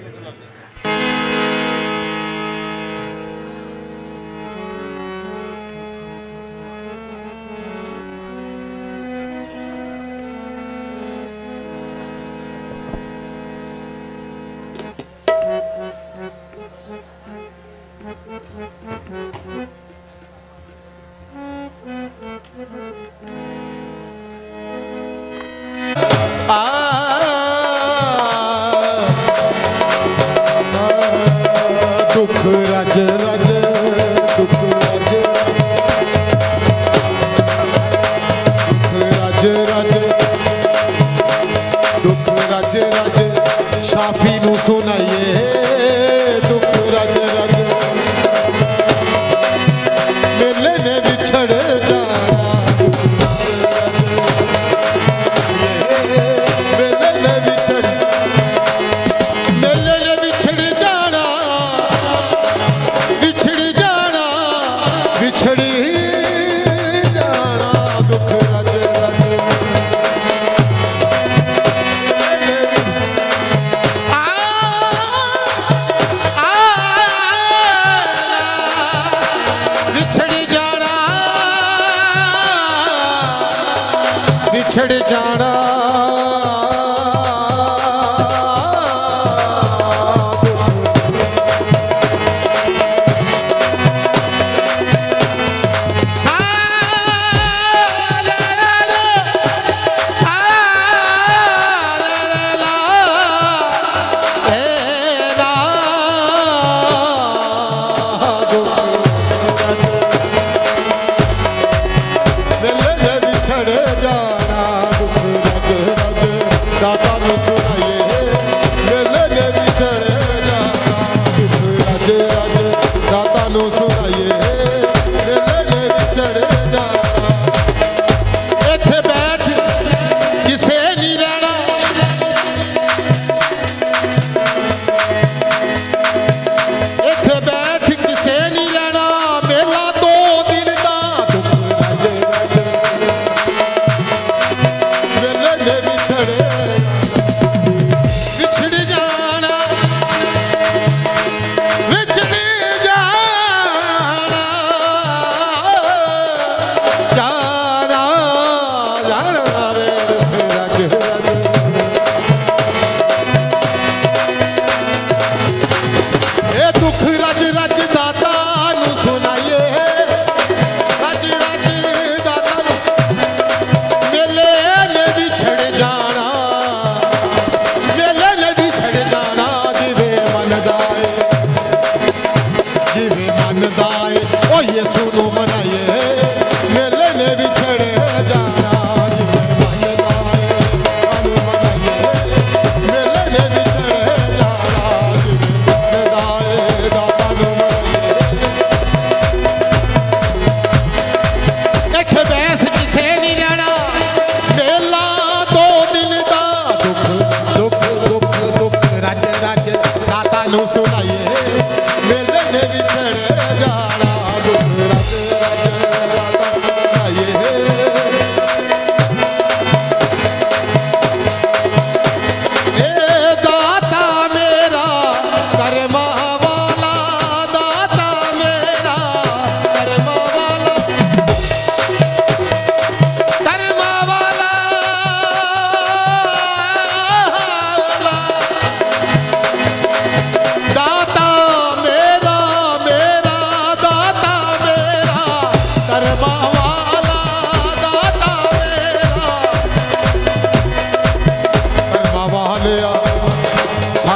दुख रज रज दुख रज दुख रज रज शाफी नू सुनाइए दुख रज रज मेले ने विछड़ जाना मेले ने विछड़ मेले ने विछड़ जाना विछड़ जाना विछड़ी जाना दुख रज रज बिछड़ जाना बिछड़ जाना दुख रज रज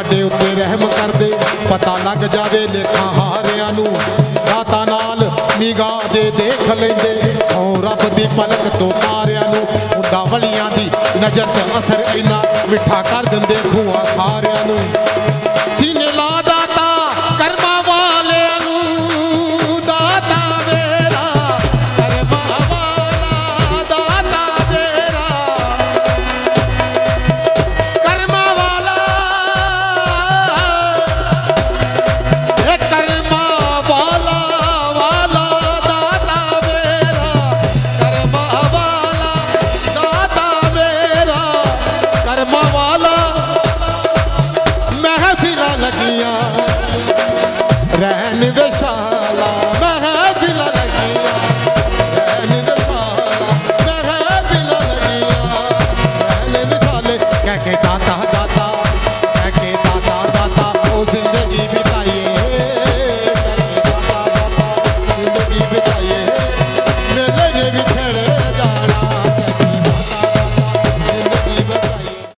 साडे उत्ते रहम कर दे, पता लग जावे लेखा हारियां नू, दाता नाल निगाह दे देख लेंदे, सौ रब दी पलक तो तारियां नू, हुंदा वलियां दी नजर ते असर इन्ना मिठा कर दिंदे खूआ खारियां नू।